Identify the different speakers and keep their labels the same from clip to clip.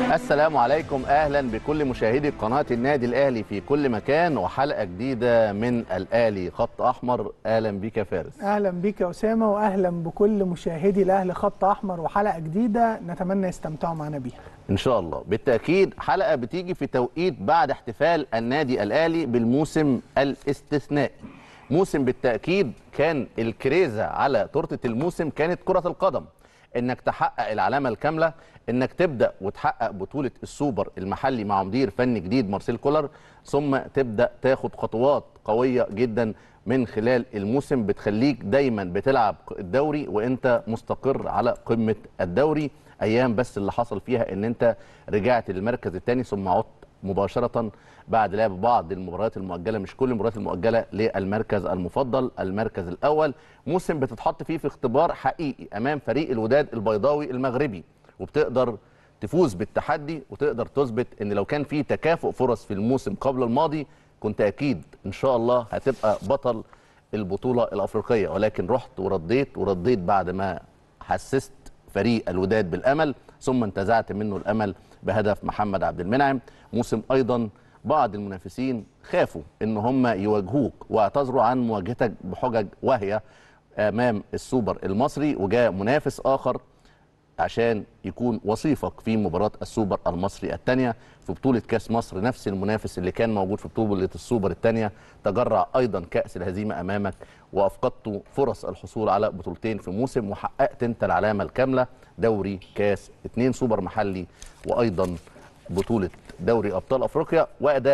Speaker 1: السلام عليكم، اهلا بكل مشاهدي قناه النادي الاهلي في كل مكان، وحلقه جديده من الاهلي خط احمر. اهلا بيك يا فارس.
Speaker 2: اهلا بيك يا اسامه، واهلا بكل مشاهدي الاهلي خط احمر، وحلقه جديده نتمنى يستمتعوا معنا بيها
Speaker 1: ان شاء الله. بالتاكيد حلقه بتيجي في توقيت بعد احتفال النادي الاهلي بالموسم الاستثنائي. موسم بالتاكيد كان الكريزه على تورته الموسم كانت كره القدم، انك تحقق العلامه الكامله، انك تبدا وتحقق بطوله السوبر المحلي مع مدير فني جديد مارسيل كولر، ثم تبدا تاخد خطوات قويه جدا من خلال الموسم بتخليك دايما بتلعب الدوري وانت مستقر على قمه الدوري. ايام بس اللي حصل فيها ان انت رجعت للمركز الثاني ثم عدت مباشره بعد لعب بعض المباريات المؤجله، مش كل المباريات المؤجله، للمركز المفضل المركز الاول. موسم بتتحط فيه في اختبار حقيقي امام فريق الوداد البيضاوي المغربي، وبتقدر تفوز بالتحدي وتقدر تثبت ان لو كان في تكافؤ فرص في الموسم قبل الماضي كنت اكيد ان شاء الله هتبقى بطل البطوله الافريقيه، ولكن رحت ورديت بعد ما حسست فريق الوداد بالامل ثم انتزعت منه الامل بهدف محمد عبد المنعم. موسم ايضا بعض المنافسين خافوا ان هم يواجهوك واعتذروا عن مواجهتك بحجج واهيه امام السوبر المصري، وجاء منافس اخر عشان يكون وصيفك في مباراة السوبر المصري الثانية في بطولة كاس مصر. نفس المنافس اللي كان موجود في بطولة السوبر الثانية تجرع أيضا كأس الهزيمة أمامك، وأفقدت فرص الحصول على بطولتين في موسم، وحققت أنت العلامة الكاملة: دوري، كاس، 2 سوبر محلي، وأيضا بطولة دوري أبطال أفريقيا، وأداء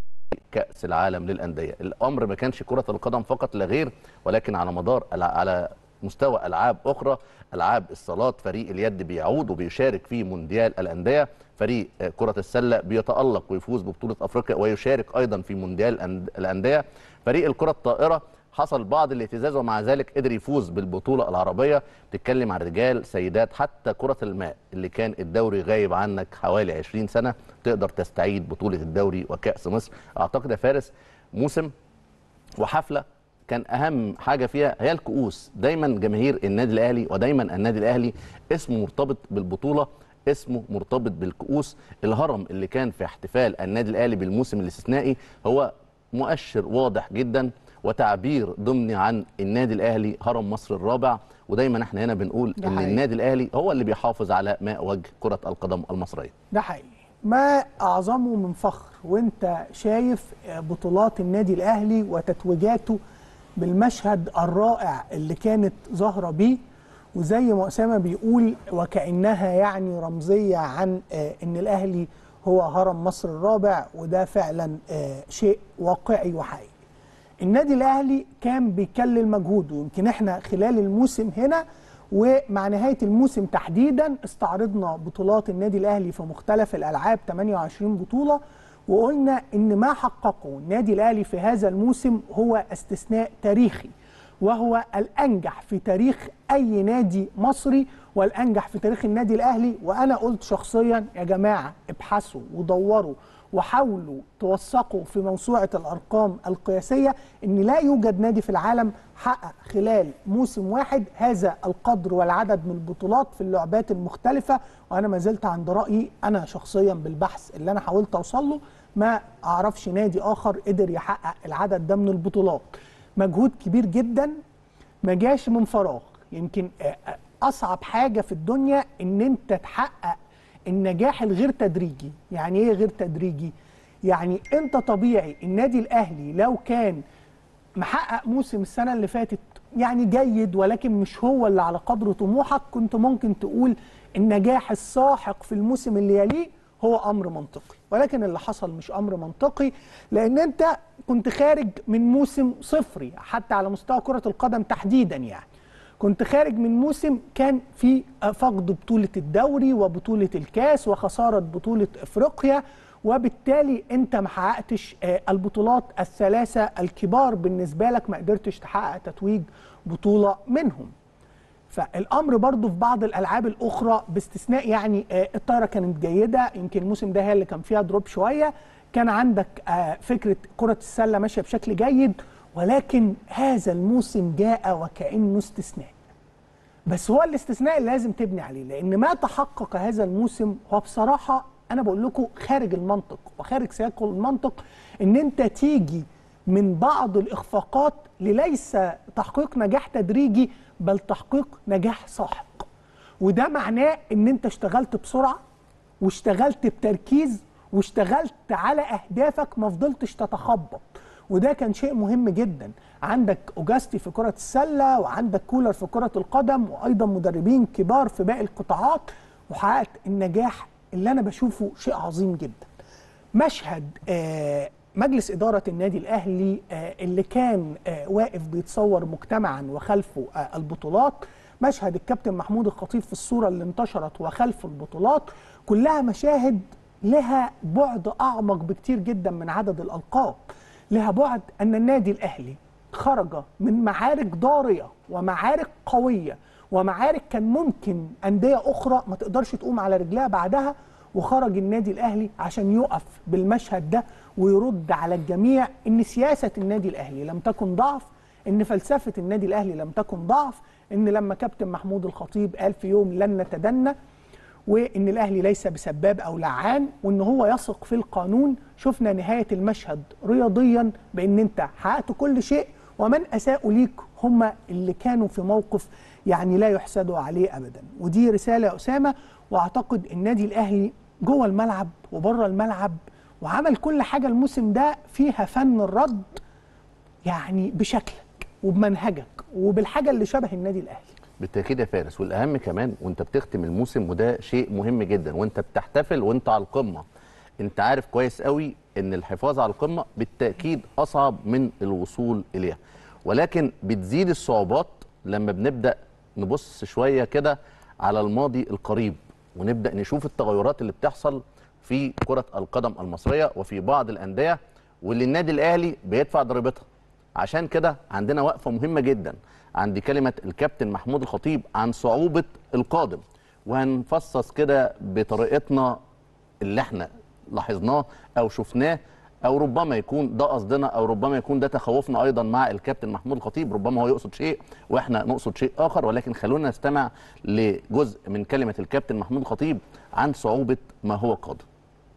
Speaker 1: كأس العالم للأندية. الأمر ما كانش كرة القدم فقط لا غير، ولكن على مدار على مستوى ألعاب أخرى، ألعاب الصالات، فريق اليد بيعود وبيشارك في مونديال الأندية، فريق كرة السلة بيتألق ويفوز ببطولة أفريقيا ويشارك أيضا في مونديال الأندية، فريق الكرة الطائرة حصل بعض الاهتزاز ومع ذلك قدر يفوز بالبطولة العربية. تتكلم عن رجال، سيدات، حتى كرة الماء اللي كان الدوري غايب عنك حوالي 20 سنة تقدر تستعيد بطولة الدوري وكأس مصر. أعتقد يا فارس موسم وحفلة كان أهم حاجة فيها هي الكؤوس. دايما جماهير النادي الأهلي ودايما النادي الأهلي اسمه مرتبط بالبطولة، اسمه مرتبط بالكؤوس. الهرم اللي كان في احتفال النادي الأهلي بالموسم الاستثنائي هو مؤشر واضح جدا وتعبير ضمني عن النادي الأهلي، هرم مصر الرابع. ودايما احنا هنا بنقول ان النادي الأهلي هو اللي بيحافظ على ماء وجه كرة القدم المصرية.
Speaker 2: ده حقيقي، ما أعظمه من فخر وانت شايف بطولات النادي الأهلي وتتويجاته بالمشهد الرائع اللي كانت ظاهرة بيه، وزي ما أسامة بيقول وكأنها يعني رمزية عن ان الأهلي هو هرم مصر الرابع، وده فعلا شيء واقعي وحقيقي. النادي الأهلي كان بيكلل مجهوده، يمكن احنا خلال الموسم هنا ومع نهاية الموسم تحديدا استعرضنا بطولات النادي الأهلي في مختلف الألعاب، 28 بطولة، وقلنا إن ما حققه النادي الأهلي في هذا الموسم هو استثناء تاريخي، وهو الأنجح في تاريخ أي نادي مصري والأنجح في تاريخ النادي الأهلي. وأنا قلت شخصيا يا جماعة ابحثوا ودوروا وحاولوا توثقوا في موسوعة الأرقام القياسية إن لا يوجد نادي في العالم حقق خلال موسم واحد هذا القدر والعدد من البطولات في اللعبات المختلفة. وأنا ما زلت عند رأيي أنا شخصيا بالبحث اللي أنا حاولت أوصل له، ما أعرفش نادي آخر قدر يحقق العدد ده من البطولات. مجهود كبير جدا ما جاش من فراغ. يمكن أصعب حاجة في الدنيا إن أنت تحقق النجاح الغير تدريجي. يعني ايه غير تدريجي؟ يعني انت طبيعي النادي الاهلي لو كان محقق موسم السنه اللي فاتت يعني جيد ولكن مش هو اللي على قدر طموحك، كنت ممكن تقول النجاح الساحق في الموسم اللي يليه هو امر منطقي، ولكن اللي حصل مش امر منطقي، لان انت كنت خارج من موسم صفري حتى على مستوى كره القدم تحديدا. يعني كنت خارج من موسم كان في فقد بطولة الدوري وبطولة الكاس وخسارة بطولة افريقيا، وبالتالي انت ما حققتش البطولات الثلاثة الكبار بالنسبة لك، ما قدرتش تحقق تتويج بطولة منهم. فالامر برضو في بعض الالعاب الاخرى باستثناء يعني الطايرة كانت جيدة، يمكن الموسم ده هي اللي كان فيها دروب شوية، كان عندك فكرة كرة السلة ماشية بشكل جيد، ولكن هذا الموسم جاء وكأنه استثناء. بس هو الاستثناء اللي لازم تبني عليه، لأن ما تحقق هذا الموسم هو بصراحة انا بقول لكم خارج المنطق وخارج سياق المنطق ان انت تيجي من بعض الاخفاقات لليس تحقيق نجاح تدريجي بل تحقيق نجاح ساحق. وده معناه ان انت اشتغلت بسرعه واشتغلت بتركيز واشتغلت على اهدافك، ما فضلتش تتخبط. وده كان شيء مهم جدا. عندك اوجاستي في كرة السلة، وعندك كولر في كرة القدم، وايضا مدربين كبار في باقي القطاعات، وحققت النجاح اللي انا بشوفه شيء عظيم جدا. مشهد مجلس إدارة النادي الأهلي اللي كان واقف بيتصور مجتمعا وخلفه البطولات، مشهد الكابتن محمود الخطيب في الصورة اللي انتشرت وخلف البطولات، كلها مشاهد لها بعد أعمق بكتير جدا من عدد الألقاب. لها بعد أن النادي الأهلي خرج من معارك ضارية ومعارك قوية ومعارك كان ممكن أندية أخرى ما تقدرش تقوم على رجلها بعدها، وخرج النادي الأهلي عشان يقف بالمشهد ده ويرد على الجميع إن سياسة النادي الأهلي لم تكن ضعف، إن فلسفة النادي الأهلي لم تكن ضعف، إن لما كابتن محمود الخطيب قال في يوم لن نتدنى، وإن الأهلي ليس بسباب أو لعان، وإن هو يثق في القانون. شفنا نهاية المشهد رياضيا بإن أنت حققت كل شيء، ومن أساءوا ليك هم اللي كانوا في موقف يعني لا يحسدوا عليه أبدا. ودي رسالة يا أسامة، وأعتقد النادي الأهلي جوه الملعب وبره الملعب وعمل كل حاجة الموسم ده فيها فن الرد، يعني بشكلك وبمنهجك وبالحاجة اللي شبه النادي الأهلي.
Speaker 1: بالتأكيد يا فارس، والأهم كمان وانت بتختم الموسم، وده شيء مهم جدا وانت بتحتفل وانت على القمة، انت عارف كويس قوي ان الحفاظ على القمة بالتأكيد أصعب من الوصول إليها، ولكن بتزيد الصعوبات لما بنبدأ نبص شوية كده على الماضي القريب ونبدأ نشوف التغيرات اللي بتحصل في كرة القدم المصرية وفي بعض الأندية واللي النادي الأهلي بيدفع ضريبتها. عشان كده عندنا وقفة مهمة جدا عند كلمة الكابتن محمود الخطيب عن صعوبة القادم، وهنفصص كده بطريقتنا اللي احنا لاحظناه أو شفناه، أو ربما يكون ده قصدنا أو ربما يكون ده تخوفنا أيضا مع الكابتن محمود الخطيب، ربما هو يقصد شيء وإحنا نقصد شيء آخر، ولكن خلونا نستمع لجزء من كلمة الكابتن محمود الخطيب عن صعوبة ما هو قادم.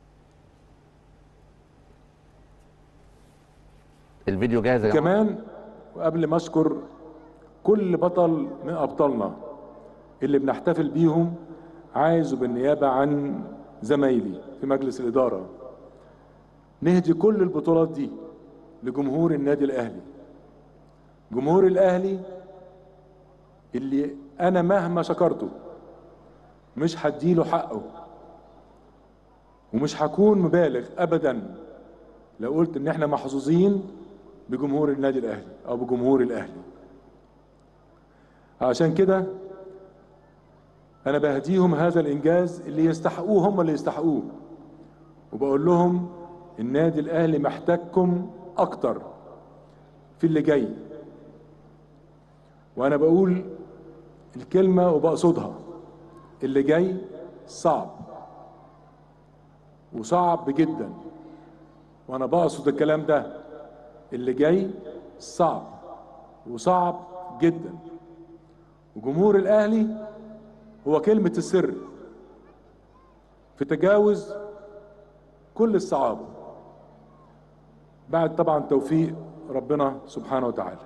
Speaker 1: الفيديو جاهز يا جماعة؟
Speaker 3: كمان وقبل ما أشكر كل بطل من أبطالنا اللي بنحتفل بيهم، عايز بالنيابة عن زمايلي في مجلس الإدارة نهدي كل البطولات دي لجمهور النادي الأهلي. جمهور الأهلي اللي أنا مهما شكرته مش هديله حقه، ومش هكون مبالغ أبدا لو قلت إن احنا محظوظين بجمهور النادي الأهلي أو بجمهور الأهلي. عشان كده أنا بهديهم هذا الإنجاز اللي يستحقوه، هم اللي يستحقوه، وبقول لهم النادي الأهلي محتاجكم أكتر في اللي جاي. وأنا بقول الكلمة وبقصدها، اللي جاي صعب وصعب جدا، وأنا بقصد الكلام ده، اللي جاي صعب وصعب جدا. وجمهور الأهلي هو كلمة السر في تجاوز كل الصعاب، بعد طبعا توفيق ربنا سبحانه وتعالى.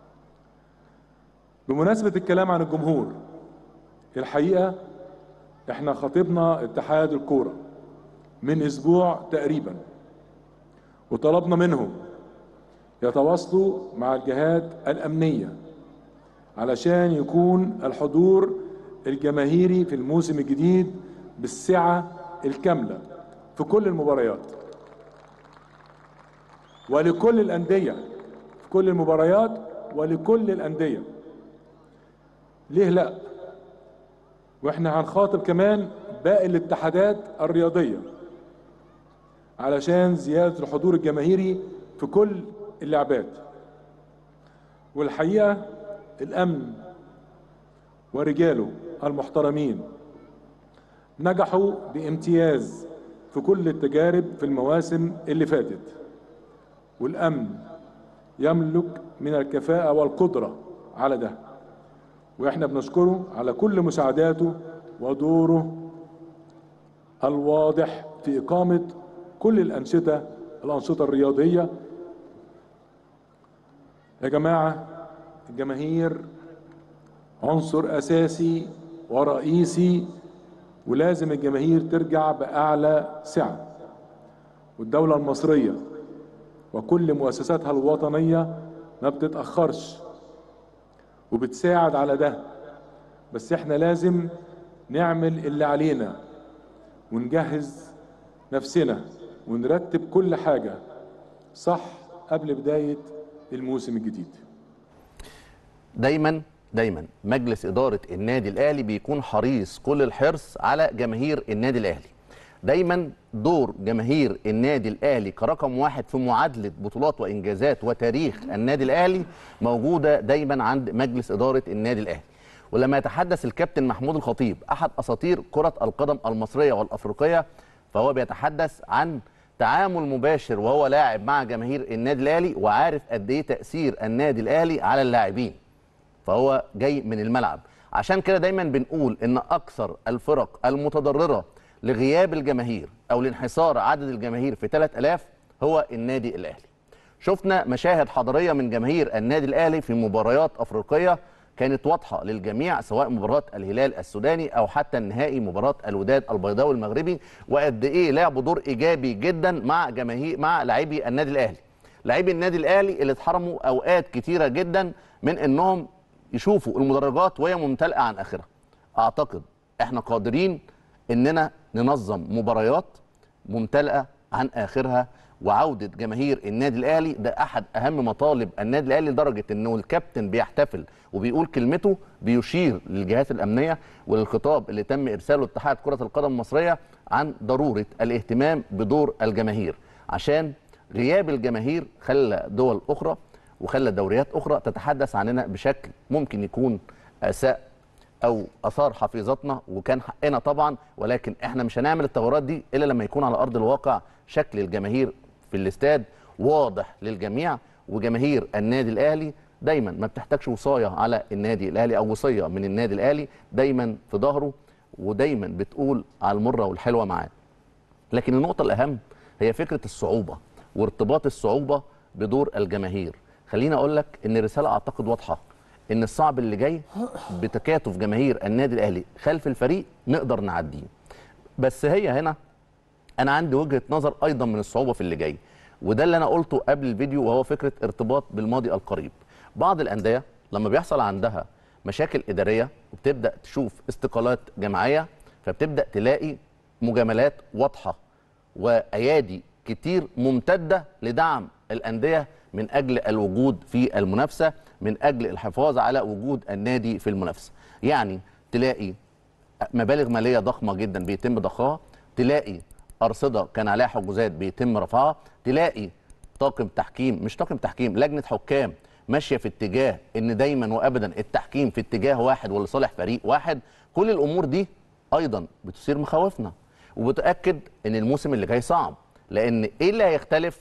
Speaker 3: بمناسبة الكلام عن الجمهور، الحقيقة احنا خاطبنا اتحاد الكورة من اسبوع تقريبا، وطلبنا منهم يتواصلوا مع الجهات الأمنية علشان يكون الحضور الجماهيري في الموسم الجديد بالسعة الكاملة في كل المباريات ولكل الأندية، في كل المباريات ولكل الأندية. ليه لا؟ واحنا هنخاطب كمان باقي الاتحادات الرياضية علشان زيادة الحضور الجماهيري في كل اللعبات. والحقيقة الأمن ورجاله المحترمين نجحوا بامتياز في كل التجارب في المواسم اللي فاتت، والأمن يملك من الكفاءة والقدرة على ده، وإحنا بنشكره على كل مساعداته ودوره الواضح في إقامة كل الأنشطة الرياضية. يا جماعة، الجماهير عنصر أساسي ورئيسي، ولازم الجماهير ترجع بأعلى سعة، والدولة المصرية وكل مؤسساتها الوطنية ما بتتأخرش وبتساعد على ده. بس احنا لازم نعمل اللي علينا ونجهز نفسنا ونرتب كل حاجة صح قبل بداية الموسم الجديد.
Speaker 1: دايما مجلس إدارة النادي الأهلي بيكون حريص كل الحرص على جماهير النادي الأهلي. دايما دور جماهير النادي الأهلي كرقم واحد في معادلة بطولات وإنجازات وتاريخ النادي الأهلي موجودة دايما عند مجلس إدارة النادي الأهلي. ولما يتحدث الكابتن محمود الخطيب أحد أساطير كرة القدم المصرية والأفريقية، فهو بيتحدث عن تعامل مباشر وهو لاعب مع جماهير النادي الأهلي، وعارف قد إيه تأثير النادي الأهلي على اللاعبين، فهو جاي من الملعب. عشان كده دايما بنقول إن أكثر الفرق المتضررة لغياب الجماهير أو لانحسار عدد الجماهير في 3000 هو النادي الأهلي. شفنا مشاهد حضارية من جماهير النادي الأهلي في مباريات أفريقية كانت واضحة للجميع، سواء مباراة الهلال السوداني أو حتى النهائي مباراة الوداد البيضاوي المغربي، وقد إيه لعبوا دور إيجابي جدا مع لاعبي النادي الأهلي. لاعبي النادي الأهلي اللي اتحرموا أوقات كتيرة جدا من إنهم يشوفوا المدرجات وهي ممتلئة عن آخرها. أعتقد إحنا قادرين إننا ننظم مباريات ممتلئة عن آخرها، وعودة جماهير النادي الأهلي ده أحد أهم مطالب النادي الأهلي، لدرجة إنه الكابتن بيحتفل وبيقول كلمته، بيشير للجهات الأمنية وللخطاب اللي تم إرساله اتحاد كرة القدم المصرية عن ضرورة الاهتمام بدور الجماهير، عشان غياب الجماهير خلى دول أخرى وخلى دوريات أخرى تتحدث عننا بشكل ممكن يكون أساء أو أثار حفيظتنا، وكان حقنا طبعا، ولكن احنا مش هنعمل التغيرات دي إلا لما يكون على أرض الواقع شكل الجماهير في الاستاد واضح للجميع. وجماهير النادي الأهلي دايما ما بتحتاجش وصاية على النادي الأهلي أو وصية من النادي الأهلي، دايما في ظهره ودايما بتقول على المرة والحلوة معاه. لكن النقطة الأهم هي فكرة الصعوبة وارتباط الصعوبة بدور الجماهير. خليني أقول لك إن الرسالة أعتقد واضحة، إن الصعب اللي جاي بتكاتف جماهير النادي الأهلي خلف الفريق نقدر نعديه. بس هي هنا أنا عندي وجهة نظر أيضا من الصعوبة في اللي جاي، وده اللي أنا قلته قبل الفيديو، وهو فكرة ارتباط بالماضي القريب. بعض الأندية لما بيحصل عندها مشاكل إدارية وبتبدأ تشوف استقالات جماعية، فبتبدأ تلاقي مجاملات واضحة وأيادي كتير ممتدة لدعم الأندية من أجل الوجود في المنافسة، من أجل الحفاظ على وجود النادي في المنافسة. يعني تلاقي مبالغ مالية ضخمة جدا بيتم ضخها، تلاقي أرصدة كان عليها حجوزات بيتم رفعها، تلاقي طاقم تحكيم، مش طاقم تحكيم، لجنة حكام ماشية في اتجاه إن دايما وأبدا التحكيم في اتجاه واحد ولصالح فريق واحد. كل الأمور دي أيضا بتثير مخاوفنا وبتأكد إن الموسم اللي جاي صعب، لأن إيه اللي هيختلف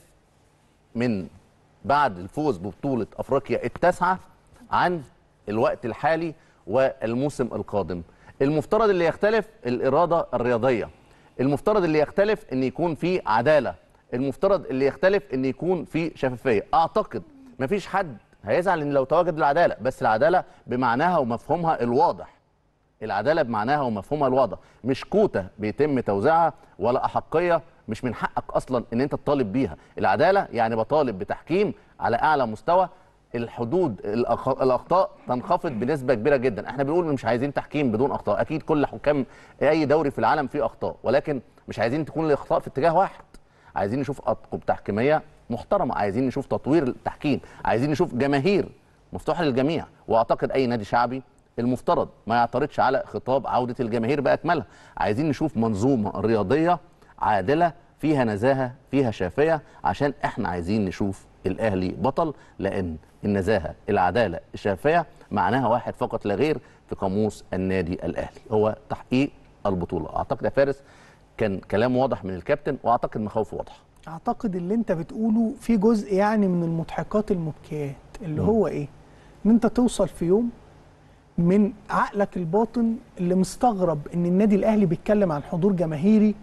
Speaker 1: من بعد الفوز ببطولة أفريقيا التاسعة عن الوقت الحالي والموسم القادم؟ المفترض اللي يختلف الإرادة الرياضية، المفترض اللي يختلف ان يكون في عدالة، المفترض اللي يختلف ان يكون في شفافية. اعتقد مفيش حد هيزعل ان لو تواجد العدالة، بس العدالة بمعناها ومفهومها الواضح، العدالة بمعناها ومفهومها الواضح، مش كوتا بيتم توزيعها ولا أحقية مش من حقك اصلا ان انت تطالب بيها. العدالة يعني بطالب بتحكيم على اعلى مستوى، الحدود الاخطاء تنخفض بنسبه كبيره جدا. احنا بنقول مش عايزين تحكيم بدون اخطاء، اكيد كل حكام اي دوري في العالم فيه اخطاء، ولكن مش عايزين تكون الاخطاء في اتجاه واحد. عايزين نشوف اطقم تحكيميه محترمه، عايزين نشوف تطوير التحكيم، عايزين نشوف جماهير مفتوحه للجميع. واعتقد اي نادي شعبي المفترض ما يعترضش على خطاب عوده الجماهير باكملها. عايزين نشوف منظومه رياضيه عادله فيها نزاهه فيها شافيه، عشان احنا عايزين نشوف الاهلي بطل، لان النزاهه العداله الشافيه معناها واحد فقط لا غير في قاموس النادي الاهلي، هو تحقيق البطوله. اعتقد يا فارس كان كلام واضح من الكابتن، واعتقد مخاوفه واضحه.
Speaker 2: اعتقد اللي انت بتقوله في جزء يعني من المضحكات المبكيات، اللي هو ايه؟ ان انت توصل في يوم من عقلك الباطن اللي مستغرب ان النادي الاهلي بيتكلم عن حضور جماهيري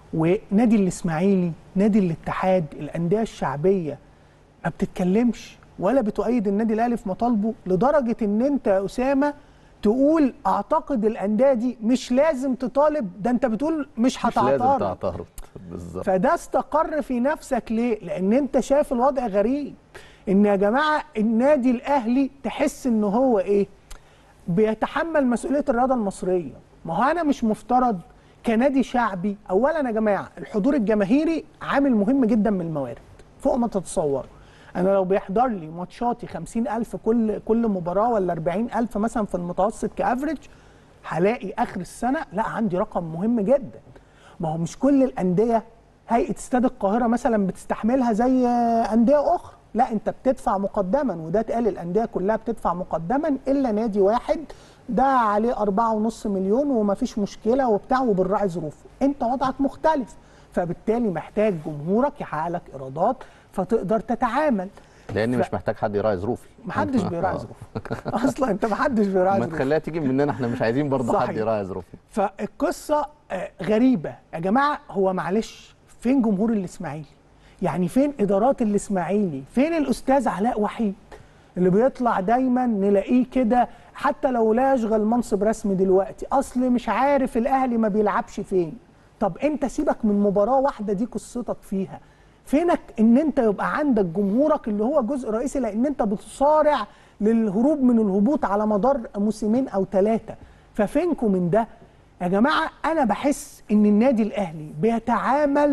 Speaker 2: ونادي الاسماعيلي، نادي الاتحاد، الانديه الشعبيه ما بتتكلمش ولا بتؤيد النادي الاهلي في مطالبه، لدرجه ان انت يا اسامه تقول اعتقد الانديه دي مش لازم تطالب، ده انت بتقول مش هتعترض.
Speaker 1: لازم تعترض بالظبط.
Speaker 2: فده استقر في نفسك ليه؟ لان انت شايف الوضع غريب، ان يا جماعه النادي الاهلي تحس ان هو ايه؟ بيتحمل مسؤوليه الرياضه المصريه. ما هو انا مش مفترض كنادي شعبي، اولا يا جماعه الحضور الجماهيري عامل مهم جدا من الموارد فوق ما تتصوروا. انا لو بيحضر لي ماتشاتي 50,000 كل مباراه ولا 40,000 مثلا في المتوسط كافريج، هلاقي اخر السنه لا عندي رقم مهم جدا. ما هو مش كل الانديه هيئه استاد القاهره مثلا بتستحملها زي انديه اخرى، لا انت بتدفع مقدما، وده اتقال الانديه كلها بتدفع مقدما الا نادي واحد ده عليه 4.5 مليون ومفيش مشكله وبتاع وبنراعي ظروفه. انت وضعك مختلف، فبالتالي محتاج جمهورك يحقق لك ايرادات فتقدر تتعامل.
Speaker 1: لاني مش محتاج حد يراعي ظروفي.
Speaker 2: محدش بيراعي ظروفك اصلا، انت محدش بيراعي ظروفك.
Speaker 1: ما تخليها تيجي مننا، احنا مش عايزين برضه حد يراعي ظروفي.
Speaker 2: فالقصه غريبه يا جماعه. هو معلش فين جمهور الاسماعيلي؟ يعني فين ادارات الاسماعيلي؟ فين الاستاذ علاء وحيد اللي بيطلع دايما نلاقيه كده حتى لو لا يشغل منصب رسمي دلوقتي، اصل مش عارف الاهلي ما بيلعبش فين. طب انت سيبك من مباراه واحده دي قصتك فيها، فينك ان انت يبقى عندك جمهورك اللي هو جزء رئيسي، لان انت بتصارع للهروب من الهبوط على مدار موسمين او 3. ففينكم من ده يا جماعه؟ انا بحس ان النادي الاهلي بيتعامل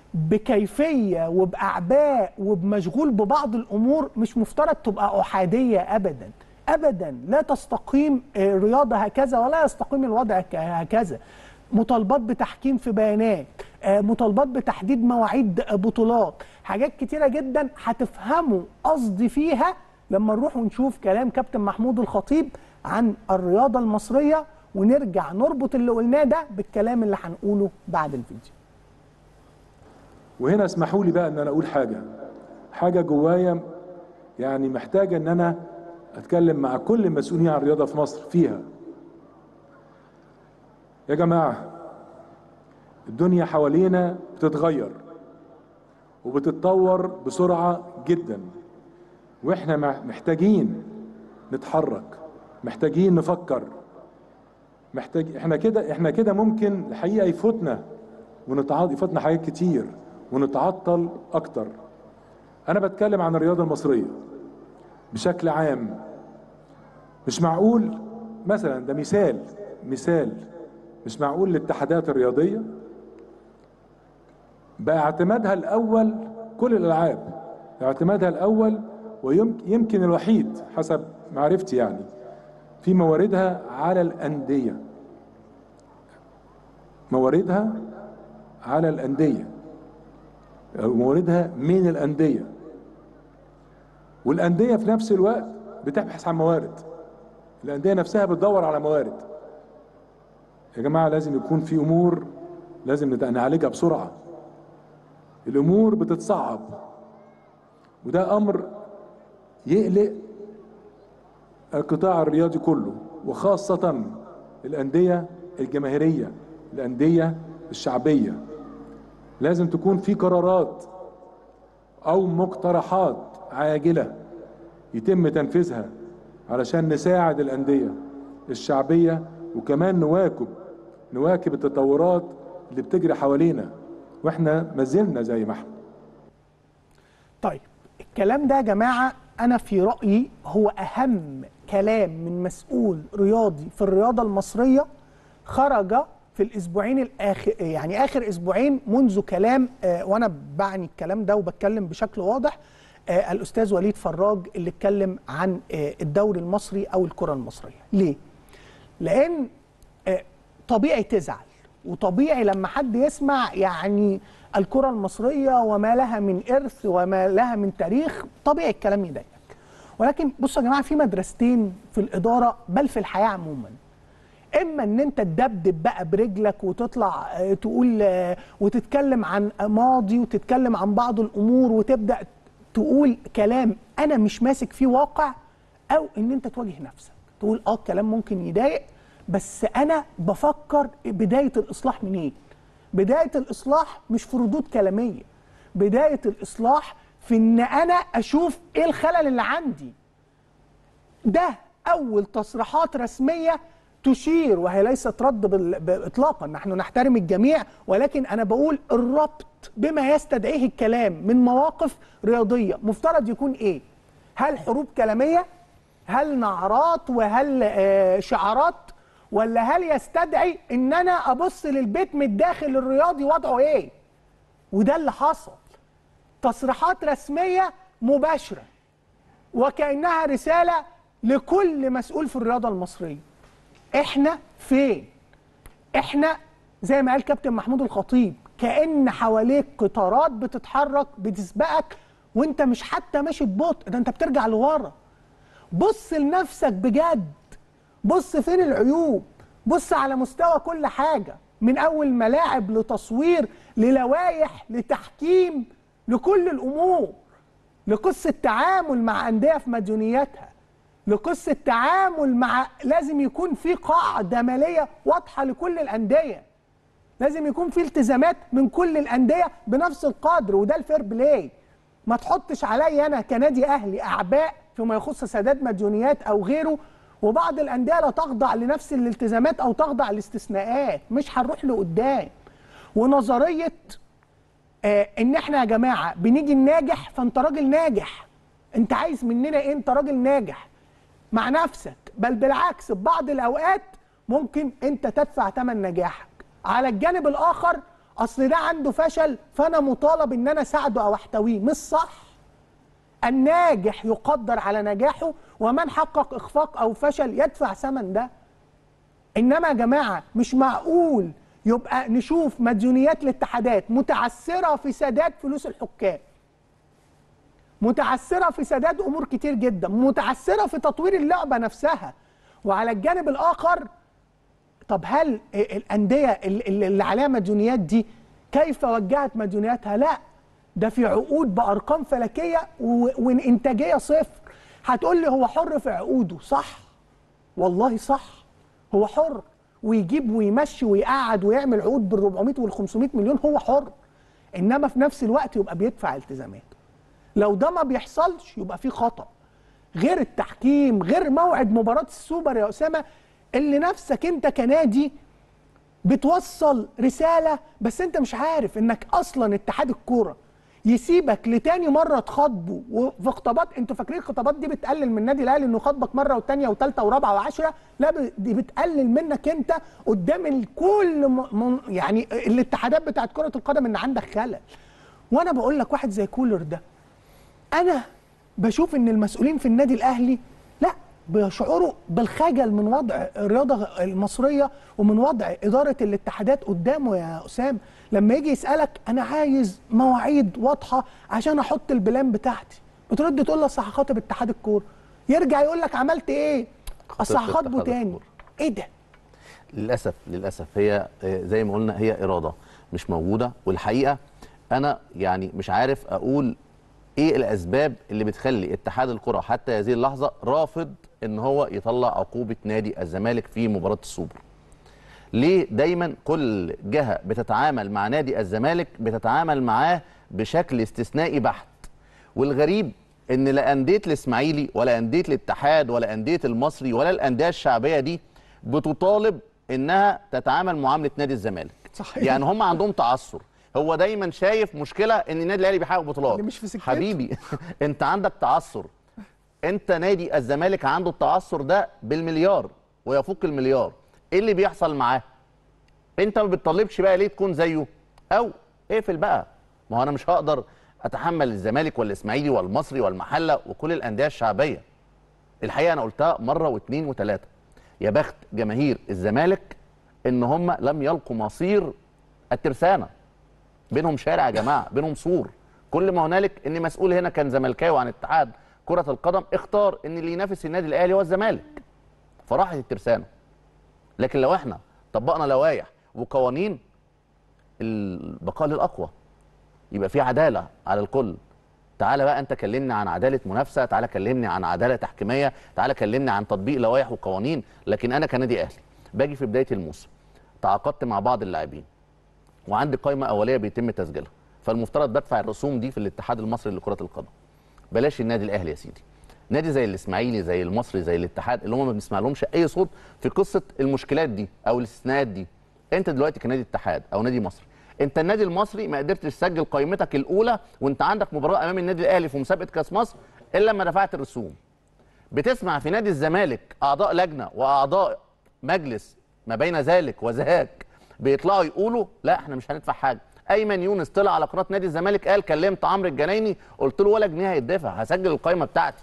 Speaker 2: بكيفيه وباعباء وبمشغول ببعض الامور مش مفترض تبقى احاديه ابدا ابدا. لا تستقيم الرياضه هكذا ولا يستقيم الوضع هكذا. مطالبات بتحكيم في بيانات، مطالبات بتحديد مواعيد بطولات، حاجات كتيره جدا هتفهموا قصدي فيها لما نروح ونشوف كلام كابتن محمود الخطيب عن الرياضه المصريه، ونرجع نربط اللي قلناه ده بالكلام اللي هنقوله بعد الفيديو.
Speaker 3: وهنا اسمحوا لي بقى ان انا اقول حاجه جوايا، يعني محتاجه ان انا اتكلم مع كل المسؤولين عن الرياضه في مصر فيها. يا جماعه الدنيا حوالينا بتتغير وبتتطور بسرعه جدا، واحنا محتاجين نتحرك، محتاجين نفكر، احنا كده ممكن الحقيقه يفوتنا حاجات كتير ونتعطل اكتر. انا بتكلم عن الرياضه المصريه بشكل عام. مش معقول مثلا، ده مثال، مش معقول الاتحادات الرياضيه بقى اعتمادها الاول كل الالعاب، اعتمادها الاول ويمكن الوحيد حسب معرفتي يعني في مواردها على الانديه، مواردها من الانديه، والانديه في نفس الوقت بتبحث عن موارد. الانديه نفسها بتدور على موارد. يا جماعه لازم يكون في امور لازم نعالجها بسرعه. الامور بتتصعب، وده امر يقلق القطاع الرياضي كله، وخاصه الانديه الجماهيريه، الانديه الشعبيه. لازم تكون في قرارات او مقترحات عاجله يتم تنفيذها علشان نساعد الانديه الشعبيه، وكمان نواكب التطورات اللي بتجري حوالينا، واحنا ما زلنا زي ما احنا.
Speaker 2: طيب الكلام ده يا جماعه انا في رايي هو اهم كلام من مسؤول رياضي في الرياضه المصريه خرج في الاسبوعين يعني اخر اسبوعين منذ كلام وانا بعني الكلام ده وبتكلم بشكل واضح الاستاذ وليد فراج اللي اتكلم عن الدوري المصري او الكره المصريه. ليه؟ لان طبيعي تزعل، وطبيعي لما حد يسمع يعني الكره المصريه وما لها من ارث وما لها من تاريخ، طبيعي الكلام يضايقك. ولكن بصوا يا جماعه، في مدرستين في الاداره بل في الحياه عموما. اما ان انت تدبدب بقى برجلك وتطلع تقول وتتكلم عن ماضي وتتكلم عن بعض الامور وتبدا تقول كلام انا مش ماسك فيه واقع، او ان انت تواجه نفسك تقول الكلام ممكن يضايق بس انا بفكر بدايه الاصلاح منين. بدايه الاصلاح مش في ردود كلاميه، بدايه الاصلاح في ان انا اشوف ايه الخلل اللي عندي. ده اول تصريحات رسميه تشير، وهي ليست رد اطلاقا، نحن نحترم الجميع، ولكن انا بقول الربط بما يستدعيه الكلام من مواقف رياضيه مفترض يكون ايه؟ هل حروب كلاميه؟ هل نعرات وهل شعارات؟ ولا هل يستدعي ان انا ابص للبيت من الداخل الرياضي وضعه ايه؟ وده اللي حصل. تصريحات رسميه مباشره وكأنها رساله لكل مسؤول في الرياضه المصريه. احنا فين؟ احنا زي ما قال كابتن محمود الخطيب، كأن حواليك قطارات بتتحرك بتسبقك وانت مش حتى ماشي ببطء، ده انت بترجع لورا. بص لنفسك بجد، بص فين العيوب، بص على مستوى كل حاجة، من أول ملاعب لتصوير للوائح لتحكيم لكل الأمور، لقصة تعامل مع أندية في مديونياتها، لقصة تعامل مع لازم يكون في قاعدة مالية واضحة لكل الأندية، لازم يكون في التزامات من كل الأندية بنفس القدر، وده الفير بلاي. ما تحطش عليا أنا كنادي أهلي أعباء فيما يخص سداد مديونيات أو غيره، وبعض الأندية لا تخضع لنفس الالتزامات أو تخضع لاستثناءات، مش هنروح لقدام. ونظرية إن إحنا يا جماعة بنيجي الناجح فأنت راجل ناجح، أنت عايز مننا إيه؟ أنت راجل ناجح مع نفسك، بل بالعكس في بعض الأوقات ممكن أنت تدفع ثمن نجاحك. على الجانب الآخر أصل ده عنده فشل فأنا مطالب إن أنا أساعده أو أحتويه، مش صح. الناجح يقدر على نجاحه، ومن حقق إخفاق أو فشل يدفع ثمن ده. إنما يا جماعة مش معقول يبقى نشوف مديونيات الاتحادات متعثرة في سداد فلوس الحكام، متعثرة في سداد أمور كتير جدا، متعثرة في تطوير اللعبة نفسها. وعلى الجانب الآخر طب هل الأندية اللي عليها مديونيات دي كيف وجهت مديونياتها؟ لا، ده في عقود بأرقام فلكية وإنتاجية صفر. هتقول لي هو حر في عقوده، صح، والله صح، هو حر، ويجيب ويمشي ويقعد ويعمل عقود بال400 وال500 مليون، هو حر. إنما في نفس الوقت يبقى بيدفع التزامات. لو ده ما بيحصلش يبقى في خطأ، غير التحكيم، غير موعد مباراة السوبر يا أسامة اللي نفسك انت كنادي بتوصل رسالة بس انت مش عارف انك اصلا اتحاد الكورة يسيبك لتاني مرة تخاطبه وفي خطابات. انتوا فاكرين الخطابات دي بتقلل من النادي الاهلي انه يخاطبك مرة وثانية وثالثة ورابعة وعشرة؟ لا، دي بتقلل منك انت قدام الكل، يعني الاتحادات بتاعت كرة القدم ان عندك خلل. وانا بقول لك واحد زي كولر ده، انا بشوف ان المسؤولين في النادي الاهلي لا بيشعروا بالخجل من وضع الرياضه المصريه ومن وضع اداره الاتحادات قدامه يا اسام. لما يجي يسالك انا عايز مواعيد واضحه عشان احط البلان بتاعتي، بترد تقول له اصل هخاطب اتحاد الكوره، يرجع يقول لك عملت ايه؟ اصل هخاطبه تاني. ايه ده؟
Speaker 1: للاسف هي زي ما قلنا هي اراده مش موجوده. والحقيقه انا يعني مش عارف اقول ايه الاسباب اللي بتخلي اتحاد الكره حتى هذه اللحظه رافض ان هو يطلع عقوبه نادي الزمالك في مباراه السوبر. ليه دايما كل جهه بتتعامل مع نادي الزمالك بتتعامل معاه بشكل استثنائي بحت؟ والغريب ان لا انديه الاسماعيلي ولا انديه الاتحاد ولا انديه المصري ولا الانديه الشعبيه دي بتطالب انها تتعامل معامله نادي الزمالك.
Speaker 2: صحيح.
Speaker 1: يعني هم عندهم تعثر، هو دايما شايف مشكله ان النادي الاهلي بيحقق بطولات.
Speaker 2: مش في سكته
Speaker 1: حبيبي انت عندك تعثر، انت نادي الزمالك عنده التعثر ده بالمليار ويفوق المليار. ايه اللي بيحصل معاه؟ انت ما بتطالبش بقى ليه تكون زيه؟ او اقفل بقى. ما هو انا مش هقدر اتحمل الزمالك والاسماعيلي والمصري والمحله وكل الانديه الشعبيه. الحقيقه انا قلتها مره واثنين وثلاثه، يا بخت جماهير الزمالك ان هم لم يلقوا مصير الترسانه. بينهم شارع يا جماعه، بينهم سور. كل ما هنالك ان مسؤول هنا كان زملكاوي عن اتحاد كره القدم اختار ان اللي ينافس النادي الاهلي هو الزمالك، فراحت الترسانه. لكن لو احنا طبقنا لوائح وقوانين البقاء للاقوى، يبقى في عداله على الكل. تعالى بقى انت كلمني عن عداله منافسه، تعالى كلمني عن عداله تحكيميه، تعالى كلمني عن تطبيق لوائح وقوانين. لكن انا كنادي اهلي باجي في بدايه الموسم تعاقدت مع بعض اللاعبين وعندي قائمه اوليه بيتم تسجيلها، فالمفترض بدفع الرسوم دي في الاتحاد المصري لكره القدم. بلاش النادي الاهلي يا سيدي، نادي زي الاسماعيلي زي المصري زي الاتحاد اللي هم ما بنسمع لهمش اي صوت في قصه المشكلات دي او الاستثناءات دي. انت دلوقتي كنادي اتحاد او نادي مصري، انت النادي المصري ما قدرتش تسجل قائمتك الاولى وانت عندك مباراه امام النادي الاهلي في مسابقه كاس مصر الا لما دفعت الرسوم. بتسمع في نادي الزمالك اعضاء لجنه واعضاء مجلس ما بين ذلك وذاك بيطلعوا يقولوا لا احنا مش هندفع حاجه. ايمن يونس طلع على قناه نادي الزمالك قال كلمت عمرو الجنايني قلت له ولا جنيه هيدفع، هسجل القائمه بتاعتي.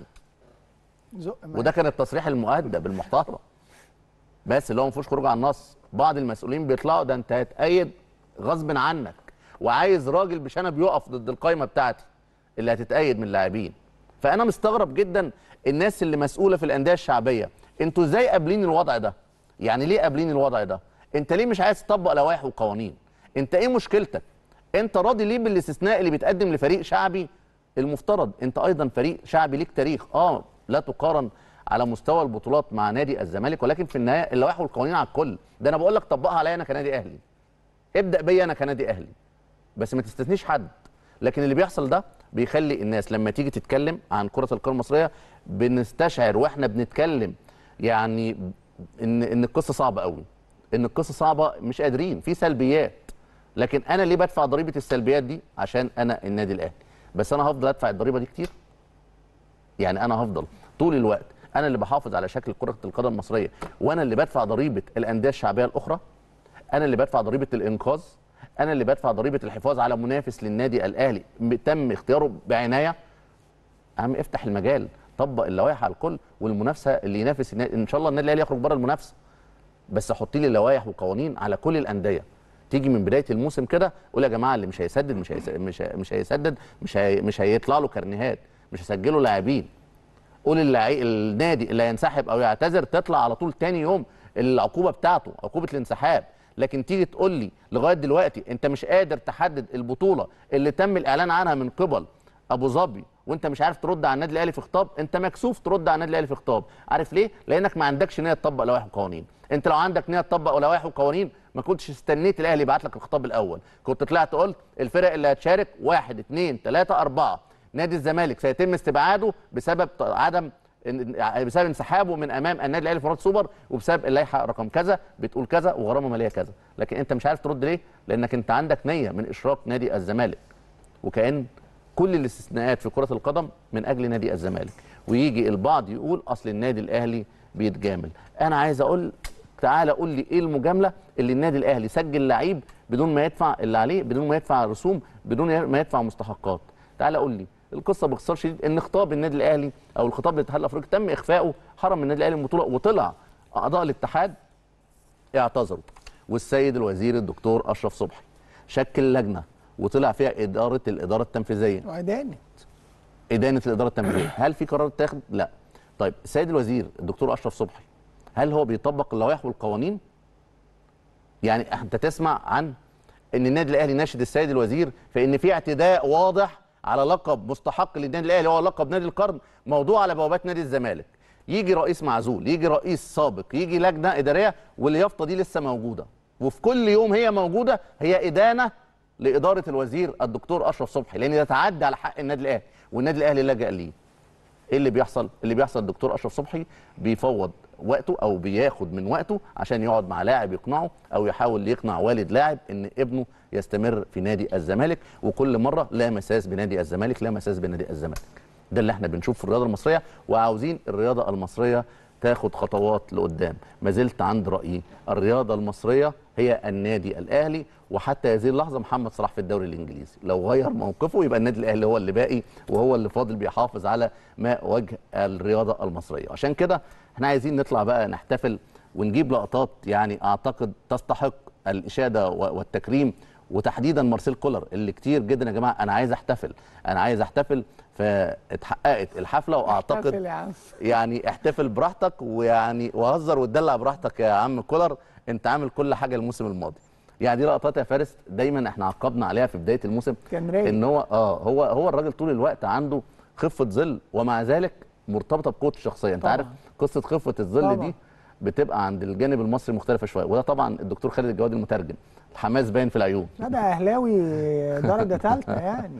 Speaker 1: وده كان التصريح المؤدب المحترم، بس اللي هو ما فيهوش خروج عن النص. بعض المسؤولين بيطلعوا ده انت هتأيد غصب عنك، وعايز راجل بشنب يقف ضد القائمه بتاعتي اللي هتتأيد من اللاعبين. فانا مستغرب جدا الناس اللي مسؤوله في الانديه الشعبيه، انتوا ازاي قابلين الوضع ده؟ يعني ليه قابلين الوضع ده؟ انت ليه مش عايز تطبق لوائح وقوانين؟ انت ايه مشكلتك؟ انت راضي ليه بالاستثناء اللي بيتقدم لفريق شعبي؟ المفترض انت ايضا فريق شعبي ليك تاريخ، لا تقارن على مستوى البطولات مع نادي الزمالك، ولكن في النهايه اللوائح والقوانين على الكل. ده انا بقول لك طبقها عليا انا كنادي اهلي، ابدا بيا انا كنادي اهلي، بس ما تستثنيش حد. لكن اللي بيحصل ده بيخلي الناس لما تيجي تتكلم عن كره القدم المصريه بنستشعر واحنا بنتكلم يعني ان القصه صعبه قوي، ان القصه صعبه، مش قادرين، في سلبيات. لكن انا ليه بدفع ضريبه السلبيات دي؟ عشان انا النادي الاهلي. بس انا هفضل ادفع الضريبه دي كتير؟ يعني انا هفضل طول الوقت انا اللي بحافظ على شكل كره القدم المصريه وانا اللي بدفع ضريبه الانديه الشعبيه الاخرى؟ انا اللي بدفع ضريبه الانقاذ؟ انا اللي بدفع ضريبه الحفاظ على منافس للنادي الاهلي تم اختياره بعنايه؟ عم افتح المجال، طبق اللوائح على الكل، والمنافسه اللي ينافس ان شاء الله النادي الاهلي يخرج بره المنافسه، بس حط لي لوائح وقوانين على كل الانديه. تيجي من بدايه الموسم كده قول يا جماعه اللي مش هيسدد مش هيطلع له كارنيهات، مش هيسجلوا لاعبين. قول النادي اللي هينسحب او يعتذر تطلع على طول تاني يوم العقوبه بتاعته، عقوبه الانسحاب. لكن تيجي تقول لي لغايه دلوقتي انت مش قادر تحدد البطوله اللي تم الاعلان عنها من قبل ابو ظبي وانت مش عارف ترد على النادي الاهلي في خطاب، انت مكسوف ترد على النادي الاهلي في خطاب. عارف ليه؟ لانك ما عندكش نيه تطبق لوائح وقوانين. انت لو عندك نيه تطبق لوائح وقوانين ما كنتش استنيت الاهلي يبعت لك الخطاب الاول، كنت طلعت قلت الفرق اللي هتشارك 1 2 3 4. نادي الزمالك سيتم استبعاده بسبب انسحابه من امام النادي الاهلي في سوبر وبسبب اللائحه رقم كذا بتقول كذا وغرامه ماليه كذا. لكن انت مش عارف ترد ليه؟ لانك انت عندك نيه من اشراك نادي الزمالك، وكأن كل الاستثناءات في كره القدم من اجل نادي الزمالك. ويجي البعض يقول اصل النادي الاهلي بيتجامل. انا عايز اقول تعالى قول لي ايه المجامله اللي النادي الاهلي سجل لعيب بدون ما يدفع اللي عليه، بدون ما يدفع رسوم، بدون ما يدفع مستحقات. تعالى قول لي القصه باختصار شديد ان خطاب النادي الاهلي او الخطاب للاتحاد الافريقي تم اخفائه، حرم النادي الاهلي من البطوله، وطلع اعضاء الاتحاد اعتذروا، والسيد الوزير الدكتور اشرف صبحي شكل لجنه وطلع فيها الاداره التنفيذيه ادانه الاداره التنفيذيه. هل في قرار اتاخد؟ لا. طيب السيد الوزير الدكتور اشرف صبحي هل هو بيطبق اللوائح والقوانين؟ يعني انت تسمع عن ان النادي الاهلي ناشد السيد الوزير في ان في اعتداء واضح على لقب مستحق للنادي الاهلي هو لقب نادي القرن موضوع على بوابات نادي الزمالك. يجي رئيس معزول، يجي رئيس سابق، يجي لجنه اداريه، واليافطه دي لسه موجوده، وفي كل يوم هي موجوده، هي ادانه لاداره الوزير الدكتور اشرف صبحي، لان ده تعدي على حق النادي الاهلي والنادي الاهلي لجأ ليه. ايه اللي بيحصل؟ اللي بيحصل الدكتور اشرف صبحي بيفوض وقته او بياخد من وقته عشان يقعد مع لاعب يقنعه او يحاول يقنع والد لاعب ان ابنه يستمر في نادي الزمالك، وكل مره لا مساس بنادي الزمالك، لا مساس بنادي الزمالك. ده اللي احنا بنشوف في الرياضه المصريه، وعاوزين الرياضه المصريه تاخد خطوات لقدام. ما زلت عند رايي الرياضه المصريه هي النادي الاهلي، وحتى هذه اللحظه محمد صلاح في الدوري الانجليزي لو غير موقفه يبقى النادي الاهلي هو اللي باقي وهو اللي فاضل بيحافظ على ماء وجه الرياضه المصريه. عشان كده احنا عايزين نطلع بقى نحتفل ونجيب لقطات يعني اعتقد تستحق الاشاده والتكريم، وتحديدا مارسيل كولر اللي كتير جدا يا جماعه انا عايز احتفل فاتحققت الحفله، واعتقد يعني احتفل براحتك ويعني وهزر واتدلع براحتك يا عم كولر، انت عامل كل حاجه الموسم الماضي. يعني دي لقطات يا فارس دايما احنا عقبنا عليها في بدايه الموسم، ان هو الراجل طول الوقت عنده خفه ظل، ومع ذلك مرتبطه بقوه الشخصيه. انت عارف قصه خفه الظل دي بتبقى عند الجانب المصري مختلفه شويه، وده طبعا الدكتور خالد الجواد المترجم، الحماس باين في العيون.
Speaker 2: لا ده اهلاوي درجه ثالثه يعني.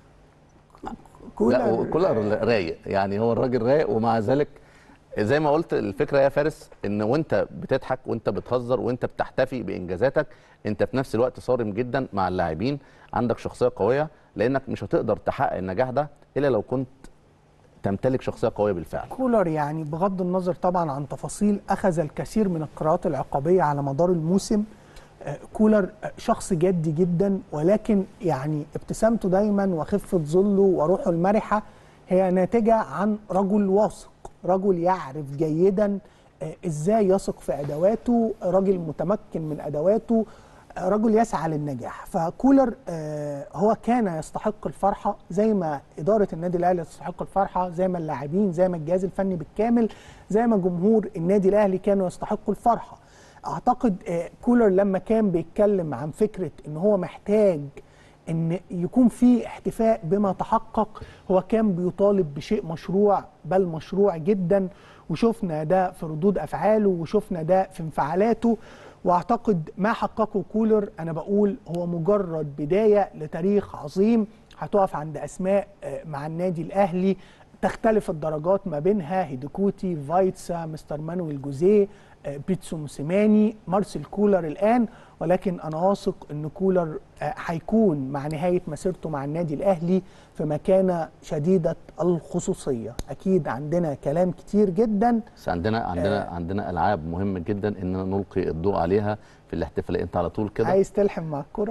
Speaker 1: لا كولر رايق، يعني هو الراجل رايق، ومع ذلك زي ما قلت الفكره يا فارس ان وانت بتضحك وانت بتهزر وانت بتحتفي بانجازاتك، انت في نفس الوقت صارم جدا مع اللاعبين، عندك شخصيه قويه، لانك مش هتقدر تحقق النجاح ده الا لو كنت تمتلك شخصيه قويه بالفعل.
Speaker 2: كولر يعني بغض النظر طبعا عن تفاصيل اخذ الكثير من القرارات العقابيه على مدار الموسم. كولر شخص جدي جدا، ولكن يعني ابتسامته دايما وخفه ظله وروحه المرحه هي ناتجه عن رجل واثق، رجل يعرف جيدا ازاي يثق في ادواته، راجل متمكن من ادواته، رجل يسعى للنجاح. فكولر هو كان يستحق الفرحه زي ما اداره النادي الاهلي تستحق الفرحه، زي ما اللاعبين، زي ما الجهاز الفني بالكامل، زي ما جمهور النادي الاهلي كانوا يستحقوا الفرحه. اعتقد كولر لما كان بيتكلم عن فكره ان هو محتاج ان يكون في احتفاء بما تحقق، هو كان بيطالب بشيء مشروع، بل مشروع جدا، وشفنا ده في ردود افعاله وشفنا ده في انفعالاته. واعتقد ما حققه كولر انا بقول هو مجرد بدايه لتاريخ عظيم هتقف عند اسماء مع النادي الاهلي تختلف الدرجات ما بينها، هيديكوتي، فايتسا، مستر مانويل جوزيه، بيتسو موسيماني، مارسيل كولر الآن. ولكن أنا واثق أن كولر هيكون مع نهاية مسيرته مع النادي الأهلي في مكانة شديدة الخصوصية. أكيد عندنا كلام كتير جدا،
Speaker 1: بس عندنا ألعاب مهمة جدا إننا نلقي الضوء عليها في الاحتفالية. أنت على طول كده
Speaker 2: عايز تلحم مع الكرة؟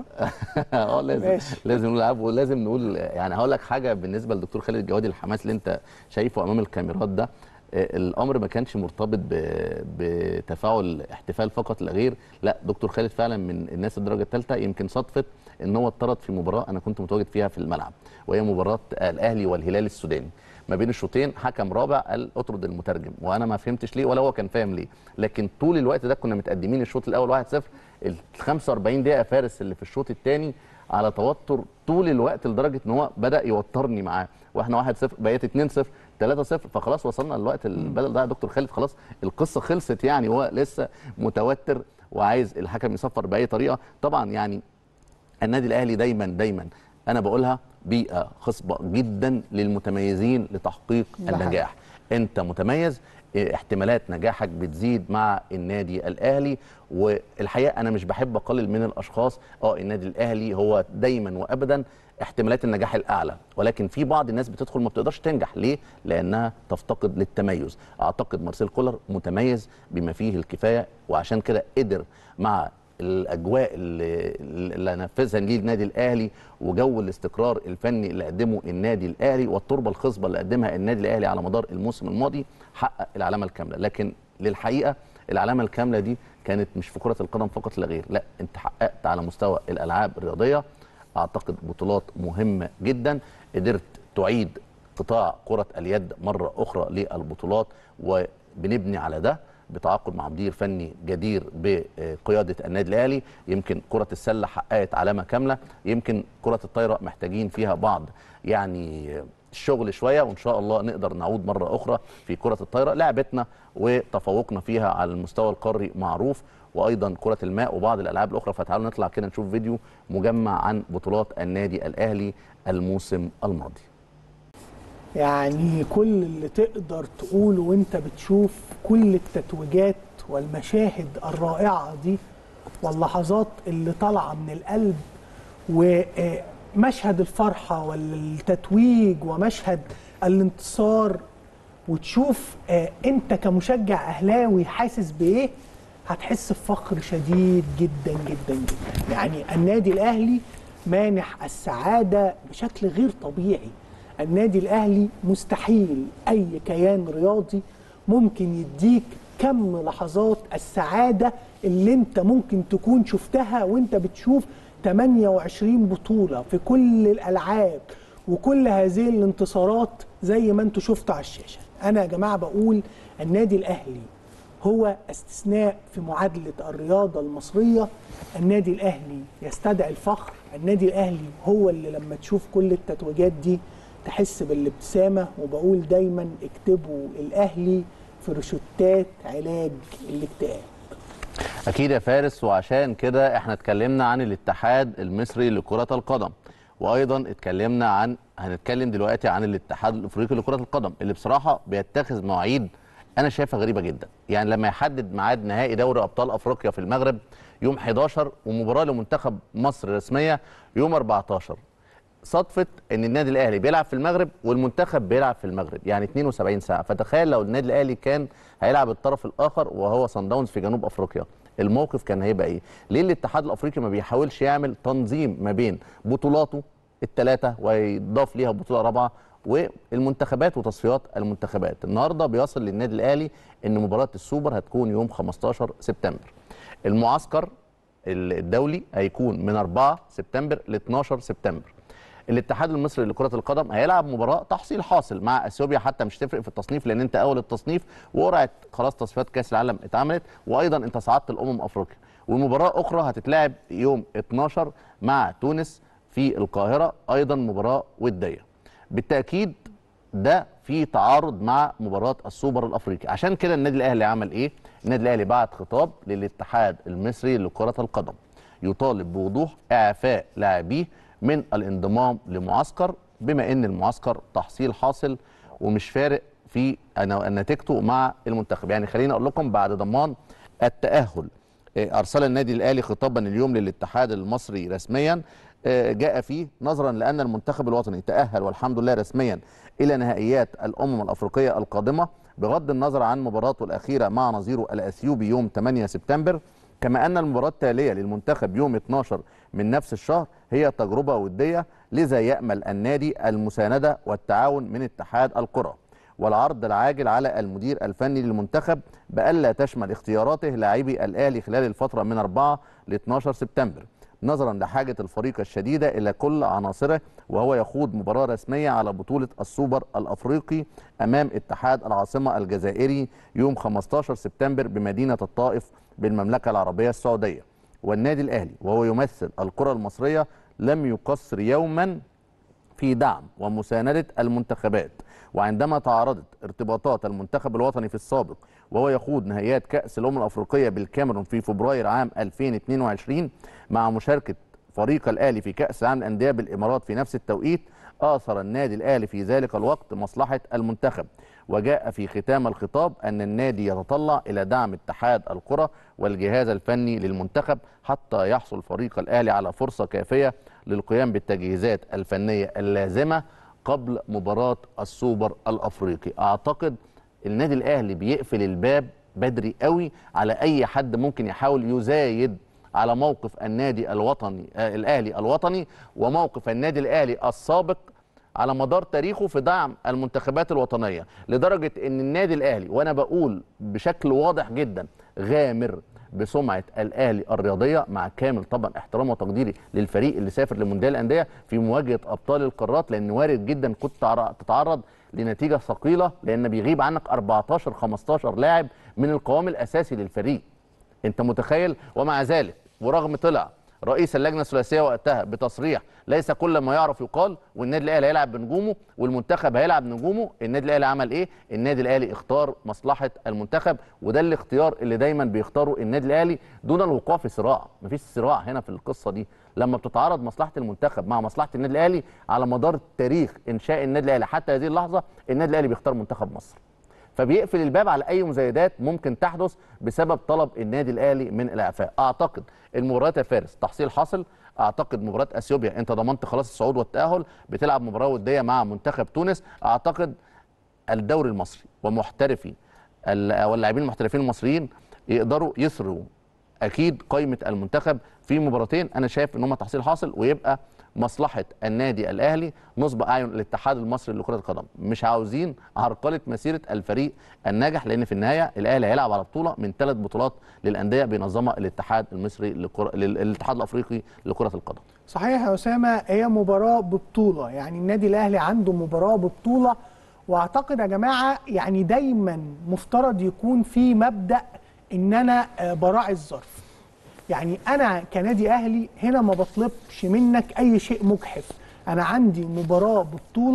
Speaker 1: لازم نقول ألعاب، ولازم نقول يعني هقول لك حاجة بالنسبة للدكتور خالد الجوادي، الحماس اللي أنت شايفه أمام الكاميرات ده، الامر ما كانش مرتبط بتفاعل احتفال فقط لا غير، لا دكتور خالد فعلا من الناس الدرجه الثالثه. يمكن صدفه ان هو اتطرد في مباراه انا كنت متواجد فيها في الملعب، وهي مباراه الاهلي والهلال السوداني، ما بين الشوطين حكم رابع قال اطرد المترجم، وانا ما فهمتش ليه ولا هو كان فاهم ليه، لكن طول الوقت ده كنا متقدمين الشوط الاول 1-0، ال 45 دقيقه فارس اللي في الشوط الثاني على توتر طول الوقت، لدرجه ان هو بدا يوترني معاه، واحنا 1-0 بقيت 2-0 3-0، فخلاص وصلنا للوقت البدل ده يا دكتور خالد، خلاص القصه خلصت، يعني هو لسه متوتر وعايز الحكم يصفر باي طريقه. طبعا يعني النادي الاهلي دايما انا بقولها بيئه خصبه جدا للمتميزين لتحقيق النجاح. انت متميز، احتمالات نجاحك بتزيد مع النادي الاهلي. والحقيقه انا مش بحب اقلل من الاشخاص، النادي الاهلي هو دايما وابدا احتمالات النجاح الاعلى، ولكن في بعض الناس بتدخل ما بتقدرش تنجح، ليه؟ لانها تفتقد للتميز. اعتقد مارسيل كولر متميز بما فيه الكفايه، وعشان كده قدر مع الاجواء اللي نفذها ليه النادي الاهلي، وجو الاستقرار الفني اللي قدمه النادي الاهلي، والتربه الخصبه اللي قدمها النادي الاهلي على مدار الموسم الماضي، حقق العلامه الكامله. لكن للحقيقه العلامه الكامله دي كانت مش في كره القدم فقط لا غير، لا انت حققت على مستوى الالعاب الرياضيه اعتقد بطولات مهمه جدا، قدرت تعيد قطاع كره اليد مره اخرى للبطولات، وبنبني على ده بتعاقد مع مدير فني جدير بقياده النادي الاهلي. يمكن كره السله حققت علامه كامله، يمكن كره الطايره محتاجين فيها بعض يعني الشغل شويه، وان شاء الله نقدر نعود مره اخرى في كره الطايره. لعبتنا وتفوقنا فيها على المستوى القاري معروف، وايضا كره الماء وبعض الالعاب الاخرى. فتعالوا نطلع كده نشوف فيديو مجمع عن بطولات النادي الاهلي الموسم الماضي.
Speaker 2: يعني كل اللي تقدر تقوله وانت بتشوف كل التتويجات والمشاهد الرائعه دي واللحظات اللي طالعه من القلب، ومشهد الفرحه والتتويج ومشهد الانتصار، وتشوف انت كمشجع اهلاوي حاسس بايه، هتحس بفخر شديد جدا جدا جدا. يعني النادي الاهلي مانح السعاده بشكل غير طبيعي. النادي الاهلي مستحيل اي كيان رياضي ممكن يديك كم لحظات السعاده اللي انت ممكن تكون شفتها وانت بتشوف 28 بطوله في كل الالعاب وكل هذه الانتصارات زي ما انتوا شفتوا على الشاشه. انا يا جماعه بقول النادي الاهلي هو استثناء في معادله الرياضه المصريه. النادي الاهلي يستدعي الفخر، النادي الاهلي هو اللي لما تشوف كل التتويجات دي تحس بالابتسامه. وبقول دايما اكتبوا الاهلي في روشتات علاج الاكتئاب.
Speaker 1: اكيد يا فارس، وعشان كده احنا اتكلمنا عن الاتحاد المصري لكرة القدم، وايضا هنتكلم دلوقتي عن الاتحاد الافريقي لكرة القدم اللي بصراحة بيتخذ مواعيد انا شايفها غريبة جدا. يعني لما يحدد ميعاد نهائي دوري ابطال افريقيا في المغرب يوم 11 ومباراة لمنتخب مصر رسمية يوم 14، صدفة ان النادي الاهلي بيلعب في المغرب والمنتخب بيلعب في المغرب، يعني 72 ساعة. فتخيل لو النادي الاهلي كان هيلعب الطرف الاخر وهو صن داونز في جنوب افريقيا، الموقف كان هيبقى ايه؟ ليه الاتحاد الافريقي ما بيحاولش يعمل تنظيم ما بين بطولاته الثلاثة ويضاف ليها بطولة رابعة والمنتخبات وتصفيات المنتخبات؟ النهارده بيصل للنادي الاهلي ان مباراة السوبر هتكون يوم 15 سبتمبر. المعسكر الدولي هيكون من 4 سبتمبر ل 12 سبتمبر. الاتحاد المصري لكرة القدم هيلعب مباراة تحصيل حاصل مع اثيوبيا، حتى مش تفرق في التصنيف لان انت اول التصنيف وقرعه خلاص تصفيات كاس العالم اتعملت، وايضا انت صعدت افريقيا. ومباراة اخرى هتتلعب يوم 12 مع تونس في القاهرة، ايضا مباراة ودية. بالتأكيد ده في تعارض مع مباراة السوبر الافريقي. عشان كده النادي الاهلي عمل ايه؟ النادي الاهلي بعت خطاب للاتحاد المصري لكرة القدم يطالب بوضوح اعفاء لاعبيه من الانضمام لمعسكر، بما ان المعسكر تحصيل حاصل ومش فارق في نتيجته مع المنتخب. يعني خليني اقول لكم بعد ضمان التأهل ارسل النادي الاهلي خطابا اليوم للاتحاد المصري رسميا جاء فيه نظرا لان المنتخب الوطني تأهل والحمد لله رسميا الى نهائيات الامم الافريقيه القادمه بغض النظر عن مباراته الاخيره مع نظيره الاثيوبي يوم 8 سبتمبر، كما ان المباراه التاليه للمنتخب يوم 12 من نفس الشهر هي تجربه وديه، لذا يامل النادي المسانده والتعاون من اتحاد القرى والعرض العاجل على المدير الفني للمنتخب بألا تشمل اختياراته لاعبي الاهلي خلال الفتره من 4 ل 12 سبتمبر نظرا لحاجه الفريق الشديده الى كل عناصره، وهو يخوض مباراه رسميه على بطوله السوبر الافريقي امام اتحاد العاصمه الجزائري يوم 15 سبتمبر بمدينه الطائف بالمملكه العربيه السعوديه. والنادي الاهلي وهو يمثل الكره المصريه لم يقصر يوما في دعم ومساندة المنتخبات، وعندما تعارضت ارتباطات المنتخب الوطني في السابق وهو يخوض نهائيات كأس الأمم الأفريقية بالكاميرون في فبراير عام 2022 مع مشاركة فريق الأهلي في كأس العالم للأندية بالإمارات في نفس التوقيت، آثر النادي الأهلي في ذلك الوقت مصلحة المنتخب. وجاء في ختام الخطاب أن النادي يتطلع إلى دعم اتحاد القرى والجهاز الفني للمنتخب حتى يحصل فريق الأهلي على فرصة كافية للقيام بالتجهيزات الفنية اللازمة قبل مباراة السوبر الأفريقي. أعتقد النادي الأهلي بيقفل الباب بدري قوي على أي حد ممكن يحاول يزايد على موقف النادي الوطني الأهلي الوطني وموقف النادي الأهلي السابق على مدار تاريخه في دعم المنتخبات الوطنية، لدرجة ان النادي الاهلي وانا بقول بشكل واضح جدا غامر بسمعة الاهلي الرياضية، مع كامل طبعا احترام وتقديري للفريق اللي سافر لمونديال الاندية في مواجهة ابطال القارات، لان وارد جدا كنت تتعرض لنتيجة ثقيلة لان بيغيب عنك 14 15 لاعب من القوام الاساسي للفريق. انت متخيل؟ ومع ذلك ورغم طلع رئيس اللجنه الثلاثيه وقتها بتصريح ليس كل ما يعرف يقال، والنادي الاهلي هيلعب بنجومه والمنتخب هيلعب بنجومه. النادي الاهلي عمل ايه؟ النادي الاهلي اختار مصلحه المنتخب، وده الاختيار اللي دايما بيختاره النادي الاهلي دون الوقوع في صراع. مفيش صراع هنا في القصه دي. لما بتتعارض مصلحه المنتخب مع مصلحه النادي الاهلي على مدار تاريخ انشاء النادي الاهلي حتى هذه اللحظه، النادي الاهلي بيختار منتخب مصر، فبيقفل الباب على اي مزايدات ممكن تحدث بسبب طلب النادي الاهلي من الاعفاء. اعتقد المباريات يا فارس تحصيل حاصل. اعتقد مباراه اثيوبيا انت ضمنت خلاص الصعود والتاهل، بتلعب مباراه وديه مع منتخب تونس. اعتقد الدوري المصري ومحترفي واللاعبين المحترفين المصريين يقدروا يسروا اكيد قائمه المنتخب في مباراتين. انا شايف ان هم تحصيل حاصل، ويبقى مصلحه النادي الاهلي نصب اعين الاتحاد المصري لكره القدم. مش عاوزين عرقله مسيره الفريق الناجح، لان في النهايه الاهلي هيلعب على بطوله من 3 بطولات للانديه بينظمها الاتحاد المصري الاتحاد الافريقي لكره القدم.
Speaker 2: صحيح يا اسامه، هي مباراه ببطوله، يعني النادي الاهلي عنده مباراه ببطوله. واعتقد يا جماعه يعني دايما مفترض يكون في مبدا ان انا براعي الظرف. يعني انا كنادي اهلي هنا ما بطلبش منك اي شيء مجحف، انا عندي مباراه ببطوله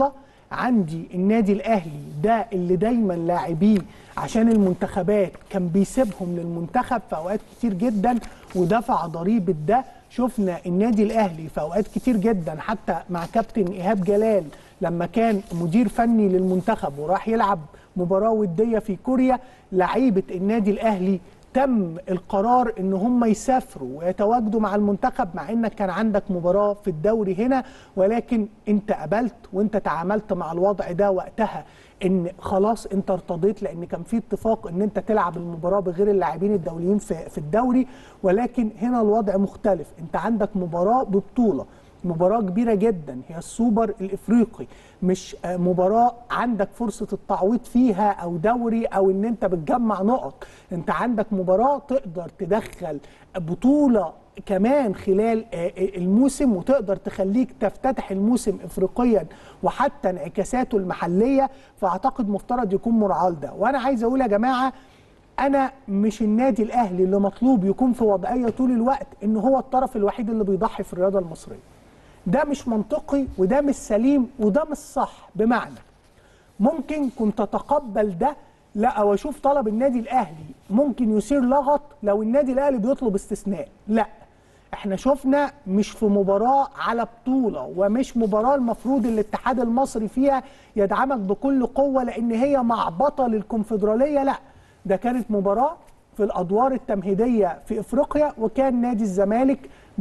Speaker 2: عندي النادي الاهلي ده اللي دايما لاعبيه عشان المنتخبات كان بيسيبهم للمنتخب في اوقات كتير جدا ودفع ضريبه ده. شفنا النادي الاهلي في اوقات كتير جدا حتى مع كابتن ايهاب جلال لما كان مدير فني للمنتخب وراح يلعب مباراه وديه في كوريا، لعيبه النادي الاهلي تم القرار ان هم يسافروا ويتواجدوا مع المنتخب، مع انك كان عندك مباراه في الدوري هنا، ولكن انت قبلت وانت تعاملت مع الوضع ده وقتها ان خلاص انت ارتضيت، لان كان في اتفاق ان انت تلعب المباراه بغير اللاعبين الدوليين في الدوري. ولكن هنا الوضع مختلف، انت عندك مباراه ببطوله، مباراة كبيرة جدا هي السوبر الافريقي، مش مباراة عندك فرصة التعويض فيها او دوري او ان انت بتجمع نقط، انت عندك مباراة تقدر تدخل بطولة كمان خلال الموسم وتقدر تخليك تفتتح الموسم افريقيا وحتى انعكاساته المحلية. فاعتقد مفترض يكون مراعاة لده. وانا عايز اقول يا جماعة، أنا مش النادي الأهلي اللي مطلوب يكون في وضعية طول الوقت إن هو الطرف الوحيد اللي بيضحي في الرياضة المصرية. ده مش منطقي وده مش سليم وده مش صح. بمعنى ممكن كنت أتقبل ده، لا، أو أشوف طلب النادي الأهلي ممكن يثير لغط لو النادي الأهلي بيطلب استثناء. لا، احنا شفنا مش في مباراة على بطولة ومش مباراة المفروض الاتحاد المصري فيها يدعمك بكل قوة لأن هي مع بطل الكونفدرالية، لا، ده كانت مباراة في الأدوار التمهيدية في إفريقيا، وكان نادي الزمالك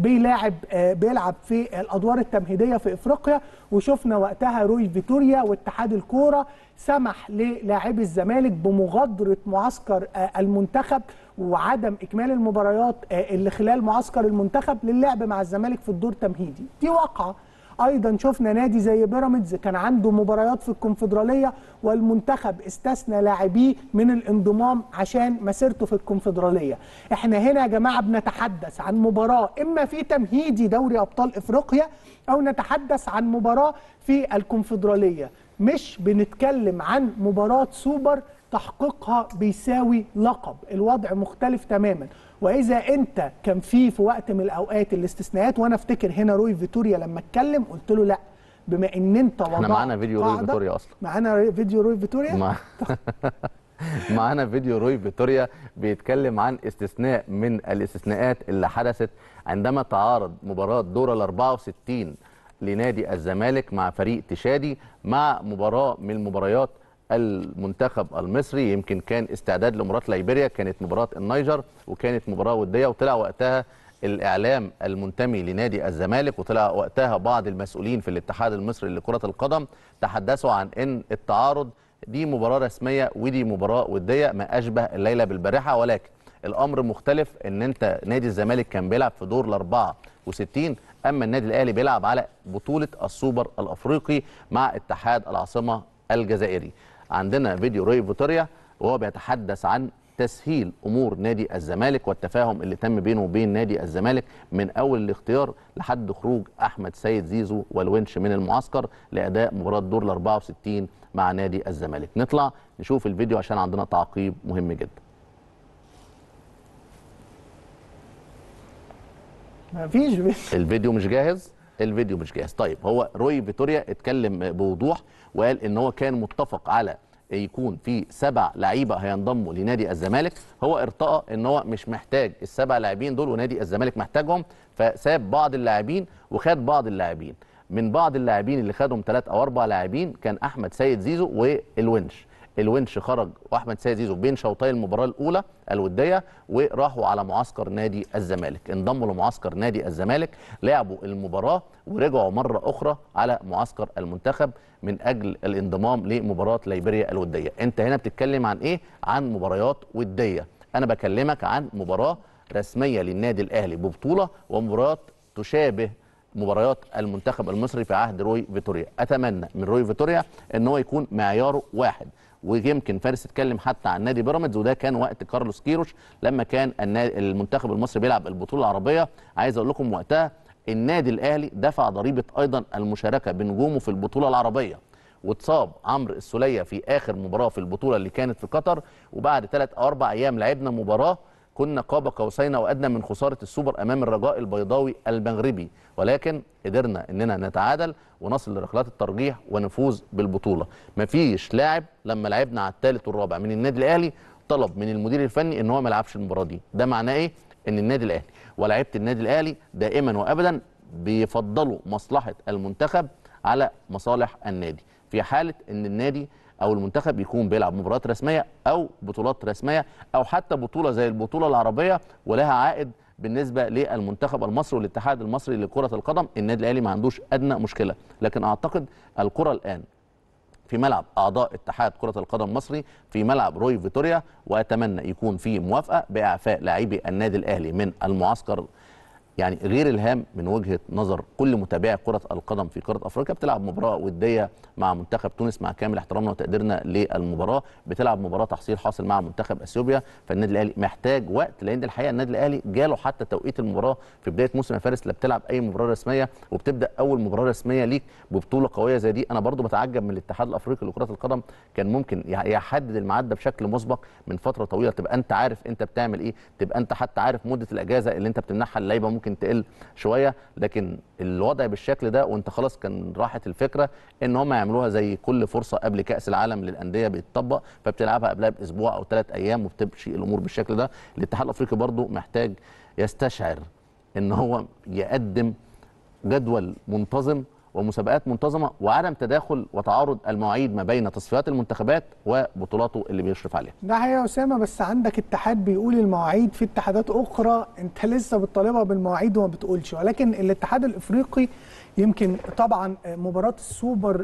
Speaker 2: بيلعب في الأدوار التمهيدية في إفريقيا، وشفنا وقتها روي فيتوريا واتحاد الكورة سمح للاعبي الزمالك بمغادرة معسكر المنتخب وعدم إكمال المباريات اللي خلال معسكر المنتخب للعب مع الزمالك في الدور التمهيدي. دي واقعة. ايضا شفنا نادي زي بيراميدز كان عنده مباريات في الكونفدراليه والمنتخب استثنى لاعبيه من الانضمام عشان مسيرته في الكونفدراليه. احنا هنا يا جماعه بنتحدث عن مباراه اما في تمهيدي دوري ابطال افريقيا او نتحدث عن مباراه في الكونفدراليه، مش بنتكلم عن مباراه سوبر تحقيقها بيساوي لقب. الوضع مختلف تماما. واذا انت كان في وقت من الاوقات الاستثناءات، وانا افتكر هنا روي فيتوريا لما اتكلم قلت له لا، بما ان انت وضعت
Speaker 1: احنا معانا فيديو روي فيتوريا اصلا.
Speaker 2: معانا فيديو روي فيتوريا
Speaker 1: معانا فيديو روي فيتوريا بيتكلم عن استثناء من الاستثناءات اللي حدثت عندما تعارض مباراه دور ال 64 لنادي الزمالك مع فريق تشادي مع مباراه من المباريات المنتخب المصري. يمكن كان استعداد لمباراه ليبيريا، كانت مباراه النيجر وكانت مباراه وديه، وطلع وقتها الاعلام المنتمي لنادي الزمالك وطلع وقتها بعض المسؤولين في الاتحاد المصري لكره القدم تحدثوا عن ان التعارض دي مباراه رسميه ودي مباراه وديه، ما اشبه الليله بالبارحه. ولكن الامر مختلف، ان انت نادي الزمالك كان بيلعب في دور ال 64 اما النادي الاهلي بيلعب على بطوله السوبر الافريقي مع اتحاد العاصمه الجزائري. عندنا فيديو روي فيتوريا وهو بيتحدث عن تسهيل امور نادي الزمالك والتفاهم اللي تم بينه وبين نادي الزمالك من اول الاختيار لحد خروج احمد سيد زيزو والونش من المعسكر لاداء مباراه دور ال 64 مع نادي الزمالك. نطلع نشوف الفيديو عشان عندنا تعقيب مهم جدا.
Speaker 2: مفيش
Speaker 1: الفيديو مش جاهز. الفيديو مش جاهز. طيب، هو روي فيتوريا اتكلم بوضوح وقال ان هو كان متفق على يكون في 7 لعيبه هينضموا لنادي الزمالك. هو ارتأى ان هو مش محتاج ال7 لاعبين دول ونادي الزمالك محتاجهم، فساب بعض اللاعبين وخد بعض اللاعبين. من بعض اللاعبين اللي خدهم 3 أو 4 لاعبين كان احمد سيد زيزو والونش. الونش خرج واحمد سيد زيزو بين شوطي المباراه الاولى الوديه وراحوا على معسكر نادي الزمالك، انضموا لمعسكر نادي الزمالك، لعبوا المباراه ورجعوا مره اخرى على معسكر المنتخب من اجل الانضمام لمباراه ليبيريا الوديه. انت هنا بتتكلم عن ايه؟ عن مباريات وديه. انا بكلمك عن مباراه رسميه للنادي الاهلي ببطوله ومباريات تشابه مباريات المنتخب المصري في عهد روي فيتوريا. اتمنى من روي فيتوريا ان هو يكون معياره واحد. ويمكن فارس اتكلم حتى عن نادي بيراميدز، وده كان وقت كارلوس كيروش لما كان المنتخب المصري بيلعب البطوله العربيه. عايز اقول لكم وقتها النادي الاهلي دفع ضريبه ايضا المشاركه بنجومه في البطوله العربيه، واتصاب عمرو السوليه في اخر مباراه في البطوله اللي كانت في قطر، وبعد 3 أو 4 ايام لعبنا مباراه كنا قاب قوسين او ادنى من خساره السوبر امام الرجاء البيضاوي المغربي، ولكن قدرنا اننا نتعادل ونصل لركلات الترجيح ونفوز بالبطوله. مفيش لاعب لما لعبنا على الثالث والرابع من النادي الاهلي طلب من المدير الفني ان هو ما يلعبش المباراه دي. ده معناه ايه؟ ان النادي الاهلي ولاعيبه النادي الاهلي دائما وابدا بيفضلوا مصلحه المنتخب على مصالح النادي، في حاله ان النادي او المنتخب يكون بيلعب مباريات رسميه او بطولات رسميه او حتى بطوله زي البطوله العربيه ولها عائد بالنسبه للمنتخب المصري والاتحاد المصري لكره القدم. النادي الاهلي ما عندوش ادنى مشكله، لكن اعتقد الكره الان في ملعب اعضاء اتحاد كره القدم المصري في ملعب روي فيتوريا، واتمنى يكون في موافقه باعفاء لاعبي النادي الاهلي من المعسكر، يعني غير الهام من وجهه نظر كل متابعي كره القدم في قاره افريقيا. بتلعب مباراه وديه مع منتخب تونس مع كامل احترامنا وتقديرنا للمباراه، بتلعب مباراه تحصيل حاصل مع منتخب اثيوبيا، فالنادي الاهلي محتاج وقت، لان الحقيقه النادي الاهلي جاله حتى توقيت المباراه في بدايه موسم فارس لا بتلعب اي مباراه رسميه، وبتبدا اول مباراه رسميه ليك ببطوله قويه زي دي. انا برضو بتعجب من الاتحاد الافريقي لكره القدم، كان ممكن يحدد الميعاد ده بشكل مسبق من فتره طويله، تبقى انت عارف انت بتعمل ايه، تبقى انت حتى عارف مده الاجازه اللي انت بتمنحها للعيبه ممكن تقل شويه. لكن الوضع بالشكل ده وانت خلاص كان راحت الفكره ان هم يعملوها زي كل فرصه قبل كاس العالم للانديه بيتطبق، فبتلعبها قبلها باسبوع او 3 ايام وبتمشي الامور بالشكل ده. الاتحاد الافريقي برضو محتاج يستشعر ان هو يقدم جدول منتظم ومسابقات منتظمه وعدم تداخل وتعارض المواعيد ما بين تصفيات المنتخبات وبطولاته اللي بيشرف عليها.
Speaker 2: ده حقيقة يا أسامة، بس عندك اتحاد بيقول المواعيد، في اتحادات أخرى أنت لسه بتطالبها بالمواعيد وما بتقولش. ولكن الاتحاد الإفريقي يمكن طبعا مباراة السوبر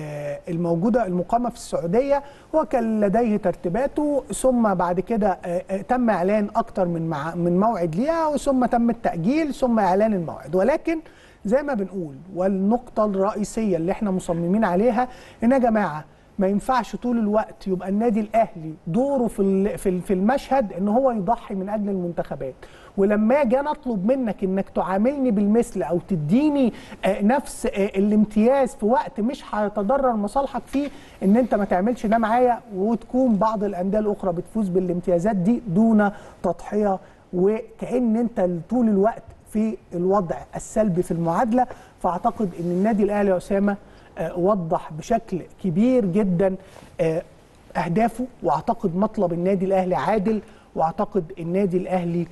Speaker 2: الموجودة المقامة في السعودية هو كان لديه ترتيباته، ثم بعد كده تم إعلان أكتر من موعد ليها، ثم تم التأجيل، ثم إعلان الموعد. ولكن زي ما بنقول، والنقطة الرئيسية اللي احنا مصممين عليها ان يا جماعة ما ينفعش طول الوقت يبقى النادي الاهلي دوره في المشهد ان هو يضحي من اجل المنتخبات. ولما اجي انا اطلب منك انك تعاملني بالمثل او تديني نفس الامتياز في وقت مش هيتضرر مصالحك فيه، ان انت ما تعملش ده معايا وتكون بعض الانديه الاخرى بتفوز بالامتيازات دي دون تضحيه، وكأن انت طول الوقت في الوضع السلبي في المعادله. فاعتقد ان النادي الاهلي يا اسامه وضح بشكل كبير جدا اهدافه، واعتقد مطلب النادي الاهلي عادل، واعتقد النادي الاهلي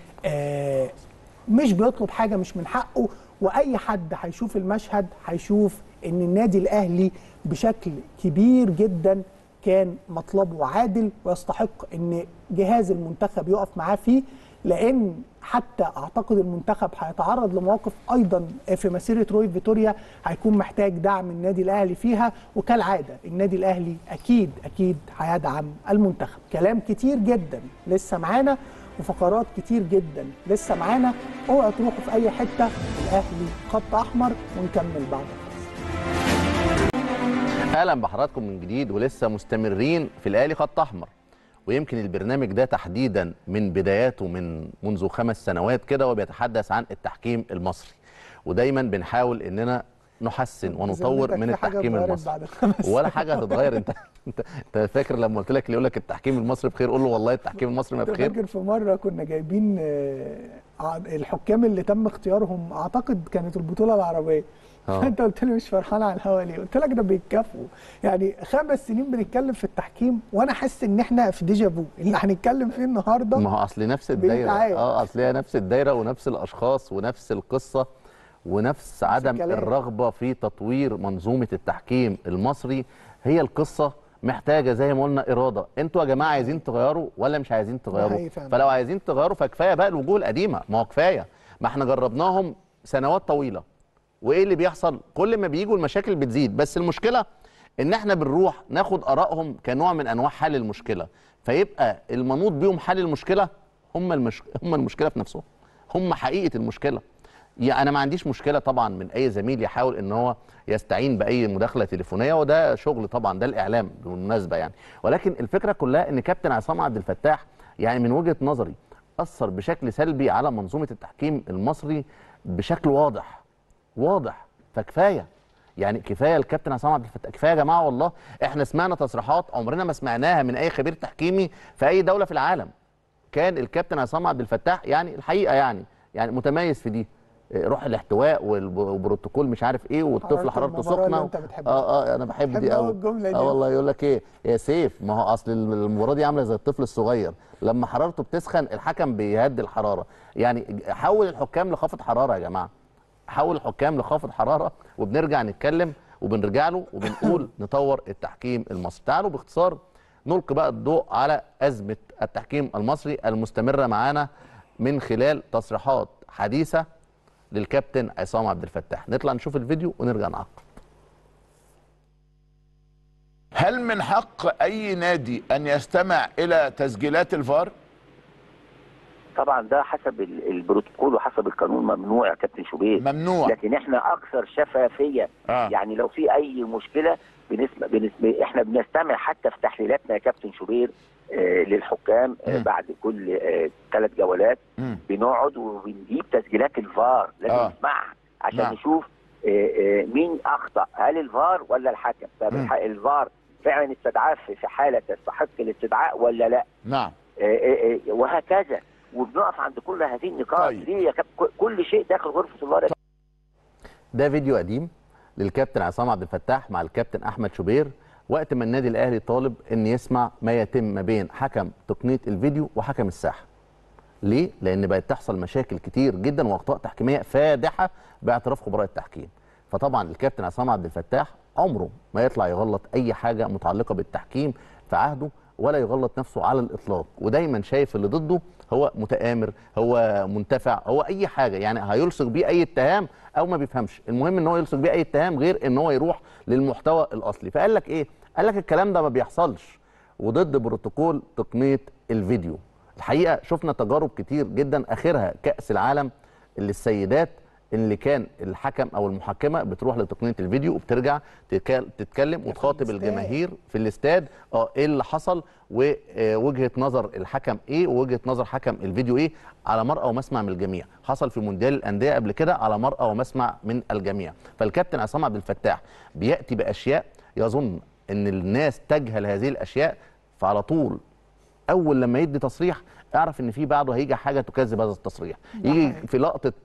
Speaker 2: مش بيطلب حاجه مش من حقه. واي حد هيشوف المشهد هيشوف ان النادي الاهلي بشكل كبير جدا كان مطلبه عادل ويستحق ان جهاز المنتخب يقف معاه فيه، لان حتى اعتقد المنتخب هيتعرض لمواقف ايضا في مسيره روي فيتوريا هيكون محتاج دعم النادي الاهلي فيها، وكالعاده النادي الاهلي اكيد هيدعم المنتخب. كلام كتير جدا لسه معانا وفقرات كتير جدا لسه معانا، اوعوا تروحوا في اي حته. الاهلي خط احمر ونكمل بعد
Speaker 1: اهلا بحضراتكم من جديد، ولسه مستمرين في الاهلي خط احمر. ويمكن البرنامج ده تحديدا من بداياته منذ 5 سنوات كده وبيتحدث عن التحكيم المصري، ودايما بنحاول اننا نحسن ونطور من التحكيم المصري. ولا حاجه هتتغير. انت فاكر لما قلت لك اللي يقول لك التحكيم المصري بخير قول له والله التحكيم المصري ما بخير.
Speaker 2: فاكر في مره كنا جايبين الحكام اللي تم اختيارهم، اعتقد كانت البطوله العربيه، فانت قلت لي مش فرحان على الهوا ليه؟ قلت لك ده بيتكافئوا. يعني 5 سنين بنتكلم في التحكيم وانا حاسس ان احنا في ديجافو اللي هنتكلم فيه النهارده.
Speaker 1: ما هو اصل نفس الدايره، اصل هي نفس الدايره ونفس الاشخاص ونفس القصه ونفس عدم الرغبه في تطوير منظومه التحكيم المصري. هي القصه محتاجه زي ما قلنا اراده. انتوا يا جماعه عايزين تغيروا ولا مش عايزين تغيروا؟ فلو عايزين تغيروا فكفايه بقى الوجوه القديمه. ما هو كفايه، ما احنا جربناهم سنوات طويله، وايه اللي بيحصل؟ كل ما بييجوا المشاكل بتزيد. بس المشكله ان احنا بنروح ناخد ارائهم كنوع من انواع حل المشكله، فيبقى المنوط بيهم حل المشكله هم المشكله في نفسهم، هم حقيقه المشكله. يعني انا ما عنديش مشكله طبعا من اي زميل يحاول ان هو يستعين باي مداخله تليفونيه، وده شغل طبعا، ده الاعلام بالمناسبه يعني. ولكن الفكره كلها ان كابتن عصام عبد الفتاح يعني من وجهه نظري اثر بشكل سلبي على منظومه التحكيم المصري بشكل واضح. فكفايه يعني، كفايه الكابتن عصام عبد الفتاح، كفايه يا جماعه. والله احنا سمعنا تصريحات عمرنا ما سمعناها من اي خبير تحكيمي في اي دوله في العالم. كان الكابتن عصام عبد الفتاح يعني الحقيقه يعني متميز في دي، روح الاحتواء والبروتوكول مش عارف ايه، والطفل حرارته سخنه. انا بحب دي قوي. والله يقول لك ايه يا سيف، ما هو اصل المباراه دي عامله زي الطفل الصغير، لما حرارته بتسخن الحكم بيهدي الحراره. يعني حول الحكام لخافض حراره يا جماعه، حول الحكام لخافض حراره، وبنرجع نتكلم وبنرجع له وبنقول نطور التحكيم المصري. تعالوا باختصار نلقي بقى الضوء على ازمه التحكيم المصري المستمره معانا من خلال تصريحات حديثه للكابتن عصام عبد الفتاح. نطلع نشوف الفيديو ونرجع نعقب.
Speaker 4: هل من حق اي نادي ان يستمع الى تسجيلات الفار؟
Speaker 5: طبعا ده حسب البروتوكول وحسب القانون ممنوع يا كابتن شوبير،
Speaker 4: ممنوع.
Speaker 5: لكن احنا اكثر شفافيه. يعني لو في اي مشكله احنا بنستمع حتى في تحليلاتنا يا كابتن شوبير للحكام بعد كل 3 جولات بنقعد وبنجيب تسجيلات الفار، لازم نسمعها عشان نشوف مين اخطا، هل الفار ولا الحكم؟ طب الفار فعلا استدعاه في حاله تستحق الاستدعاء ولا لا؟
Speaker 4: نعم.
Speaker 5: وهكذا، وبنقف عند كل هذه النقاط.
Speaker 4: طيب.
Speaker 5: ليه يا كابتن كل شيء داخل غرفه الفار؟
Speaker 1: ده فيديو قديم للكابتن عصام عبد الفتاح مع الكابتن احمد شوبير وقت ما النادي الاهلي طالب ان يسمع ما يتم ما بين حكم تقنيه الفيديو وحكم الساحه. ليه؟ لان بقت تحصل مشاكل كتير جدا واخطاء تحكيميه فادحه باعتراف خبراء التحكيم. فطبعا الكابتن عصام عبد الفتاح عمره ما يطلع يغلط اي حاجه متعلقه بالتحكيم في عهده، ولا يغلط نفسه على الاطلاق، ودايما شايف اللي ضده هو متآمر، هو منتفع، هو اي حاجه، يعني هيلصق بيه اي اتهام او ما بيفهمش، المهم ان هو يلصق بيه اي اتهام غير ان هو يروح للمحتوى الاصلي. فقال لك ايه؟ قال لك الكلام ده ما بيحصلش وضد بروتوكول تقنيه الفيديو. الحقيقه شفنا تجارب كتير جدا، اخرها كأس العالم اللي السيدات اللي كان الحكم او المحكمه بتروح لتقنيه الفيديو وبترجع تتكلم وتخاطب الجماهير في الاستاد ايه اللي حصل ووجهه نظر الحكم ايه ووجهه نظر حكم الفيديو ايه، على مرأى ومسمع من الجميع. حصل في مونديال الانديه قبل كده على مرأى ومسمع من الجميع. فالكابتن عصام عبد الفتاح بياتي باشياء يظن ان الناس تجهل هذه الاشياء، فعلى طول اول لما يدي تصريح اعرف ان في بعده هيجي حاجه تكذب هذا التصريح. يجي في لقطه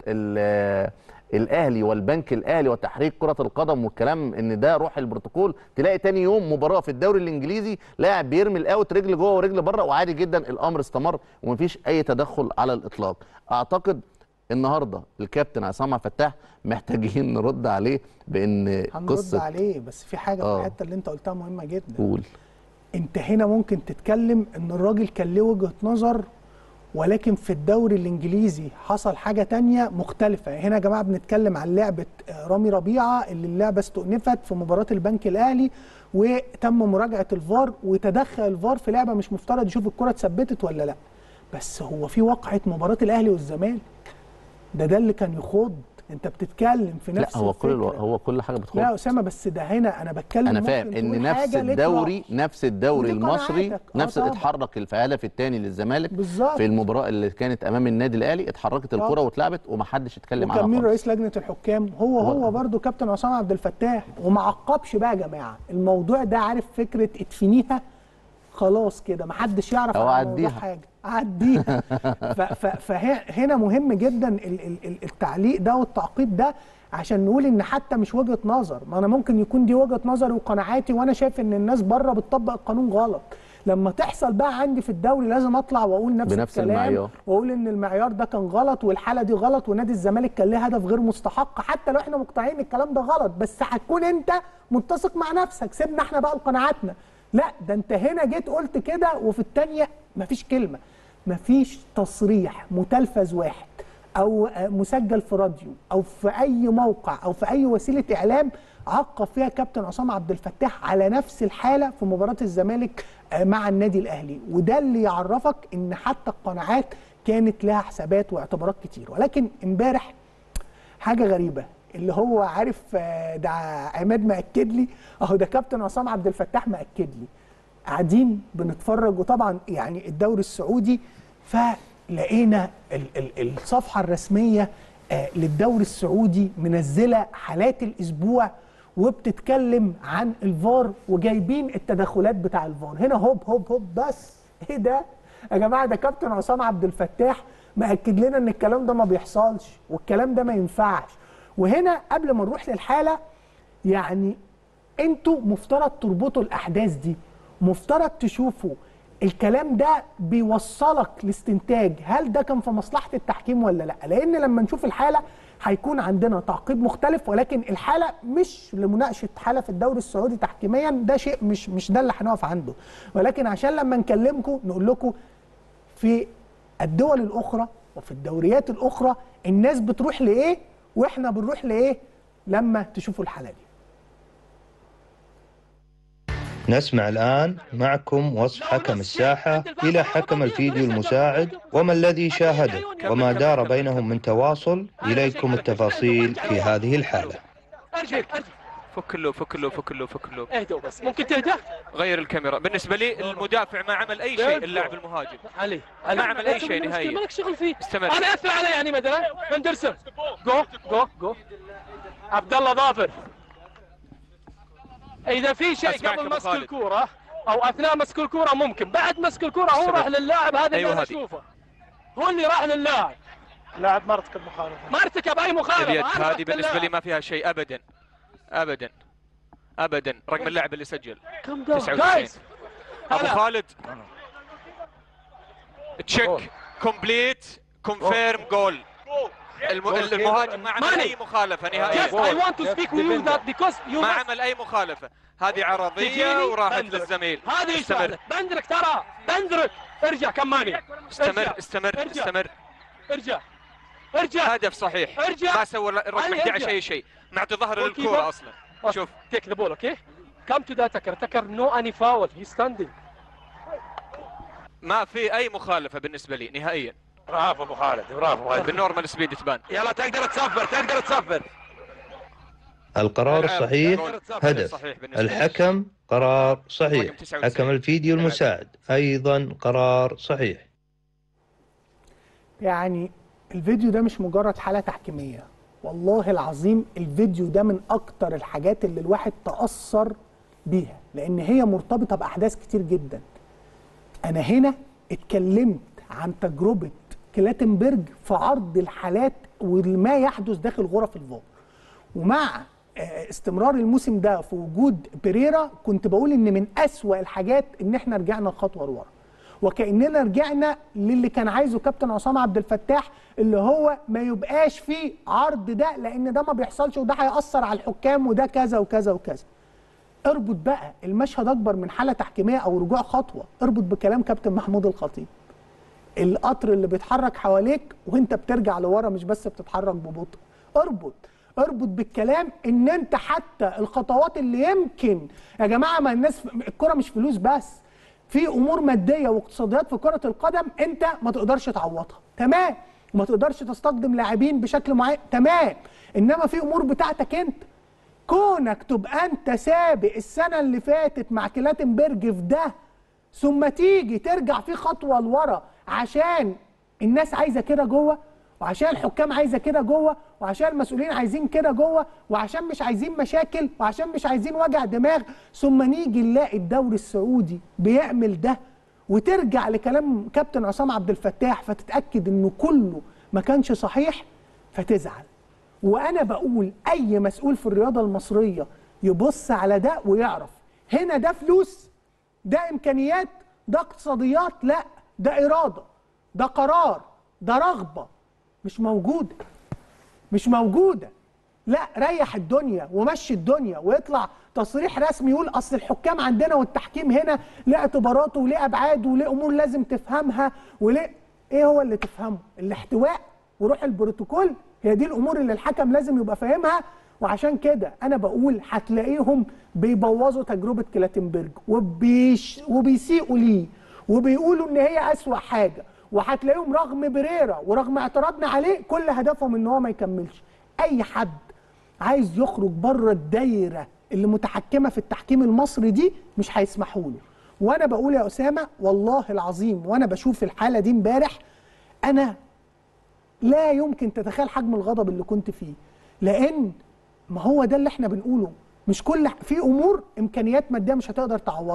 Speaker 1: الاهلي والبنك الاهلي وتحريك كره القدم والكلام ان ده روح البروتوكول، تلاقي تاني يوم مباراه في الدوري الانجليزي لاعب بيرمي الاوت رجل جوه ورجل بره، وعادي جدا الامر استمر ومفيش اي تدخل على الاطلاق. اعتقد النهارده الكابتن عصام عبد الفتاح محتاجين نرد عليه بان قصه.
Speaker 2: هنرد عليه، بس في حاجه في الحته اللي انت قلتها مهمه جدا.
Speaker 1: قول.
Speaker 2: انت هنا ممكن تتكلم ان الراجل كان له وجهه نظر، ولكن في الدوري الانجليزي حصل حاجه تانية مختلفه. هنا يا جماعه بنتكلم عن لعبه رامي ربيعه اللي اللعبه استؤنفت في مباراه البنك الاهلي وتم مراجعه الفار وتدخل الفار في لعبه مش مفترض يشوف الكره اتثبتت ولا لا. بس هو في واقعه مباراه الاهلي والزمالك ده اللي كان يخوض. انت بتتكلم في نفس
Speaker 1: لا هو كل حاجه بتخوض.
Speaker 2: لا يا اسامه، بس ده هنا انا بتكلم،
Speaker 1: انا فاهم ان نفس الدوري المصري نفس اتحرك في الهدف الثاني للزمالك بالزبط. في المباراه اللي كانت امام النادي الاهلي اتحركت الكره واتلعبت ومحدش اتكلم عنها.
Speaker 2: وكان مين رئيس لجنه الحكام؟ هو برضه كابتن عصام عبد الفتاح. وما عقبش بقى يا جماعه الموضوع ده، عارف فكره اتفنيها خلاص كده محدش يعرف عن الموضوع حاجه، عديها. فهنا مهم جدا التعليق ده والتعقيب ده عشان نقول ان حتى مش وجهه نظر، ما انا ممكن يكون دي وجهه نظري وقناعاتي وانا شايف ان الناس بره بتطبق القانون غلط. لما تحصل بقى عندي في الدوري لازم اطلع واقول نفس الكلام المعيار. واقول ان المعيار ده كان غلط والحاله دي غلط ونادي الزمالك كان ليه هدف غير مستحق، حتى لو احنا مقتنعين الكلام ده غلط، بس هتكون انت متسق مع نفسك. سيبنا احنا بقى لقناعاتنا. لا ده انت هنا جيت قلت كده وفي الثانيه مفيش كلمه، مفيش تصريح متلفز واحد او مسجل في راديو او في اي موقع او في اي وسيله اعلام عقب فيها كابتن عصام عبد الفتاح على نفس الحاله في مباراه الزمالك مع النادي الاهلي. وده اللي يعرفك ان حتى القناعات كانت لها حسابات واعتبارات كتير. ولكن امبارح حاجه غريبه، اللي هو عارف ده عماد مأكد لي اهو، ده كابتن عصام عبد الفتاح مأكد لي. قاعدين بنتفرج وطبعا يعني الدوري السعودي، فلقينا الصفحه الرسميه للدوري السعودي منزله حالات الاسبوع وبتتكلم عن الفار وجايبين التدخلات بتاع الفار. هنا هوب هوب هوب، بس ايه ده؟ يا جماعه ده كابتن عصام عبد الفتاح مأكد لنا ان الكلام ده ما بيحصلش والكلام ده ما ينفعش. وهنا قبل ما نروح للحاله، يعني انتوا مفترض تربطوا الاحداث دي، مفترض تشوفوا الكلام ده بيوصلك لاستنتاج هل ده كان في مصلحه التحكيم ولا لا، لان لما نشوف الحاله هيكون عندنا تعقيب مختلف. ولكن الحاله مش لمناقشه حاله في الدوري السعودي تحكيميا، ده شيء مش ده اللي هنقف عنده، ولكن عشان لما نكلمكم نقول لكم في الدول الاخرى وفي الدوريات الاخرى الناس بتروح لايه واحنا بنروح لايه لما تشوفوا الحاله دي.
Speaker 6: نسمع الآن معكم وصف حكم الساحة إلى حكم الفيديو المساعد وما الذي شاهده وما دار بينهم من تواصل. إليكم التفاصيل في هذه الحالة.
Speaker 7: فك له اهدوا بس، ممكن تهدى؟ غير الكاميرا. بالنسبة لي المدافع ما عمل أي شيء، اللاعب المهاجم علي ما عمل أي شيء نهائيا. مالك شغل فيه. استمر. أنا أثر عليه يعني مثلا مندرسون. جو عبد الله ظافر. إذا في شيء قبل مسك الكورة أو أثناء مسك الكورة ممكن، بعد مسك الكورة هو راح للاعب هذا اللي أنا أشوفه. هو اللي راح للاعب. لاعب ما ارتكب مخالفة. ما ارتكب أي مخالفة. اليد هذه بالنسبة لي ما فيها شيء أبدا رغم اللاعب اللي سجل 99. أبو خالد تشيك كومبليت كونفيرم جول. المهاجم ما عمل اي مخالفه نهائيا. ما عمل اي مخالفه. هذه عرضيه وراحت للزميل. هذه استمر. بندرك ترى بندرك. ارجع كماني. استمر. ارجع. هدف صحيح. ارجع. ما سوى رقم 11 اي شيء. معطي ظهر للكوره اصلا. شوف تيك ذا بول. اوكي كم تو ذات تكر نو اني فاول. هي ستاندينج. ما في اي مخالفه بالنسبه لي نهائيا. برافو ابو خالد، برافو. بالنورمال سبيد تبان. يلا تقدر تصفر.
Speaker 6: القرار الصحيح هدف، الحكم قرار صحيح، حكم الفيديو المساعد ايضا قرار صحيح.
Speaker 2: يعني الفيديو ده مش مجرد حالة تحكيمية، والله العظيم الفيديو ده من اكتر الحاجات اللي الواحد تأثر بيها، لان هي مرتبطة باحداث كتير جدا. انا هنا اتكلمت عن تجربة كلاتنبرج في عرض الحالات وما يحدث داخل غرف الفار، ومع استمرار الموسم ده في وجود بيريرا كنت بقول ان من أسوأ الحاجات ان احنا رجعنا خطوه لورا، وكاننا رجعنا للي كان عايزه كابتن عصام عبد الفتاح، اللي هو ما يبقاش فيه عرض ده لان ده ما بيحصلش وده هيأثر على الحكام وده كذا وكذا وكذا. اربط بقى المشهد اكبر من حاله تحكيميه او رجوع خطوه، اربط بكلام كابتن محمود الخطيب. القطر اللي بيتحرك حواليك وانت بترجع لورا، مش بس بتتحرك ببطء. اربط بالكلام ان انت حتى الخطوات اللي يمكن يا جماعه، ما الناس الكره مش فلوس بس، في امور ماديه واقتصاديات في كره القدم انت ما تقدرش تعوضها، تمام، وما تقدرش تستخدم لاعبين بشكل معين، تمام، انما في امور بتاعتك انت. كونك تبقى انت سابق السنه اللي فاتت مع كلاتنبرج في ده، ثم تيجي ترجع فيه خطوه لورا عشان الناس عايزه كده جوه، وعشان الحكام عايزه كده جوه، وعشان المسؤولين عايزين كده جوه، وعشان مش عايزين مشاكل، وعشان مش عايزين وجع دماغ، ثم نيجي نلاقي الدوري السعودي بيعمل ده، وترجع لكلام كابتن عصام عبد الفتاح فتتاكد انه كله ما كانش صحيح فتزعل. وانا بقول اي مسؤول في الرياضه المصريه يبص على ده ويعرف هنا ده فلوس، ده امكانيات، ده اقتصاديات، لا ده اراده، ده قرار، ده رغبه مش موجوده. لا ريح الدنيا ومشي الدنيا، ويطلع تصريح رسمي يقول اصل الحكام عندنا والتحكيم هنا له اعتباراته وله ابعاده وله امور لازم تفهمها وله ايه هو اللي تفهمه؟ الاحتواء وروح البروتوكول، هي دي الامور اللي الحكم لازم يبقى فاهمها. وعشان كده انا بقول هتلاقيهم بيبوظوا تجربه كلاتنبرج وبيسيئوا ليه وبيقولوا ان هي اسوأ حاجه، وهتلاقيهم رغم بريرا ورغم اعتراضنا عليه كل هدفهم ان هو ما يكملش. اي حد عايز يخرج بره الدايره اللي متحكمه في التحكيم المصري دي مش هيسمحوا له. وانا بقول يا اسامه والله العظيم، وانا بشوف الحاله دي امبارح، انا لا يمكن تتخيل حجم الغضب اللي كنت فيه، لان ما هو ده اللي احنا بنقوله، مش كل في امور امكانيات ماديه مش هتقدر تعوضها،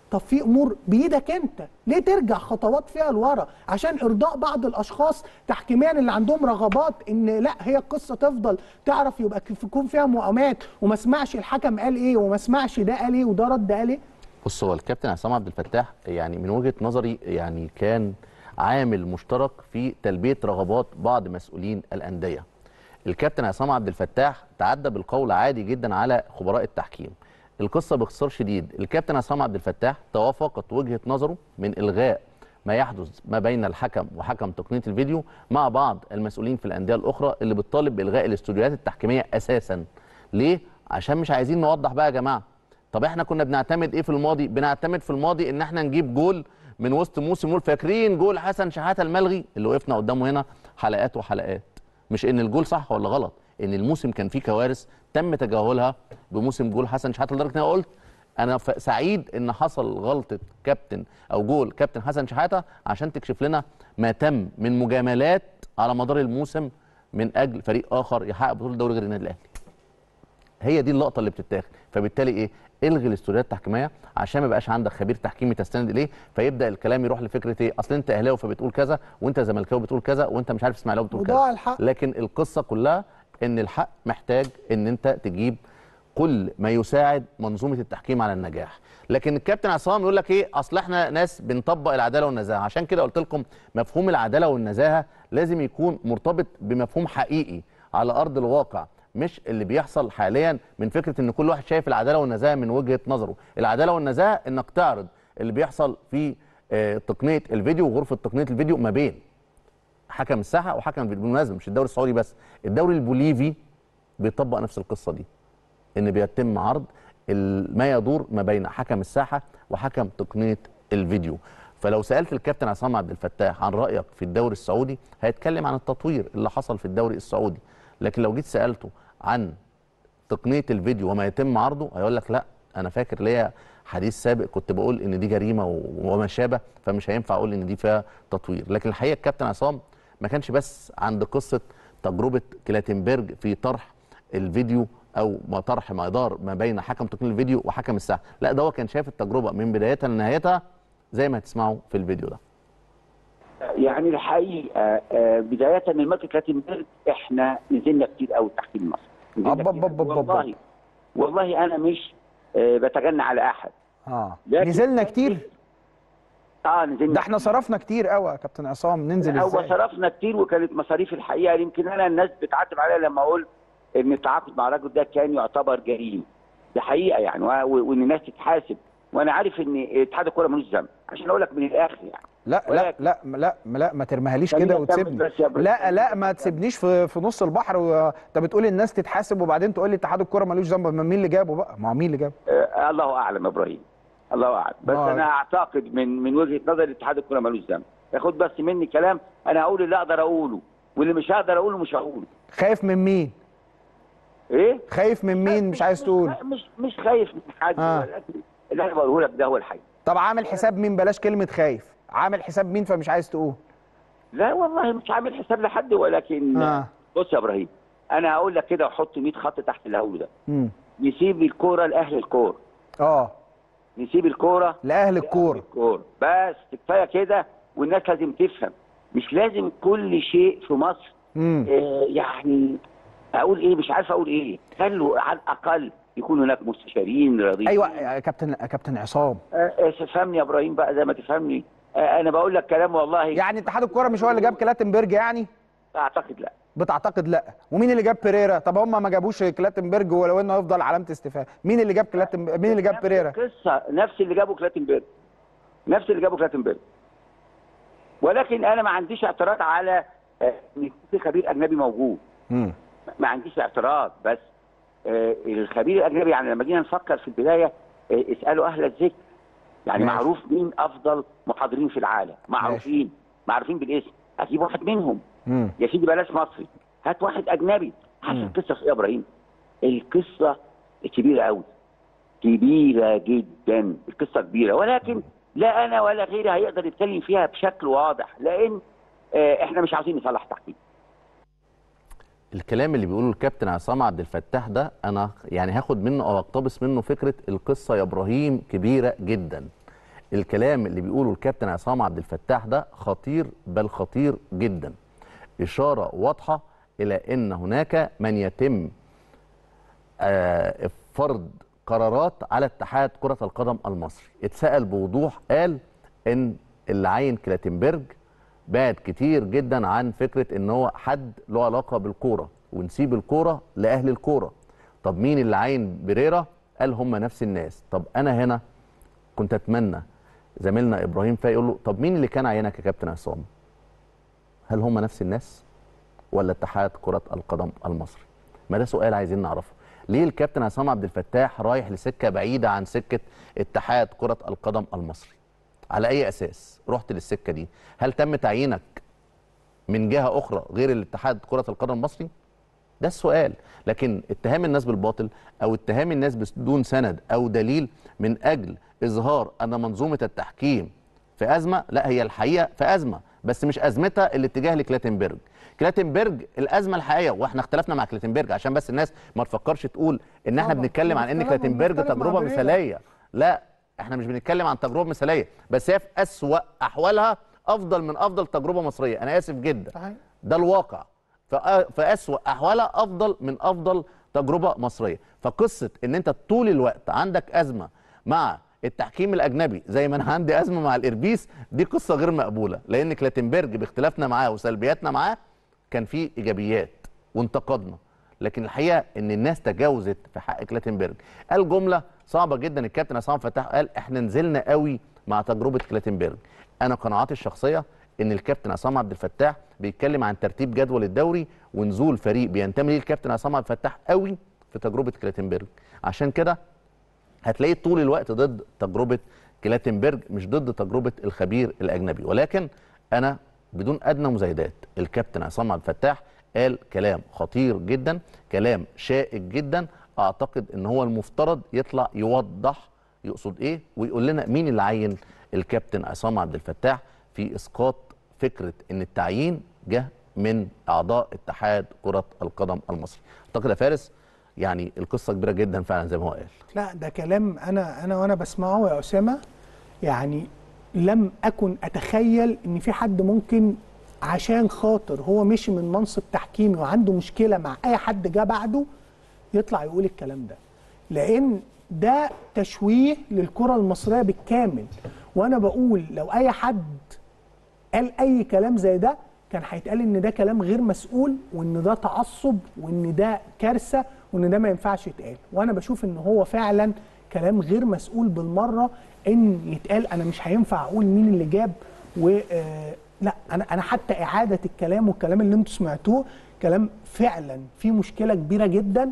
Speaker 2: طب في امور بايدك انت، ليه ترجع خطوات فيها لورا عشان ارضاء بعض الاشخاص تحكيميا اللي عندهم رغبات ان لا هي القصه تفضل تعرف يبقى يكون فيها مؤامات وما اسمعش الحكم قال ايه وما اسمعش ده قال ايه وده رد قال ايه؟
Speaker 1: بص، هو الكابتن عصام عبد الفتاح يعني من وجهه نظري يعني كان عامل مشترك في تلبيه رغبات بعض مسؤولين الانديه. الكابتن عصام عبد الفتاح تعدى بالقول عادي جدا على خبراء التحكيم. القصه باختصار شديد، الكابتن عصام عبد الفتاح توافقت وجهه نظره من الغاء ما يحدث ما بين الحكم وحكم تقنيه الفيديو مع بعض المسؤولين في الانديه الاخرى اللي بتطالب بالغاء الاستوديوهات التحكيميه اساسا. ليه؟ عشان مش عايزين نوضح بقى يا جماعه. طب احنا كنا بنعتمد ايه في الماضي؟ بنعتمد في الماضي ان احنا نجيب جول من وسط موسم، نقول فاكرين جول حسن شحاته الملغي اللي وقفنا قدامه هنا حلقات وحلقات. مش ان الجول صح ولا غلط، ان الموسم كان فيه كوارث تم تجاهلها بموسم جول حسن شحاته، لدرجه ان انا قلت انا سعيد ان حصل غلطه كابتن او جول كابتن حسن شحاته عشان تكشف لنا ما تم من مجاملات على مدار الموسم من اجل فريق اخر يحقق بطوله الدوري غير النادي الاهلي. هي دي اللقطه اللي بتتاخد، فبالتالي ايه؟ الغي الاستوديوهات التحكيميه عشان ما يبقاش عندك خبير تحكيمي تستند اليه، فيبدا الكلام يروح لفكره ايه؟ اصل انت اهلاوي فبتقول كذا، وانت زملكاوي بتقول كذا، وانت مش عارف اسماعيلاوي بتقول كذا.
Speaker 2: الحق.
Speaker 1: لكن القصه كلها ان الحق محتاج ان انت تجيب كل ما يساعد منظومه التحكيم على النجاح. لكن الكابتن عصام يقول لك ايه؟ اصل احنا ناس بنطبق العداله والنزاهه، عشان كده قلت لكم مفهوم العداله والنزاهه لازم يكون مرتبط بمفهوم حقيقي على ارض الواقع، مش اللي بيحصل حاليا من فكره ان كل واحد شايف العداله والنزاهه من وجهه نظره. العداله والنزاهه انك تعرض اللي بيحصل في تقنيه الفيديو وغرفه تقنيه الفيديو ما بين حكم الساحه وحكم الفيديو. بالمناسبه مش الدوري السعودي بس، الدوري البوليفي بيطبق نفس القصه دي، ان بيتم عرض ما يدور ما بين حكم الساحه وحكم تقنيه الفيديو. فلو سالت الكابتن عصام عبد الفتاح عن رايك في الدوري السعودي هيتكلم عن التطوير اللي حصل في الدوري السعودي، لكن لو جيت سالته عن تقنيه الفيديو وما يتم عرضه هيقول لك لا، انا فاكر ليا حديث سابق كنت بقول ان دي جريمه وما شابه، فمش هينفع اقول ان دي فيها تطوير. لكن الحقيقه الكابتن عصام ما كانش بس عند قصه تجربه كلاتنبرج في طرح الفيديو او طرح ما يدار ما بين حكم تقنيه الفيديو وحكم الساحه، لا ده هو كان شايف التجربه من بدايتها لنهايتها زي ما هتسمعوا في الفيديو ده.
Speaker 5: يعني الحقيقه بدايه من ماتش كلاتنبرج احنا نزلنا كتير قوي تحكيم مصر. والله انا مش بتجنى على احد.
Speaker 8: نزلنا كتير.
Speaker 5: نزلنا
Speaker 8: ده احنا صرفنا كتير قوي يا كابتن عصام. ننزل ازاي؟
Speaker 5: هو صرفنا كتير وكانت مصاريف الحقيقه يمكن انا الناس بتعاتب عليا لما اقول ان التعاقد مع الراجل ده كان يعتبر جريمه. دي حقيقه يعني، وان الناس تتحاسب، وانا عارف ان اتحاد الكوره ملوش ذنب، عشان اقول لك من الاخر يعني.
Speaker 8: لا ما ترميهاليش كده وتسيبني. لا ما تسيبنيش في نص البحر وانت بتقول الناس تتحاسب وبعدين تقول لي اتحاد الكوره ملوش ذنب. مين اللي جابه بقى؟ ما هو مين اللي جابه؟
Speaker 5: الله اعلم يا ابراهيم، الله اعلم. بس انا اعتقد من وجهه نظري اتحاد الكوره ملوش ذنب. ياخد بس مني كلام، انا هقول اللي اقدر اقوله واللي مش هقدر اقوله مش هقوله.
Speaker 8: خايف من مين؟
Speaker 5: ايه؟
Speaker 8: خايف من مين؟ مش عايز تقول؟
Speaker 5: مش خايف من حد، ولكن اللي انا بقوله لك ده هو الحقيقي.
Speaker 8: طب عامل حساب مين؟ بلاش كلمه خايف، عامل حساب مين فمش عايز تقول؟
Speaker 5: لا والله مش عامل حساب لحد، ولكن بص يا ابراهيم، انا هقول لك كده وحط 100 خط تحت اللي هقوله ده. نسيب الكوره لاهل الكوره. نسيب الكوره
Speaker 8: لاهل الكوره.
Speaker 5: بس كفايه كده، والناس لازم تفهم مش لازم كل شيء في مصر يعني اقول ايه، مش عارف اقول ايه. خلوا على الاقل يكون هناك مستشارين رياضيين.
Speaker 8: ايوه يا كابتن عصام.
Speaker 5: تفهمني يا ابراهيم بقى زي ما تفهمني. انا بقول لك كلام والله.
Speaker 8: يعني اتحاد الكوره مش هو اللي جاب كلاتنبرج يعني؟
Speaker 5: اعتقد لا.
Speaker 8: بتعتقد لا؟ ومين اللي جاب بيريرا؟ طب هم ما جابوش كلاتنبرج ولو انه يفضل علامه استفهام. مين اللي جاب مين اللي جاب بيريرا؟
Speaker 5: القصه نفس اللي جابوا كلاتنبرج. ولكن انا ما عنديش اعتراض على ان في خبير اجنبي موجود. ما عنديش اعتراض، بس الخبير الاجنبي يعني لما جينا نفكر في البدايه اسالوا اهل الذكر. يعني معروف مين افضل محاضرين في العالم، معروفين بالاسم، اجيب واحد منهم. يا سيدي بلاش مصري، هات واحد اجنبي. عارف القصه في ايه يا ابراهيم؟ القصه كبيره قوي، كبيره جدا، القصه كبيره، ولكن لا انا ولا غيري هيقدر يتكلم فيها بشكل واضح، لان احنا مش عاوزين نصلح تحكيم.
Speaker 1: الكلام اللي بيقوله الكابتن عصام عبد الفتاح ده انا يعني هاخد منه او اقتبس منه فكره القصه يا ابراهيم كبيره جدا. الكلام اللي بيقوله الكابتن عصام عبد الفتاح ده خطير، بل خطير جدا. إشارة واضحة إلى أن هناك من يتم فرض قرارات على اتحاد كرة القدم المصري. اتسأل بوضوح، قال ان اللي عين كلاتنبرج بعد كتير جدا عن فكرة ان هو حد له علاقة بالكورة، ونسيب الكورة لأهل الكورة. طب مين اللي عين بريرة؟ قال هم نفس الناس. طب انا هنا كنت اتمنى زميلنا ابراهيم فايق يقول له طب مين اللي كان عينك يا كابتن عصام؟ هل هم نفس الناس ولا اتحاد كرة القدم المصري؟ ما ده سؤال عايزين نعرفه. ليه الكابتن عصام عبد الفتاح رايح لسكه بعيده عن سكه اتحاد كره القدم المصري؟ على اي اساس رحت للسكه دي؟ هل تم تعيينك من جهه اخرى غير الاتحاد كره القدم المصري؟ ده السؤال. لكن اتهام الناس بالباطل او اتهام الناس بدون سند او دليل من اجل اظهار ان منظومه التحكيم في ازمه، لا، هي الحقيقه في ازمه، بس مش ازمتها الاتجاه لكلاتنبرج. كلاتنبرج الازمه الحقيقيه، واحنا اختلفنا مع كلاتنبرج عشان بس الناس ما تفكرش تقول ان احنا بنتكلم عن ان كلاتنبرج تجربه مثاليه. لا، احنا مش بنتكلم عن تجربه مثاليه، بس هي في اسوأ احوالها افضل من افضل تجربه مصريه. انا اسف جدا، ده الواقع. في اسوأ احوالها افضل من افضل تجربه مصريه. فقصه ان انت طول الوقت عندك ازمه مع التحكيم الاجنبي زي ما انا عندي ازمه مع الاربيس، دي قصه غير مقبوله. لان كلاتنبرج باختلافنا معاه وسلبياتنا معاه كان فيه ايجابيات وانتقدنا، لكن الحقيقه ان الناس تجاوزت في حق كلاتنبرج. قال جمله صعبه جدا الكابتن عصام فتاح، قال احنا نزلنا قوي مع تجربه كلاتنبرج. انا قناعاتي الشخصيه ان الكابتن عصام عبد الفتاح بيتكلم عن ترتيب جدول الدوري ونزول فريق بينتمي ليه الكابتن عصام عبد الفتاح قوي في تجربه كلاتنبرج. عشان كده هتلاقيه طول الوقت ضد تجربه كلاتنبرج، مش ضد تجربه الخبير الاجنبي. ولكن انا بدون ادنى مزايدات، الكابتن عصام عبد الفتاح قال كلام خطير جدا، كلام شائك جدا. اعتقد ان هو المفترض يطلع يوضح يقصد ايه، ويقول لنا مين اللي عين الكابتن عصام عبد الفتاح في اسقاط فكره ان التعيين جه من اعضاء اتحاد كره القدم المصري. اعتقد يا فارس يعني القصه كبيره جدا فعلا زي ما هو قال.
Speaker 2: لا، ده كلام انا وانا بسمعه يا اسامه، يعني لم اكن اتخيل ان في حد ممكن عشان خاطر هو مشي من منصب تحكيمي وعنده مشكله مع اي حد جه بعده يطلع يقول الكلام ده، لان ده تشويه للكره المصريه بالكامل. وانا بقول لو اي حد قال اي كلام زي ده كان هيتقال ان ده كلام غير مسؤول، وان ده تعصب، وان ده كارثه، وان ده ما ينفعش يتقال. وانا بشوف ان هو فعلا كلام غير مسؤول بالمره ان يتقال. انا مش هينفع اقول مين اللي جاب لا، انا حتى اعاده الكلام والكلام اللي انتم سمعتوه كلام فعلا فيه مشكله كبيره جدا.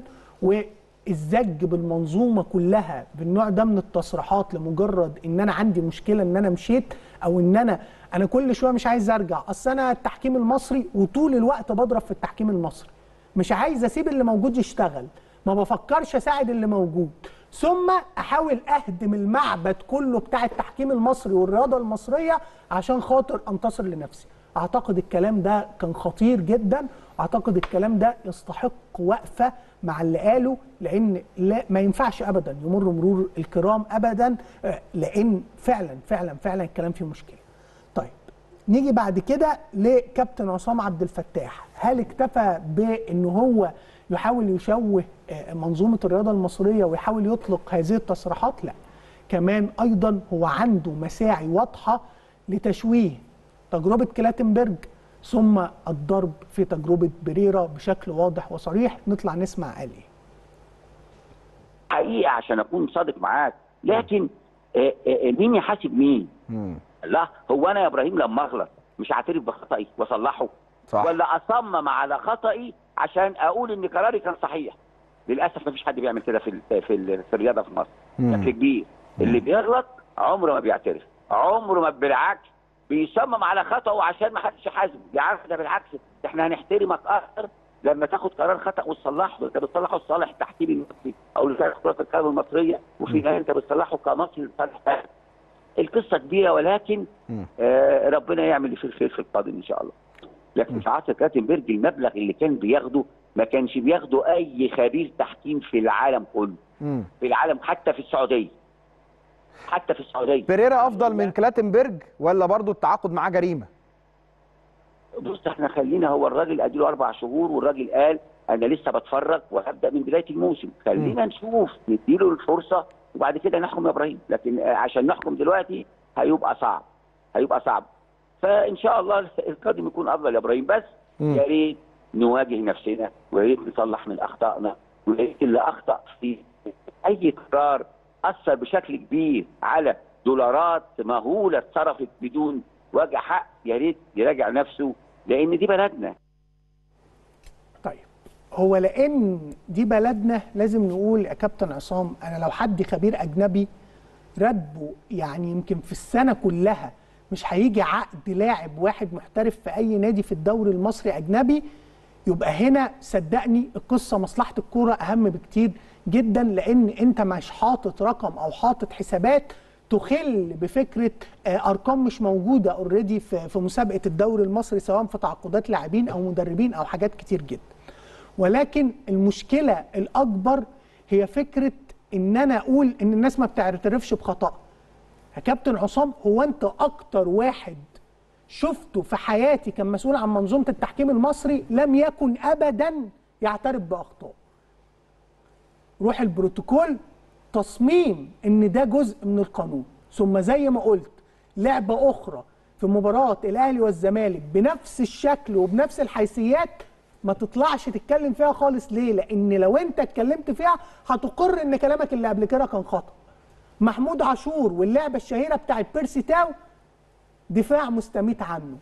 Speaker 2: والزج بالمنظومه كلها بالنوع ده من التصريحات لمجرد ان انا عندي مشكله ان انا مشيت، او ان انا كل شويه مش عايز ارجع، اصل انا التحكيم المصري وطول الوقت بضرب في التحكيم المصري، مش عايز اسيب اللي موجود يشتغل، ما بفكرش اساعد اللي موجود، ثم احاول اهدم المعبد كله بتاع التحكيم المصري والرياضه المصريه عشان خاطر انتصر لنفسي. اعتقد الكلام ده كان خطير جدا، اعتقد الكلام ده يستحق وقفه مع اللي قاله، لان لا، ما ينفعش ابدا يمر مرور الكرام ابدا، لان فعلا فعلا فعلا الكلام فيه مشكله. طيب نيجي بعد كده لكابتن عصام عبد الفتاح. هل اكتفى بان هو يحاول يشوه منظومه الرياضه المصريه ويحاول يطلق هذه التصريحات؟ لا، كمان ايضا هو عنده مساعي واضحه لتشويه تجربه كلاتنبرج ثم الضرب في تجربه بريرة بشكل واضح وصريح. نطلع نسمع قال ايه.
Speaker 5: حقيقه عشان اكون صادق معاك، لكن مين يحاسب مين؟ لا، هو انا يا ابراهيم لما اغلط مش هعترف بخطئي واصلحه؟ صح. ولا اصمم على خطئي عشان اقول ان قراري كان صحيح؟ للاسف ما فيش حد بيعمل كده في الرياضه في مصر بشكل كبير. اللي بيغلط عمره ما بيعترف، عمره ما، بالعكس بيصمم على خطأه عشان ما حدش يحاسبه. يعرف ده بالعكس، احنا هنحترمك اكتر لما تاخد قرار خطأ وتصلحه. انت بتصلحه لصالح التحكيم المصري او لصالح كرة القدم المصريه، وفي النهايه انت بتصلحه كمصري لصالح. القصه كبيره، ولكن ربنا يعمل اللي فيه الخير في القادم ان شاء الله. لكن في عصر كلاتنبرج المبلغ اللي كان بياخده ما كانش بياخده اي خبير تحكيم في العالم كله، في العالم حتى في السعوديه. حتى في السعوديه.
Speaker 8: بيريرا افضل من كلاتنبرج ولا برضو التعاقد معاه جريمه؟
Speaker 5: بص احنا خلينا، هو الراجل اديله 4 شهور والراجل قال انا لسه بتفرج وهبدا من بدايه الموسم، خلينا نشوف نديله الفرصه وبعد كده نحكم يا ابراهيم، لكن عشان نحكم دلوقتي هيبقى صعب. فان شاء الله القادم يكون افضل يا ابراهيم، بس يا ريت نواجه نفسنا ويا ريت نصلح من اخطائنا، ويا ريت اللي اخطا في اي قرار اثر بشكل كبير على دولارات مهوله اتصرفت بدون وجه حق، يا ريت يراجع نفسه لان دي بلدنا.
Speaker 2: طيب هو لان دي بلدنا لازم نقول يا كابتن عصام، انا لو حد خبير اجنبي راتبه يعني يمكن في السنه كلها مش هيجي عقد لاعب واحد محترف في اي نادي في الدوري المصري اجنبي، يبقى هنا صدقني القصه مصلحه الكوره اهم بكتير جدا، لان انت مش حاطط رقم او حاطط حسابات تخل بفكره ارقام مش موجوده اوريدي في مسابقه الدوري المصري، سواء في تعاقدات لاعبين او مدربين او حاجات كتير جدا. ولكن المشكله الاكبر هي فكره ان انا اقول ان الناس ما بتعترفش بخطأ. يا كابتن عصام، هو انت اكتر واحد شفته في حياتي كان مسؤول عن منظومه التحكيم المصري لم يكن ابدا يعترف باخطائه. روح البروتوكول تصميم ان ده جزء من القانون، ثم زي ما قلت لعبه اخرى في مباراه الاهلي والزمالك بنفس الشكل وبنفس الحيثيات ما تطلعش تتكلم فيها خالص. ليه؟ لان لو انت اتكلمت فيها هتقر ان كلامك اللي قبل كده كان خطأ. محمود عاشور واللعبه الشهيره بتاعت بيرسي تاو دفاع مستميت عنه،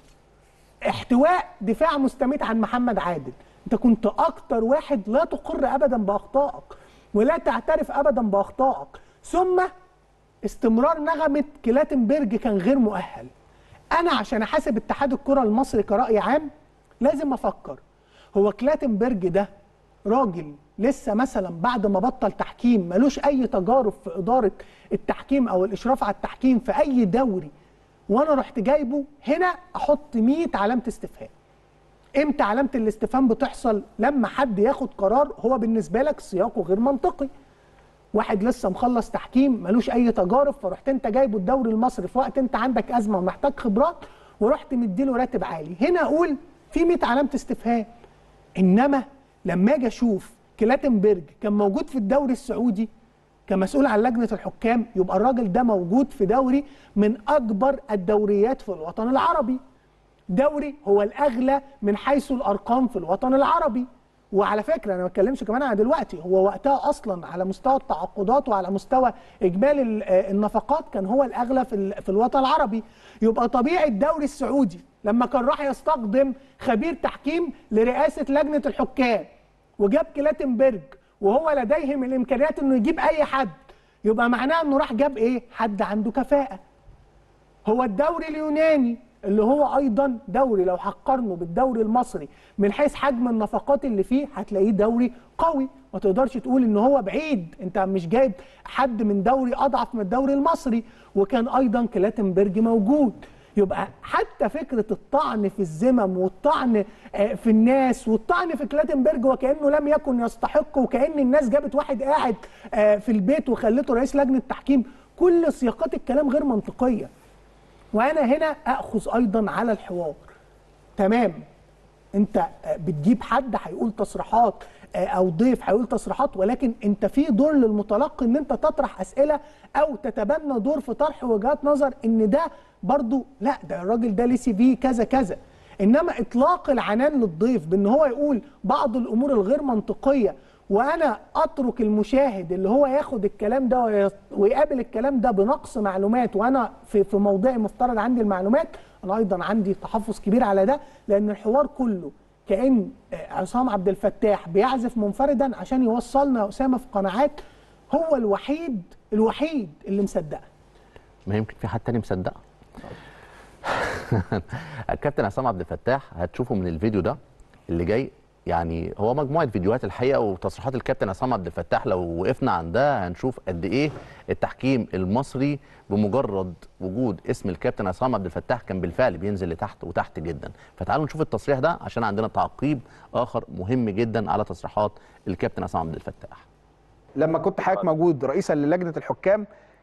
Speaker 2: احتواء دفاع مستميت عن محمد عادل. انت كنت اكتر واحد لا تقر ابدا باخطائك ولا تعترف ابدا باخطائك، ثم استمرار نغمه كلاتنبرج كان غير مؤهل. انا عشان احاسب اتحاد الكره المصري كرأي عام لازم افكر، هو كلاتنبرج ده راجل لسه مثلا بعد ما بطل تحكيم ملوش اي تجارب في اداره التحكيم او الاشراف على التحكيم في اي دوري، وانا رحت جايبه هنا احط 100 علامه استفهام. امتى علامه الاستفهام بتحصل؟ لما حد ياخد قرار هو بالنسبه لك سياقه غير منطقي. واحد لسه مخلص تحكيم ملوش اي تجارب، فرحت انت جايبه الدوري المصري في وقت انت عندك ازمه ومحتاج خبرات ورحت مديله راتب عالي، هنا اقول في 100 علامه استفهام. انما لما اجي اشوف كلاتنبرج كان موجود في الدوري السعودي كمسؤول عن لجنه الحكام، يبقى الراجل ده موجود في دوري من اكبر الدوريات في الوطن العربي، دوري هو الاغلى من حيث الارقام في الوطن العربي. وعلى فكره انا ما بتكلمش كمان عن دلوقتي، هو وقتها اصلا على مستوى التعاقدات وعلى مستوى اجمالي النفقات كان هو الاغلى في الوطن العربي. يبقى طبيعي الدوري السعودي لما كان راح يستخدم خبير تحكيم لرئاسه لجنه الحكام وجاب كلاتنبرج وهو لديهم الامكانيات انه يجيب اي حد، يبقى معناه انه راح جاب ايه؟ حد عنده كفاءه. هو الدوري اليوناني اللي هو ايضا دوري لو هتقارنه بالدوري المصري من حيث حجم النفقات اللي فيه هتلاقيه دوري قوي، ما تقدرش تقول ان هو بعيد، انت مش جايب حد من دوري اضعف من الدوري المصري، وكان ايضا كلاتنبرج موجود. يبقى حتى فكره الطعن في الذمم والطعن في الناس والطعن في كلاتنبرج وكانه لم يكن يستحق، وكان الناس جابت واحد قاعد في البيت وخلته رئيس لجنه تحكيم، كل سياقات الكلام غير منطقيه. وانا هنا اخذ ايضا على الحوار. تمام، انت بتجيب حد هيقول تصريحات او ضيف هيقول تصريحات، ولكن انت في دور للمتلقي ان انت تطرح اسئله او تتبنى دور في طرح وجهات نظر ان ده برضو لا ده الراجل ده ليه سي في كذا كذا. انما اطلاق العنان للضيف بان هو يقول بعض الامور الغير منطقيه وانا اترك المشاهد اللي هو ياخد الكلام ده ويقابل الكلام ده بنقص معلومات، وانا في موضعي مفترض عندي المعلومات، انا ايضا عندي تحفظ كبير على ده، لان الحوار كله كأن عصام عبد الفتاح بيعزف منفردا عشان يوصلنا اسامه في قناعات هو الوحيد اللي مصدقها.
Speaker 1: ما يمكن في حد تاني مصدقها. الكابتن عصام عبد الفتاح هتشوفه من الفيديو ده اللي جاي، يعني هو مجموعه فيديوهات الحقيقه وتصريحات الكابتن عصام عبد الفتاح، لو وقفنا عندها هنشوف قد ايه التحكيم المصري بمجرد وجود اسم الكابتن عصام عبد الفتاح كان بالفعل بينزل لتحت وتحت جدا. فتعالوا نشوف التصريح ده عشان عندنا تعقيب اخر مهم جدا على تصريحات الكابتن عصام عبد الفتاح.
Speaker 8: لما كنت حضرتك موجود رئيسا للجنه الحكام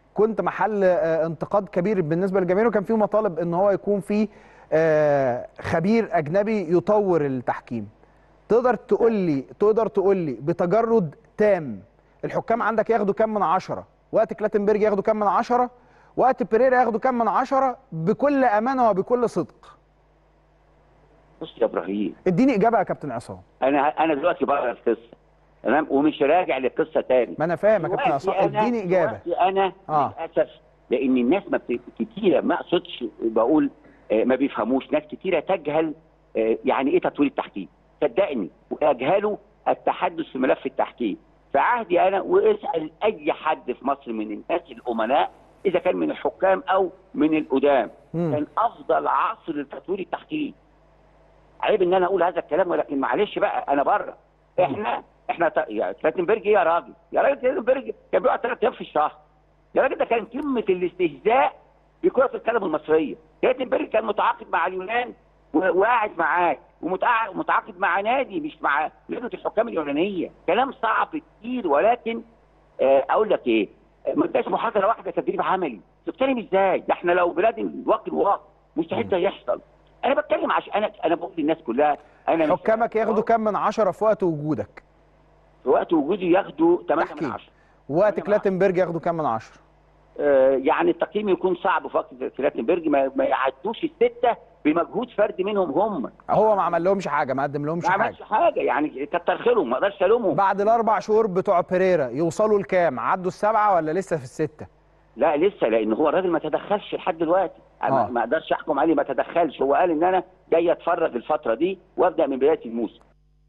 Speaker 8: كنت محل انتقاد كبير بالنسبه للجماهير، وكان في مطالب ان هو يكون في خبير اجنبي يطور التحكيم. تقدر تقول لي بتجرد تام الحكام عندك ياخدوا كام من 10؟ وقت كلاتنبرج ياخدوا كام من 10؟ وقت بيريرا ياخدوا كام من 10؟ بكل امانه وبكل صدق.
Speaker 5: بص يا ابراهيم،
Speaker 8: اديني اجابه يا كابتن عصام.
Speaker 5: انا دلوقتي بره القصه تمام، ومش راجع للقصه تاني.
Speaker 8: ما انا فاهم يا كابتن عصام، اديني اجابه.
Speaker 5: انا للاسف لان الناس كتيره، ما اقصدش بقول ما بيفهموش، ناس كتيره تجهل يعني ايه تطوير التحكيم. صدقني، واجهلوا التحدث في ملف التحكيم. في عهدي انا، واسال اي حد في مصر من الناس الامناء اذا كان من الحكام او من القدام، كان افضل عصر لتطوير التحكيم. عيب ان انا اقول هذا الكلام، ولكن معلش بقى انا بره. احنا يعني كلاتنبرج ايه يا راجل؟ يا راجل كلاتنبرج كان بيقعد 3 ايام في الشهر. يا راجل ده كان قمه الاستهزاء بكره القدم المصريه. كلاتنبرج كان متعاقد مع اليونان وقاعد معاك، ومتعاقد مع نادي مش مع لجنه الحكام اليونانيه. كلام صعب كتير، ولكن اقول لك ايه؟ ما اداش محاضره واحده تدريب عملي. تتكلم ازاي؟ ده احنا لو بلاد الواقع مستحيل ده يحصل. انا بتكلم عشان انا بقول للناس كلها، انا
Speaker 8: حكامك ياخدوا كام من 10 في وقت وجودك؟
Speaker 5: في وقت وجودي ياخدوا 8 من 10.
Speaker 8: وقت كلاتنبرج ياخدوا كام من 10؟
Speaker 5: يعني التقييم يكون صعب في وقت كلاتنبرج، ما يعدوش ال6 بمجهود فردي منهم هم.
Speaker 8: هو ما عمل لهمش حاجه، ما قدم لهمش حاجه.
Speaker 5: ما عملش حاجه، يعني كتر خيرهم، ما اقدرش الومهم.
Speaker 8: بعد ال4 شهور بتوع بيريرا يوصلوا لكام؟ عدوا ال7 ولا لسه في ال6؟
Speaker 5: لا لسه، لان هو الراجل ما تدخلش لحد دلوقتي. ما اقدرش احكم عليه، ما تدخلش. هو قال ان انا جاي اتفرج الفتره دي وابدا من بدايه الموسم.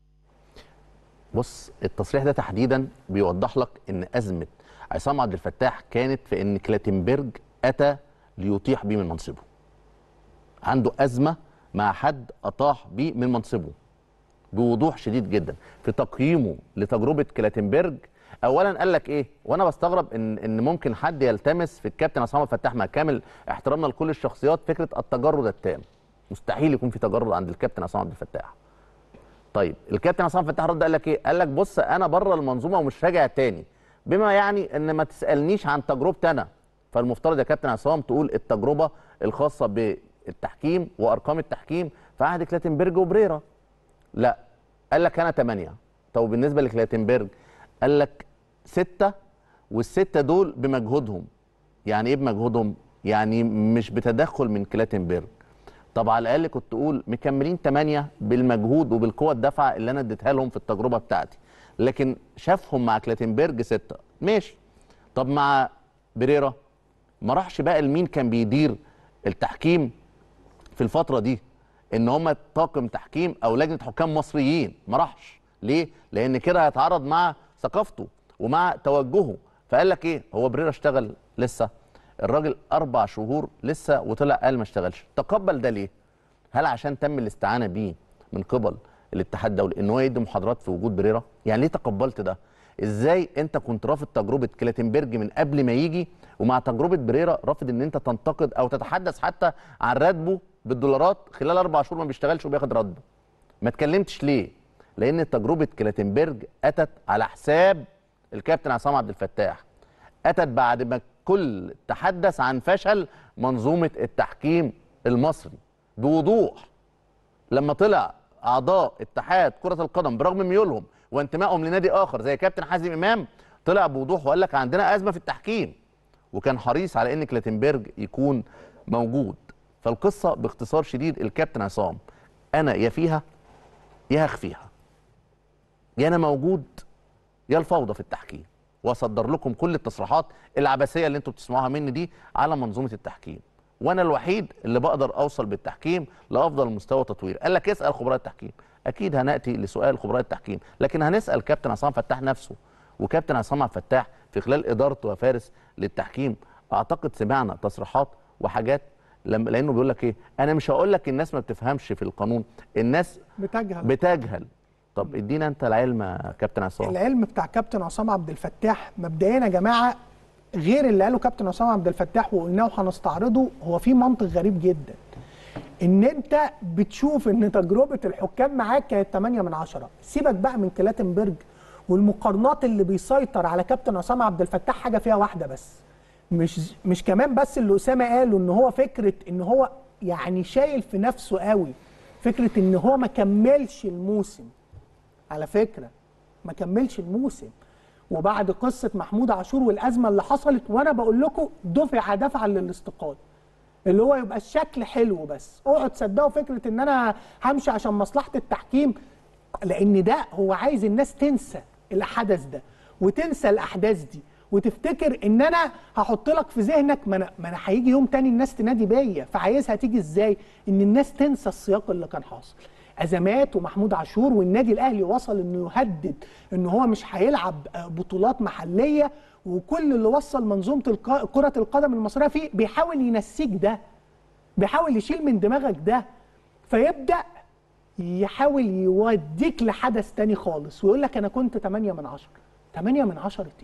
Speaker 1: بص، التصريح ده تحديدا بيوضح لك ان ازمه عصام عبد الفتاح كانت في ان كلاتنبرج اتى ليطيح بيه من منصبه. عنده ازمه مع حد اطاح بيه من منصبه بوضوح شديد جدا. في تقييمه لتجربه كلاتنبرج، اولا قال لك ايه، وانا بستغرب ان ممكن حد يلتمس في الكابتن عصام عبد الفتاح، مع كامل احترامنا لكل الشخصيات، فكره التجرد التام. مستحيل يكون في تجرد عند الكابتن عصام عبد الفتاح. طيب الكابتن عصام عبد الفتاح رد قال لك ايه؟ قال لك بص، انا بره المنظومه ومش راجع تاني، بما يعني ان ما تسالنيش عن تجربتي انا. فالمفترض يا كابتن عصام تقول التجربه الخاصه بالتحكيم وارقام التحكيم في عهد كلاتنبرج وبريرا. لا، قال لك انا 8. طب بالنسبه لكلاتنبرج قال لك 6، وال6 دول بمجهودهم. يعني ايه بمجهودهم؟ يعني مش بتدخل من كلاتنبرج. طب على الاقل كنت تقول مكملين 8 بالمجهود وبالقوه الدافعه اللي انا اديتها لهم في التجربه بتاعتي. لكن شافهم مع كلاتنبرج 6، ماشي. طب مع بريرا ما راحش بقى لمين كان بيدير التحكيم في الفتره دي، ان هم طاقم تحكيم او لجنه حكام مصريين. ما راحش ليه؟ لان كده هيتعارض مع ثقافته ومع توجهه. فقال لك ايه؟ هو بريرا اشتغل لسه؟ الراجل 4 شهور لسه، وطلع قال ما اشتغلش. تقبل ده ليه؟ هل عشان تم الاستعانه بيه من قبل الاتحاد الدولي ان هو يدي محاضرات في وجود بريرا؟ يعني ليه تقبلت ده؟ ازاي انت كنت رافض تجربه كلاتنبرج من قبل ما يجي، ومع تجربه بريرا رافض ان انت تنتقد او تتحدث حتى عن راتبه بالدولارات خلال 4 شهور ما بيشتغلش وبياخد راتبه؟ ما اتكلمتش ليه؟ لان تجربه كلاتنبرج اتت على حساب الكابتن عصام عبد الفتاح. اتت بعد ما الكل تحدث عن فشل منظومه التحكيم المصري بوضوح. لما طلع اعضاء اتحاد كره القدم برغم ميولهم وانتمائهم لنادي اخر زي كابتن حازم امام، طلع بوضوح وقال لك عندنا ازمه في التحكيم، وكان حريص على ان كلاتنبرج يكون موجود. فالقصه باختصار شديد، الكابتن عصام انا يا فيها يا هخفيها، يا انا موجود يا الفوضى في التحكيم، واصدر لكم كل التصريحات العبثيه اللي انتم بتسمعوها مني دي على منظومه التحكيم، وانا الوحيد اللي بقدر اوصل بالتحكيم لافضل مستوى تطوير. قال لك اسال خبراء التحكيم. اكيد هناتي لسؤال خبراء التحكيم، لكن هنسال كابتن عصام فتاح نفسه. وكابتن عصام عبد الفتاح في خلال ادارته وفارس للتحكيم اعتقد سمعنا تصريحات وحاجات لانه بيقول لك ايه، انا مش هقول لك الناس ما بتفهمش في القانون، الناس بتجهل. طب ادينا انت العلم يا كابتن عصام.
Speaker 2: العلم بتاع كابتن عصام عبد الفتاح مبدئيا يا جماعه غير اللي قاله كابتن عصام عبد الفتاح وقلناه وهنستعرضه. هو في منطق غريب جدا، ان انت بتشوف ان تجربه الحكام معاك كانت 8 من 10. سيبك بقى من كلاتنبرج والمقارنات اللي بيسيطر على كابتن عصام عبد الفتاح حاجه فيها واحده بس، مش كمان بس اللي اسامه قاله ان هو فكره ان هو يعني شايل في نفسه قوي فكره ان هو ما كملش الموسم. على فكره ما كملش الموسم، وبعد قصه محمود عاشور والازمه اللي حصلت، وانا بقول لكم دفعا للاستقاله، اللي هو يبقى الشكل حلو بس. اوعوا تصدقوا فكره ان انا همشي عشان مصلحه التحكيم، لان ده هو عايز الناس تنسى الحدث ده وتنسى الاحداث دي وتفتكر ان انا هحط لك في ذهنك ما انا هيجي يوم تاني الناس تنادي بيا. فعايزها تيجي ازاي؟ ان الناس تنسى السياق اللي كان حاصل، ازمات ومحمود عاشور، والنادي الاهلي وصل انه يهدد ان هو مش هيلعب بطولات محليه، وكل اللي وصل منظومه كره القدم المصريه فيه بيحاول ينسيك ده، بيحاول يشيل من دماغك ده، فيبدا يحاول يوديك لحدث تاني خالص ويقول لك انا كنت 8 من 10. 8 من 10 ايه؟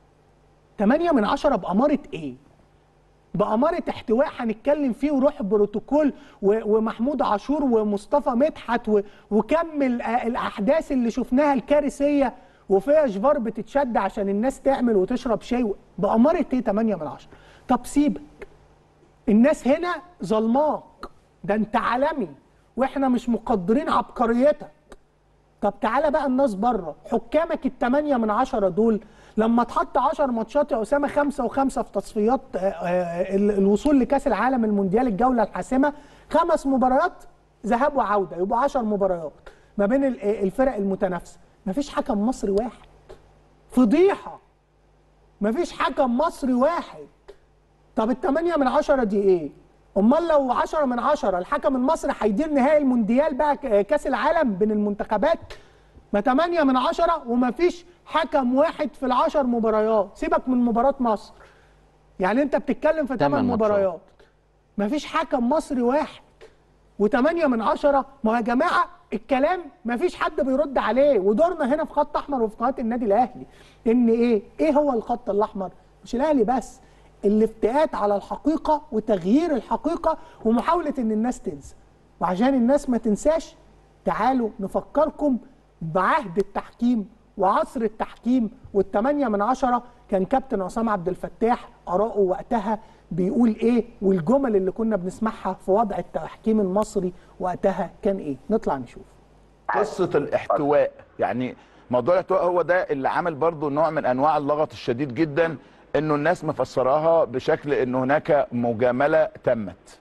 Speaker 2: 8 من 10 بأمارة ايه؟ بأمارة احتواء هنتكلم فيه وروح بروتوكول ومحمود عاشور ومصطفى مدحت وكمل الأحداث اللي شفناها الكارثية وفيها شفار بتتشد عشان الناس تعمل وتشرب شاي. بأمارة ايه 8 من 10؟ طب سيبك، الناس هنا ظلماك، ده انت عالمي واحنا مش مقدرين عبقريتك. طب تعالى بقى الناس بره، حكامك ال8 من 10 دول لما تحط 10 ماتشات يا اسامه 5 و5 في تصفيات الوصول لكاس العالم المونديال الجوله الحاسمه، 5 مباريات ذهاب وعوده، يبقى 10 مباريات ما بين الفرق المتنافسه. مفيش حكم مصري واحد، فضيحه، مفيش حكم مصري واحد. طب ال8 من 10 دي ايه؟ امال لو 10 من 10 الحكم المصري هيدير نهائي المونديال بقى كاس العالم بين المنتخبات، ما 8 من 10 ومفيش حكم واحد في ال10 مباريات. سيبك من مباراه مصر، يعني انت بتتكلم في 8 مباريات مفيش حكم مصري واحد و8 من 10. ما يا جماعه الكلام مفيش حد بيرد عليه، ودورنا هنا في خط احمر وفي قناه النادي الاهلي ان ايه هو الخط الاحمر؟ مش الاهلي بس، الافتئات على الحقيقه وتغيير الحقيقه ومحاوله ان الناس تنسى. وعشان الناس ما تنساش تعالوا نفكركم بعهد التحكيم وعصر التحكيم وال8 من 10. كان كابتن عصام عبد الفتاح آراءه وقتها بيقول ايه، والجمل اللي كنا بنسمعها في وضع التحكيم المصري وقتها كان ايه. نطلع نشوف
Speaker 4: قصة الاحتواء. يعني موضوع الاحتواء هو ده اللي عمل برضو نوع من انواع اللغط الشديد جدا، انه الناس مفسراها بشكل انه هناك مجاملة تمت.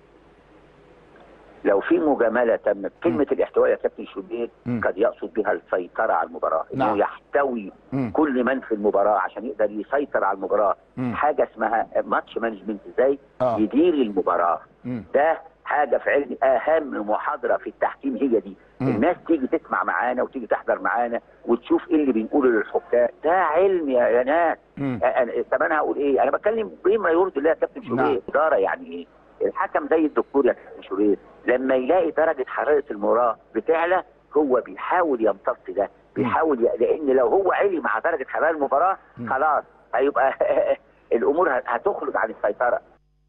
Speaker 5: لو في مجامله تمت، كلمه الاحتواء يا كابتن شوبير قد يقصد بها السيطره على المباراه، انه يحتوي كل من في المباراه عشان يقدر يسيطر على المباراه. حاجه اسمها ماتش مانجمنت، ازاي يدير المباراه. ده حاجه في علم، اهم محاضره في التحكيم هي دي. الناس تيجي تسمع معانا وتيجي تحضر معانا وتشوف ايه اللي بنقوله للحكام، ده علم يا ناس. طب انا هقول ايه؟ انا بتكلم بما يرضي الله يا كابتن شوبير. اداره يعني ايه؟ الحكم زي الدكتور يا كابتن شوبير، لما يلاقي درجه حراره المباراه بتعلى هو بيحاول يمتص ده، بيحاول لان لو هو علي مع درجه حراره المباراه خلاص هيبقى الامور هتخرج عن السيطره.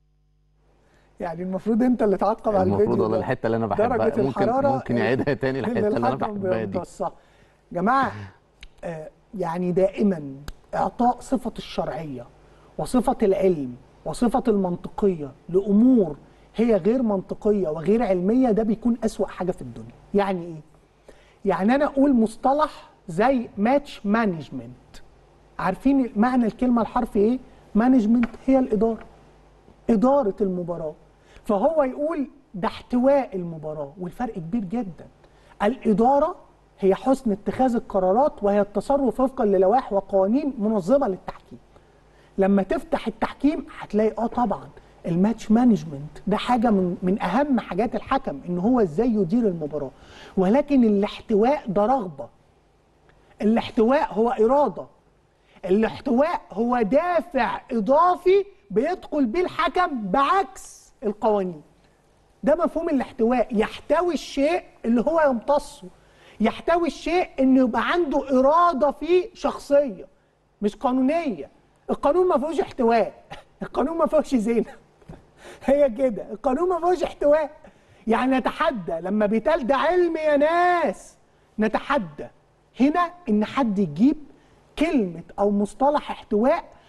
Speaker 2: يعني المفروض انت اللي تعقب على الفيديو.
Speaker 1: المفروض والله الحته اللي انا بحبها
Speaker 2: درجه الحراره
Speaker 1: ممكن يعيدها تاني الحته اللي انا بحبها دي.
Speaker 2: جماعه يعني دائما اعطاء صفه الشرعيه وصفه العلم وصفه المنطقيه لامور هي غير منطقيه وغير علميه، ده بيكون اسوأ حاجه في الدنيا. يعني ايه؟ يعني انا اقول مصطلح زي ماتش مانجمنت، عارفين معنى الكلمه الحرفي ايه؟ مانجمنت هي الاداره، اداره المباراه. فهو يقول ده احتواء المباراه، والفرق كبير جدا. الاداره هي حسن اتخاذ القرارات وهي التصرف وفقا للوائح وقوانين منظمه للتحكيم. لما تفتح التحكيم هتلاقي طبعا الماتش مانجمنت ده حاجه من اهم حاجات الحكم، ان هو ازاي يدير المباراه. ولكن الاحتواء ده رغبه، الاحتواء هو اراده، الاحتواء هو دافع اضافي بيدخل بيه الحكم بعكس القوانين. ده مفهوم الاحتواء، يحتوي الشيء اللي هو يمتصه، يحتوي الشيء انه يبقى عنده اراده فيه شخصيه مش قانونيه. القانون ما فيهوش احتواء، القانون ما فيهوش زينه. هي كده، القانون ما فيهوش احتواء. يعني نتحدى لما بيتقال ده علم يا ناس، نتحدى هنا ان حد يجيب كلمه او مصطلح احتواء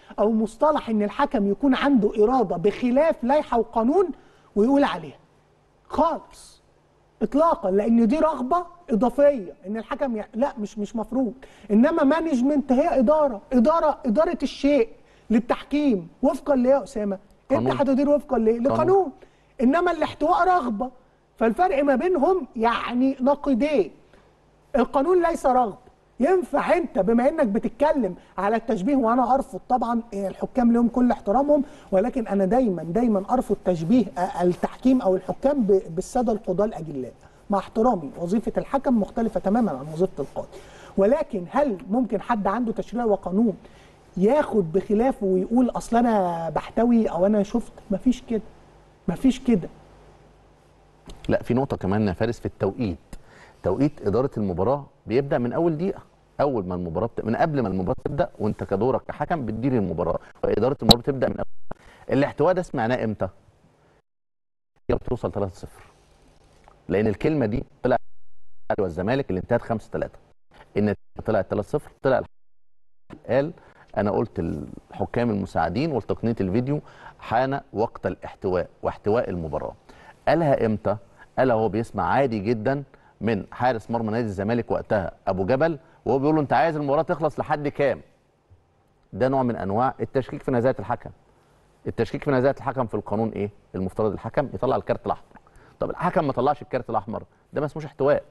Speaker 2: او مصطلح ان الحكم يكون عنده اراده بخلاف لائحه وقانون ويقول عليها خالص اطلاقا، لان دي رغبه اضافيه ان الحكم لا مش مفروض. انما مانجمنت هي اداره الشيء للتحكيم وفقا ليه يا اسامه؟ انت هتدير وفقا لقانون. انما الاحتواء رغبه، فالفرق ما بينهم يعني نقيضين. القانون ليس رغبه. ينفع انت بما انك بتتكلم على التشبيه، وانا ارفض طبعا، الحكام لهم كل احترامهم، ولكن انا دايما ارفض تشبيه التحكيم او الحكام بالساده القضاه الاجلاء. مع احترامي، وظيفه الحكم مختلفه تماما عن وظيفه القاضي. ولكن هل ممكن حد عنده تشريع وقانون ياخد بخلافه ويقول اصل انا بحتوي او انا شفت؟ مفيش كده.
Speaker 1: لا، في نقطه كمان يا فارس في التوقيت. توقيت اداره المباراه بيبدا من اول دقيقه، اول ما المباراه من قبل ما المباراه تبدا، وانت كدورك كحكم بتدير المباراه، واداره المباراه بتبدا من اول. الاحتواء ده سمعناه امتى؟ هي بتوصل 3-0، لان الكلمه دي طلعت والزمالك اللي انتهت 5-3، ان طلعت 3-0، طلع قال انا قلت الحكام المساعدين وتقنيه الفيديو حان وقت الاحتواء واحتواء المباراه. قالها امتى؟ قالها هو بيسمع عادي جدا من حارس مرمى نادي الزمالك وقتها ابو جبل، وهو بيقول له انت عايز المباراه تخلص لحد كام؟ ده نوع من انواع التشكيك في نزاهه الحكم. التشكيك في نزاهه الحكم في القانون ايه؟ المفترض الحكم يطلع الكارت الاحمر. طب الحكم ما طلعش الكارت الاحمر، ده ما اسموش احتواء.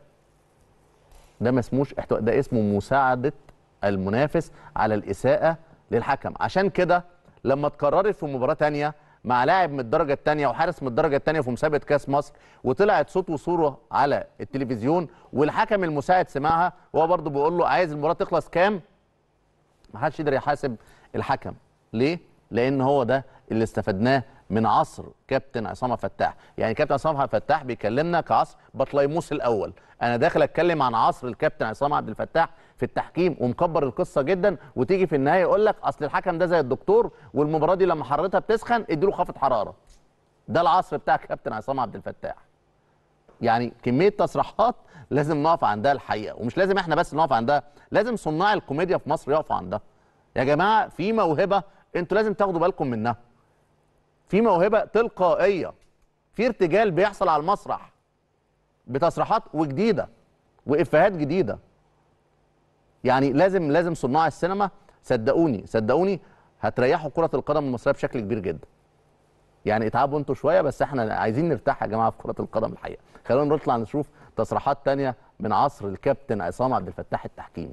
Speaker 1: ده اسمه مساعده المنافس على الاساءه للحكم. عشان كده لما اتكررت في مباراه ثانيه مع لاعب من الدرجه الثانيه وحارس من الدرجه الثانيه في مسابقه كاس مصر، وطلعت صوت وصوره على التلفزيون والحكم المساعد سمعها وهو برضه بيقول له عايز المباراه تخلص كام، ما حدش يقدر يحاسب الحكم. ليه؟ لان هو ده اللي استفدناه من عصر كابتن عصام فتاح. يعني كابتن عصام فتاح بيكلمنا كعصر بطليموس الاول، انا داخل اتكلم عن عصر الكابتن عصام عبد الفتاح في التحكيم ومكبر القصه جدا، وتيجي في النهايه يقول لك اصل الحكم ده زي الدكتور والمباراه دي لما حرارتها بتسخن اديله خافض حراره. ده العصر بتاع كابتن عصام عبد الفتاح. يعني كميه تصريحات لازم نقف عندها الحقيقه، ومش لازم احنا بس نقف عندها، لازم صناع الكوميديا في مصر يقفوا عندها. يا جماعه في موهبه انتوا لازم تاخدوا بالكم منها. في موهبه تلقائيه، في ارتجال بيحصل على المسرح بتصريحات وجديده وافيهات جديده. يعني لازم صناع السينما صدقوني هتريحوا كره القدم المصريه بشكل كبير جدا. يعني اتعبوا انتوا شويه، بس احنا عايزين نرتاح يا جماعه في كره القدم الحقيقه. خلونا نطلع نشوف تصريحات تانية من عصر الكابتن عصام عبد الفتاح التحكيمي.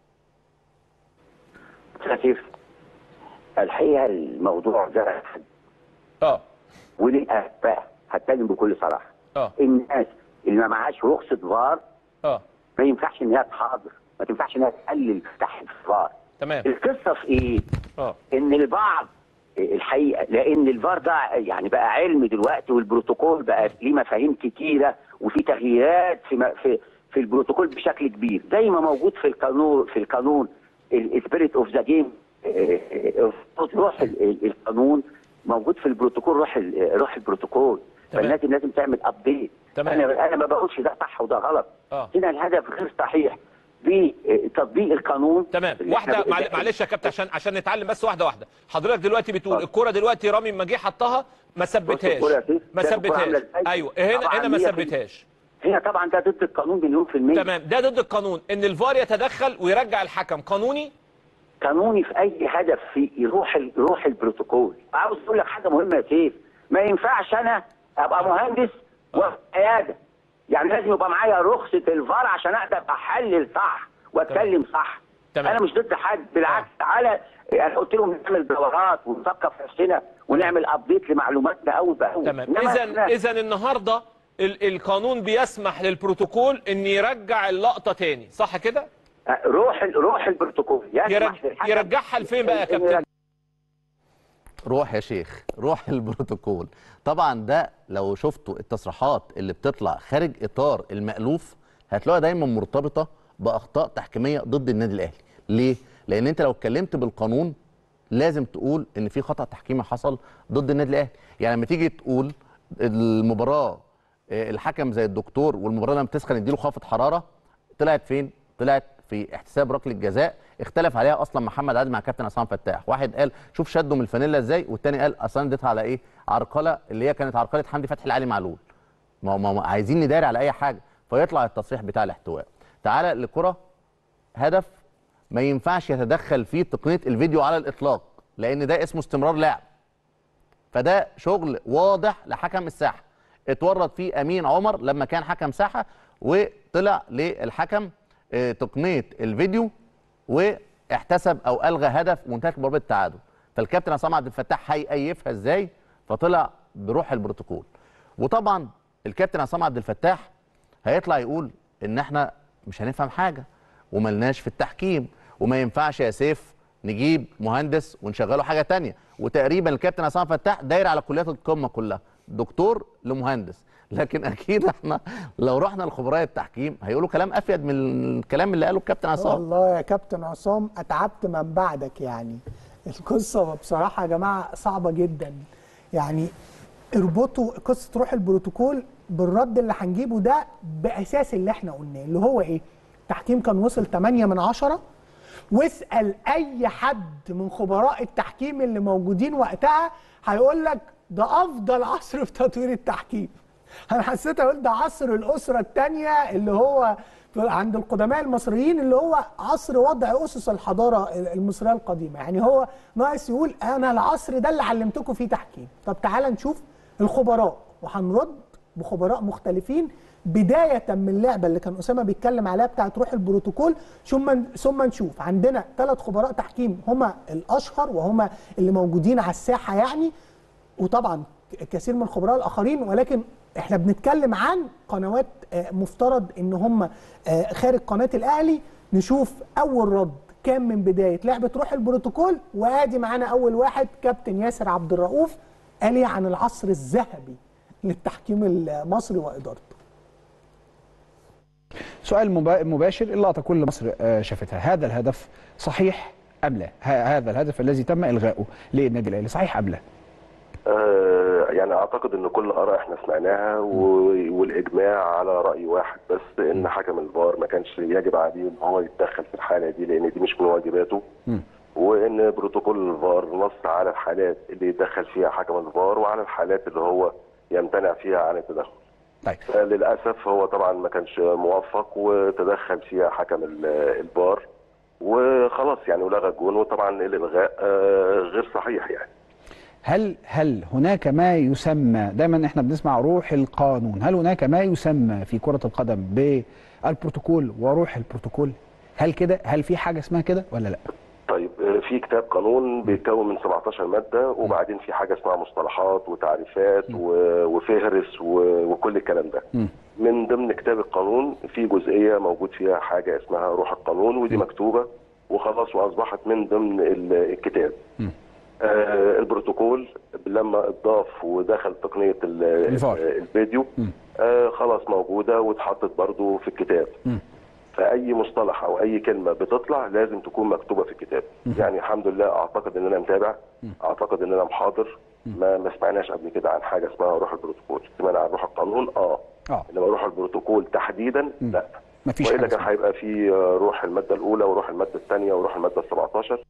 Speaker 5: خفيف الحقيقه الموضوع ده وليه بقى هتكلم بكل صراحه. الناس اللي ما معهاش رخصه فار ما ينفعش ان هي تحاضر، ما تنفعش ان هي تقلل تحت الفار.
Speaker 9: تمام.
Speaker 5: القصه في ايه؟ ان البعض الحقيقه، لان الفار ده يعني بقى علم دلوقتي، والبروتوكول بقى ليه مفاهيم كتيره، وفي تغييرات في البروتوكول بشكل كبير، زي ما موجود في القانون السبيريت اوف ذا جيم، روح القانون موجود في البروتوكول، روح البروتوكول. فالناس لازم تعمل ابديت. انا ما بقولش ده صح وده غلط. هنا الهدف غير صحيح بتطبيق القانون.
Speaker 9: تمام. واحده معلش يا كابتن عشان نتعلم بس واحده. حضرتك دلوقتي بتقول الكره دلوقتي رامي ما جه حطها ما ثبتهاش. ايوه هنا ما ثبتهاش.
Speaker 5: هنا طبعا ده ضد القانون مليون في المية.
Speaker 9: تمام. ده ضد القانون، ان الفار يتدخل ويرجع الحكم. قانوني
Speaker 5: في اي هدف في يروح البروتوكول. عاوز اقول لك حاجه مهمه يا سيف، ما ينفعش انا ابقى مهندس وقياده، يعني لازم يبقى معايا رخصه الفار عشان اقدر احلل صح واتكلم صح. انا مش ضد حد، بالعكس. تعالى يعني قلت لهم نعمل دورات ونثقف نفسنا ونعمل ابديت لمعلوماتنا اول باول.
Speaker 9: تمام. اذا النهارده القانون بيسمح للبروتوكول ان يرجع اللقطه تاني، صح كده؟
Speaker 5: روح البروتوكول
Speaker 9: يرجعها لفين بقى يا كابتن؟
Speaker 1: روح يا شيخ، روح البروتوكول. طبعا ده لو شفتوا التصريحات اللي بتطلع خارج اطار المألوف هتلاقيها دايما مرتبطه باخطاء تحكيميه ضد النادي الاهلي. ليه؟ لان انت لو اتكلمت بالقانون لازم تقول ان في خطأ تحكيمي حصل ضد النادي الاهلي. يعني لما تيجي تقول المباراه الحكم زي الدكتور والمباراه لما تسخن يديله خافض حراره، طلعت فين؟ طلعت في احتساب ركله الجزاء اختلف عليها اصلا محمد عادل مع كابتن عصام فتاح. واحد قال شوف شده من الفانيلا ازاي، والتاني قال اصلا اديتها على ايه؟ عرقله اللي هي كانت عرقله حمدي فتحي لعلي معلول. ما عايزين نداري على اي حاجه، فيطلع التصريح بتاع الاحتواء. تعالى لكره هدف ما ينفعش يتدخل فيه تقنيه الفيديو على الاطلاق، لان ده اسمه استمرار لعب. فده شغل واضح لحكم الساحه اتورط فيه امين عمر لما كان حكم ساحه، وطلع للحكم تقنيه الفيديو واحتسب او الغى هدف وانتهت المباراه بالتعادل. فالكابتن عصام عبد الفتاح هيقيفها ازاي؟ فطلع بروح البروتوكول. وطبعا الكابتن عصام عبد الفتاح هيطلع يقول ان احنا مش هنفهم حاجه وملناش في التحكيم، وما ينفعش يا سيف نجيب مهندس ونشغله حاجه ثانيه. وتقريبا الكابتن عصام فتاح داير على كليات القمه كلها، دكتور لمهندس. لكن اكيد احنا لو رحنا لخبراء التحكيم هيقولوا كلام افيد من الكلام اللي قاله الكابتن عصام.
Speaker 2: والله يا كابتن عصام اتعبت من بعدك. يعني القصه بصراحه يا جماعه صعبه جدا. يعني اربطوا قصه روح البروتوكول بالرد اللي هنجيبه ده باساس اللي احنا قلناه، اللي هو ايه؟ التحكيم كان وصل 8 من 10. واسال اي حد من خبراء التحكيم اللي موجودين وقتها هيقول لك ده افضل عصر في تطوير التحكيم. انا حسيت اقول ده عصر الاسره الثانيه اللي هو عند القدماء المصريين، اللي هو عصر وضع اسس الحضاره المصريه القديمه. يعني هو ناقص يقول انا العصر ده اللي علمتكم فيه تحكيم. طب تعالى نشوف الخبراء، وهنرد بخبراء مختلفين بدايه من اللعبه اللي كان اسامه بيتكلم عليها بتاعه روح البروتوكول، ثم نشوف عندنا 3 خبراء تحكيم هما الاشهر وهما اللي موجودين على الساحه يعني، وطبعا كثير من الخبراء الاخرين، ولكن احنا بنتكلم عن قنوات مفترض ان هم خارج قناه الاهلي. نشوف اول رد كان من بدايه لعبه روح البروتوكول، وادي معانا اول واحد كابتن ياسر عبد الرؤوف قال ايه عن العصر الذهبي للتحكيم المصري وادارته.
Speaker 8: سؤال مباشر، اللقطه كل مصر شافتها، هذا الهدف صحيح ام لا؟ هذا الهدف الذي تم الغائه للنادي الاهلي صحيح ام لا؟
Speaker 10: يعني اعتقد ان كل اراء احنا سمعناها والاجماع على راي واحد بس، ان حكم الفار ما كانش يجب عليه ان هو يتدخل في الحاله دي لان دي مش من واجباته، وان بروتوكول الفار نص على الحالات اللي يتدخل فيها حكم الفار وعلى الحالات اللي هو يمتنع فيها عن التدخل.
Speaker 8: طيب
Speaker 10: للاسف هو طبعا ما كانش موفق وتدخل فيها حكم الفار وخلاص يعني ولغى الجون، وطبعا الالغاء غير صحيح يعني.
Speaker 8: هل هناك ما يسمى، دايما احنا بنسمع روح القانون، هل هناك ما يسمى في كرة القدم بالبروتوكول وروح البروتوكول؟ هل كده؟ هل في حاجة اسمها كده ولا لا؟
Speaker 10: طيب في كتاب قانون بيتكون من 17 مادة، وبعدين في حاجة اسمها مصطلحات وتعريفات وفهرس وكل الكلام ده. من ضمن كتاب القانون في جزئية موجود فيها حاجة اسمها روح القانون، ودي مكتوبة وخلاص واصبحت من ضمن الكتاب. البروتوكول لما اتضاف ودخل تقنيه الفيديو خلاص موجوده واتحطت برضو في الكتاب. فاي مصطلح او اي كلمه بتطلع لازم تكون مكتوبه في الكتاب. يعني الحمد لله اعتقد ان انا متابع، اعتقد ان انا محاضر، ما سمعناش قبل كده عن حاجه اسمها روح البروتوكول. سمعنا عن روح القانون انما روح البروتوكول تحديدا لا،
Speaker 8: مفيش.
Speaker 10: والا كان هيبقى في روح الماده الاولى وروح الماده الثانيه وروح الماده 17.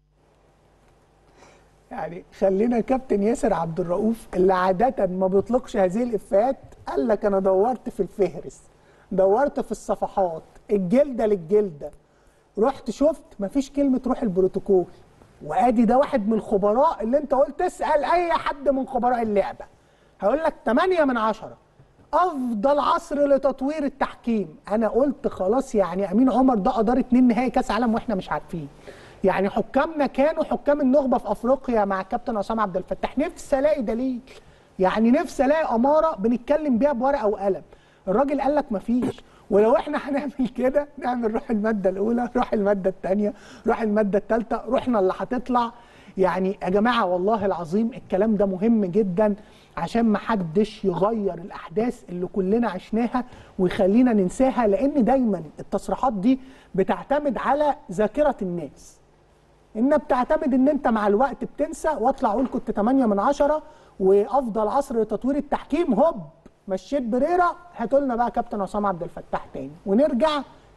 Speaker 2: يعني خلينا كابتن ياسر عبد الرؤوف اللي عادة ما بيطلقش هذه الإفيهات قال لك أنا دورت في الفهرس، دورت في الصفحات الجلدة للجلدة، رحت شفت مفيش كلمة روح البروتوكول. وادي ده واحد من الخبراء اللي انت قلت اسأل أي حد من خبراء اللعبة هيقول لك 8 من 10 أفضل عصر لتطوير التحكيم. أنا قلت خلاص يعني أمين عمر ده أدار 2 نهائي كأس عالم وإحنا مش عارفين. يعني حكامنا كانوا حكام النخبه في افريقيا مع الكابتن عصام عبد الفتاح. نفسي الاقي دليل، يعني نفسي الاقي اماره بنتكلم بيها بورقه وقلم. الراجل قال لك مفيش. ولو احنا هنعمل كده نعمل روح الماده الاولى، روح الماده الثانيه، روح الماده الثالثه، روحنا اللي هتطلع. يعني يا جماعه والله العظيم الكلام ده مهم جدا عشان ما حدش يغير الاحداث اللي كلنا عشناها ويخلينا ننساها، لان دايما التصريحات دي بتعتمد على ذاكره الناس. انها بتعتمد ان انت مع الوقت بتنسى، واطلع اقول كنت 8 من 10 وافضل عصر لتطوير التحكيم، هوب مشيت بريرة. هاتوا لنا بقى كابتن عصام عبد الفتاح تاني ونرجع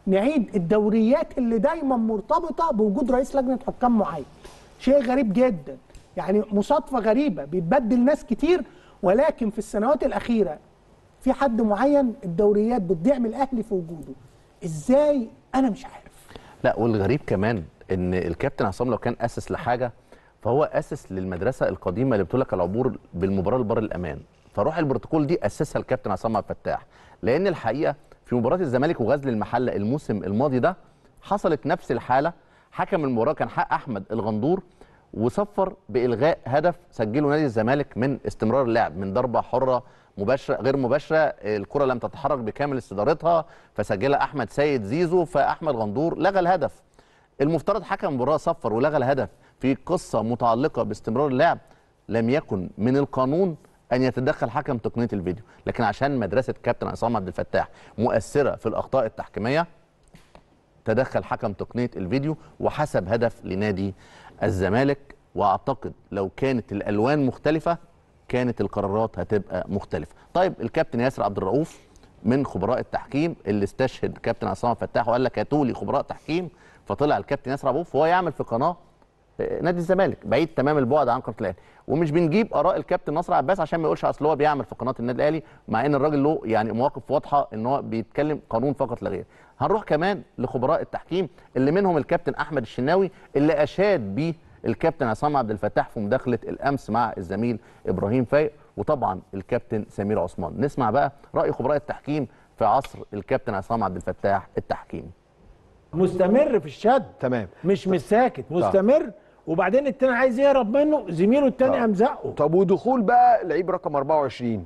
Speaker 2: نعيد الدوريات اللي دايما مرتبطه بوجود رئيس لجنه حكام معين. شيء غريب جدا، يعني مصادفه غريبه، بيتبدل ناس كتير ولكن في السنوات الاخيره في حد معين الدوريات بتضيع من الاهلي في وجوده. ازاي؟ انا مش عارف.
Speaker 1: لا، والغريب كمان ان الكابتن عصام لو كان اسس لحاجه فهو اسس للمدرسه القديمه اللي بتقول لك العبور بالمباراه لبر الامان، فروح البروتوكول دي اسسها الكابتن عصام عبد الفتاح. لان الحقيقه في مباراه الزمالك وغزل المحله الموسم الماضي ده حصلت نفس الحاله. حكم المباراه كان حق احمد الغندور وصفر بالغاء هدف سجله نادي الزمالك من استمرار اللعب، من ضربه حره مباشره غير مباشره، الكره لم تتحرك بكامل استدارتها فسجلها احمد سيد زيزو، فاحمد غندور لغى الهدف. المفترض حكم المباراه صفر ولغى الهدف في قصه متعلقه باستمرار اللعب، لم يكن من القانون ان يتدخل حكم تقنيه الفيديو، لكن عشان مدرسه كابتن عصام عبد الفتاح مؤثره في الاخطاء التحكيميه تدخل حكم تقنيه الفيديو وحسب هدف لنادي الزمالك. واعتقد لو كانت الالوان مختلفه كانت القرارات هتبقى مختلفه. طيب الكابتن ياسر عبد الرؤوف من خبراء التحكيم اللي استشهد كابتن عصام عبد الفتاح وقال لك هاتوا لي خبراء تحكيم، فطلع الكابتن ياسر عبد الرؤوف وهو يعمل في قناه نادي الزمالك بعيد تمام البعد عن قناه الاهلي، ومش بنجيب اراء الكابتن نصر عباس عشان ما يقولش اصل هو بيعمل في قناه النادي الاهلي، مع ان الراجل له يعني مواقف واضحه ان هو بيتكلم قانون فقط لا غير. هنروح كمان لخبراء التحكيم اللي منهم الكابتن احمد الشناوي اللي اشاد بيه الكابتن عصام عبد الفتاح في مداخله الامس مع الزميل ابراهيم فايق، وطبعا الكابتن سمير عثمان. نسمع بقى راي خبراء التحكيم في عصر الكابتن عصام عبد الفتاح التحكيم.
Speaker 11: مستمر في الشد،
Speaker 8: تمام،
Speaker 11: مش ساكت، مستمر. وبعدين التاني عايز يهرب منه، زميله التاني قام زقه.
Speaker 8: طب ودخول بقى لعيب رقم 24؟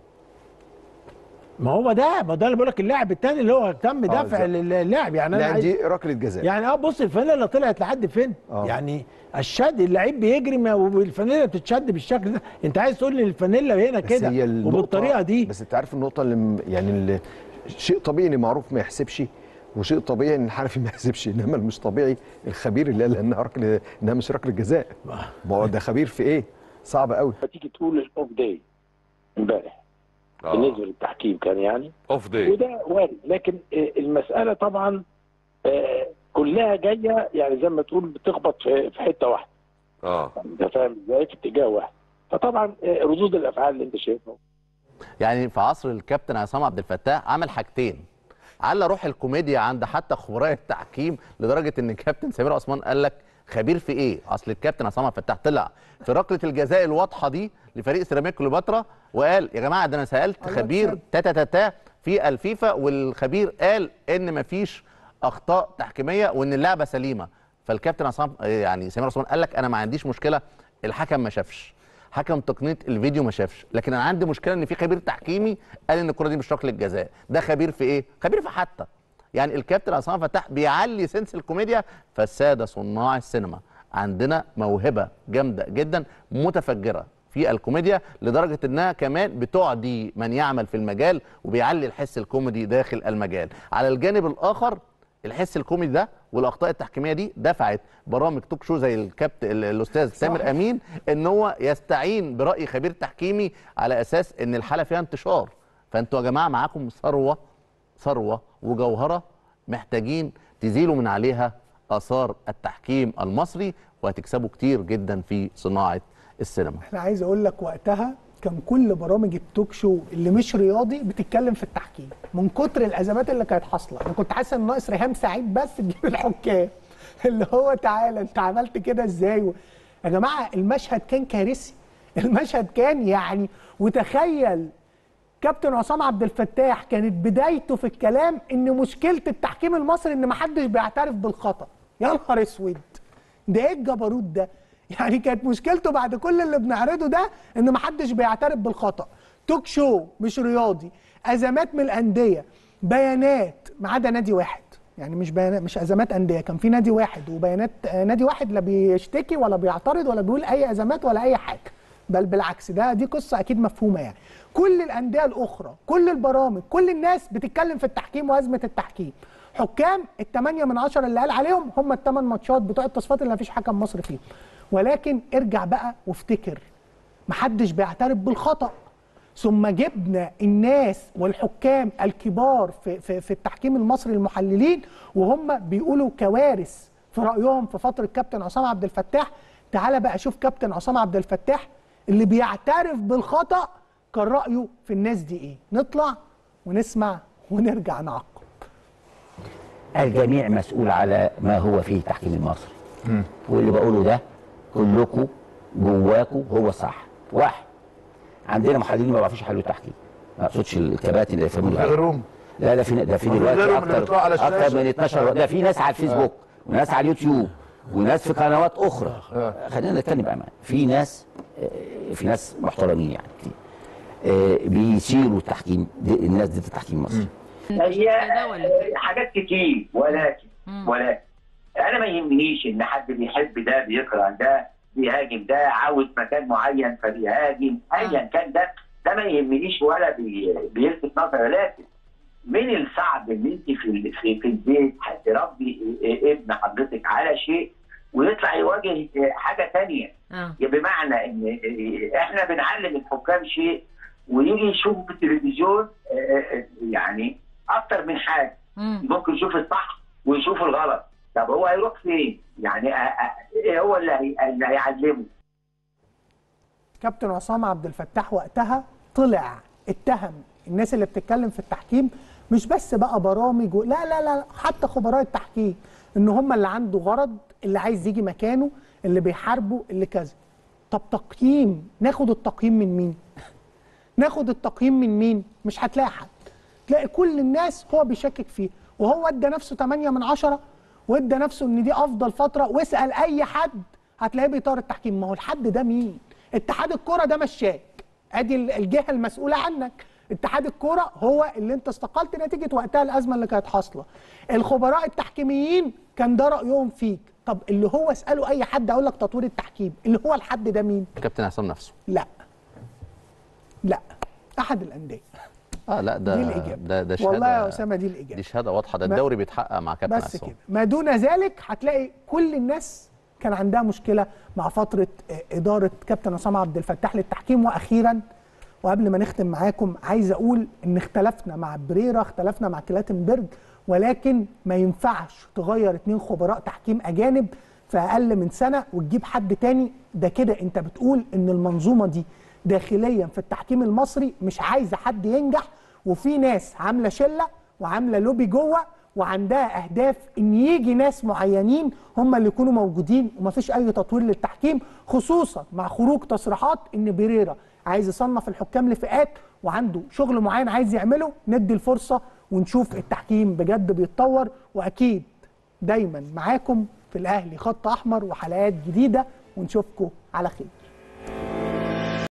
Speaker 11: ما هو ده اللي بقول لك، اللاعب الثاني اللي هو تم دفع اللاعب. يعني انا
Speaker 8: عايز دي ركله جزاء.
Speaker 11: يعني بص الفانيلا طلعت لحد فين؟ يعني الشد، اللعيب بيجري والفانيلا بتتشد بالشكل ده. انت عايز تقول لي الفانيلا هنا كده وبالطريقه دي؟
Speaker 8: بس انت عارف النقطه اللي شيء طبيعي ان معروف ما يحسبش، وشيء طبيعي ان الحنفي ما يحسبش، انما المش طبيعي الخبير اللي قال انها مش ركله جزاء. ما هو ده خبير في ايه؟ صعب قوي.
Speaker 12: فتيجي تقول الاوف داي امبارح بالنسبه للتحكيم كان يعني اوف داي، وده وارد، لكن المساله طبعا كلها جايه يعني زي ما تقول بتخبط في حته واحده. انت فاهم ازاي؟ في اتجاه واحد. فطبعا ردود الافعال اللي انت شايفها،
Speaker 1: يعني في عصر الكابتن عصام عبد الفتاح عمل حاجتين على روح الكوميديا عند حتى خبراء التحكيم، لدرجه ان الكابتن سمير عثمان قال لك خبير في ايه؟ اصل الكابتن عصام عبد الفتاح طلع في ركله الجزاء الواضحه دي لفريق سيراميك كليوباترا وقال يا جماعه ده انا سالت خبير تاتا في الفيفا والخبير قال ان مفيش اخطاء تحكيميه وان اللعبه سليمه. فالكابتن عصام يعني سمير عثمان قال لك انا ما عنديش مشكله الحكم ما شافش، حكم تقنيه الفيديو ما شافش، لكن انا عندي مشكله ان في خبير تحكيمي قال ان الكره دي مش ركله جزاء. ده خبير في ايه؟ خبير في حتى. يعني الكابتن عصام فتاح بيعلي سنس الكوميديا. فالساده صناع السينما عندنا موهبه جامده جدا متفجره في الكوميديا، لدرجه انها كمان بتعدي من يعمل في المجال وبيعلي الحس الكوميدي داخل المجال. على الجانب الاخر الحس الكوميدي ده والاخطاء التحكيميه دي دفعت برامج توك شو زي الكابتن الاستاذ تامر امين ان هو يستعين براي خبير تحكيمي على اساس ان الحاله فيها انتشار. فانتوا يا جماعه معاكم ثروه وجوهره محتاجين تزيلوا من عليها اثار التحكيم المصري وهتكسبوا كتير جدا في صناعه السينما.
Speaker 2: انا عايز اقول لك وقتها كان كل برامج التوك شو اللي مش رياضي بتتكلم في التحكيم من كتر الازمات اللي كانت حاصله. انا كنت حاسس ان ناقص ريهام سعيد بس تجيب الحكام اللي هو تعالى انت عملت كده ازاي يا جماعه المشهد كان كارثي. المشهد كان يعني، وتخيل كابتن عصام عبد الفتاح كانت بدايته في الكلام ان مشكله التحكيم المصري ان ما حدش بيعترف بالخطا. يا نهار اسود، ده ايه الجبروت ده؟ يعني كانت مشكلته بعد كل اللي بنعرضه ده ان ما حدش بيعترف بالخطا. توك شو مش رياضي، ازمات من الانديه، بيانات ما عدا نادي واحد، يعني مش بيانات، مش ازمات انديه، كان في نادي واحد وبيانات نادي واحد لا بيشتكي ولا بيعترض ولا بيقول اي ازمات ولا اي حاجه، بل بالعكس دي قصه اكيد مفهومه. يعني كل الانديه الاخرى، كل البرامج، كل الناس بتتكلم في التحكيم وازمه التحكيم. حكام ال8 من 10 اللي قال عليهم هم ال8 ماتشات بتوع التصفيات اللي مفيش حكم مصري فيهم. ولكن ارجع بقى وافتكر محدش بيعترف بالخطأ. ثم جبنا الناس والحكام الكبار في التحكيم المصري المحللين وهم بيقولوا كوارث في رايهم في فتره كابتن عصام عبد الفتاح. تعال بقى شوف كابتن عصام عبد الفتاح اللي بيعترف بالخطا كان رايه في الناس دي ايه. نطلع ونسمع ونرجع نعقب.
Speaker 13: الجميع مسؤول على ما هو فيه التحكيم المصري. واللي بقوله ده كلكم جواكم هو صح. واحد، عندنا محللين ما بيعرفوش يحلوا التحكيم. ما اقصدش الكباتن اللي يفهموا
Speaker 4: غيرهم.
Speaker 13: لا ده في دلوقتي اكتر من 12. ده في ناس على الفيسبوك وناس على اليوتيوب وناس في قنوات اخرى. خلينا نتكلم بامانه. في ناس محترمين يعني كتير بيشيلوا التحكيم. الناس دي التحكيم المصري.
Speaker 5: هي حاجات كتير ولكن انا ما يهمنيش ان حد بيحب ده بيكره ده بيهاجم ده عاوز مكان معين فبيهاجم ايا كان ده ما يهمنيش ولا بيلفت نظري. لكن من الصعب ان انت في البيت هتربي ابن حضرتك على شيء ويطلع يواجه حاجه ثانيه. بمعنى ان احنا بنعلم الحكام شيء ويجي يشوفوا في التلفزيون يعني اكتر من حاجه. ممكن يشوف الصح ويشوف الغلط. طب هو هيروح فين؟ يعني ايه هو اللي هيعلمه؟
Speaker 2: كابتن عصام عبد الفتاح وقتها طلع اتهم الناس اللي بتتكلم في التحكيم، مش بس بقى برامج لا حتى خبراء التحكيم، ان هم اللي عنده غرض، اللي عايز يجي مكانه، اللي بيحاربه، اللي كذا. طب تقييم، ناخد التقييم من مين؟ ناخد التقييم من مين؟ مش هتلاقي حد. تلاقي كل الناس هو بيشكك فيه، وهو ادى نفسه 8 من 10 وادى نفسه ان دي افضل فتره. واسال اي حد هتلاقيه بيطار التحكيم. ما هو الحد ده مين؟ اتحاد الكوره ده مشاك، ادي الجهه المسؤوله عنك. اتحاد الكوره هو اللي انت استقلت نتيجه وقتها الازمه اللي كانت حاصله. الخبراء التحكيميين كان ده رايهم فيك. طب اللي هو اساله اي حد اقول لك تطوير التحكيم، اللي هو الحد ده مين؟
Speaker 1: كابتن عصام نفسه.
Speaker 2: لا احد الانديه.
Speaker 1: لا ده
Speaker 2: دي الإجابة.
Speaker 1: ده شهاده
Speaker 2: والله يا اسامه دي الاجابه.
Speaker 1: دي شهاده واضحه. ده الدوري بيتحقق مع كابتن عصام.
Speaker 2: بس كده. ما دون ذلك هتلاقي كل الناس كان عندها مشكله مع فتره اداره كابتن عصام عبد الفتاح للتحكيم. واخيرا وقبل ما نختم معاكم عايز اقول ان اختلفنا مع بريرا، اختلفنا مع كلاتنبرج، ولكن ما ينفعش تغير 2 خبراء تحكيم اجانب في اقل من سنه وتجيب حد تاني. ده كده انت بتقول ان المنظومه دي داخليا في التحكيم المصري مش عايزه حد ينجح، وفي ناس عامله شله وعامله لوبي جوه وعندها اهداف ان يجي ناس معينين هم اللي يكونوا موجودين، ومفيش اي تطوير للتحكيم، خصوصا مع خروج تصريحات ان بريرا عايز يصنف الحكام لفئات وعنده شغل معين عايز يعمله. ندي الفرصه ونشوف التحكيم بجد بيتطور. واكيد دايما معاكم في الاهلي خط احمر وحلقات جديده، ونشوفكم على خير.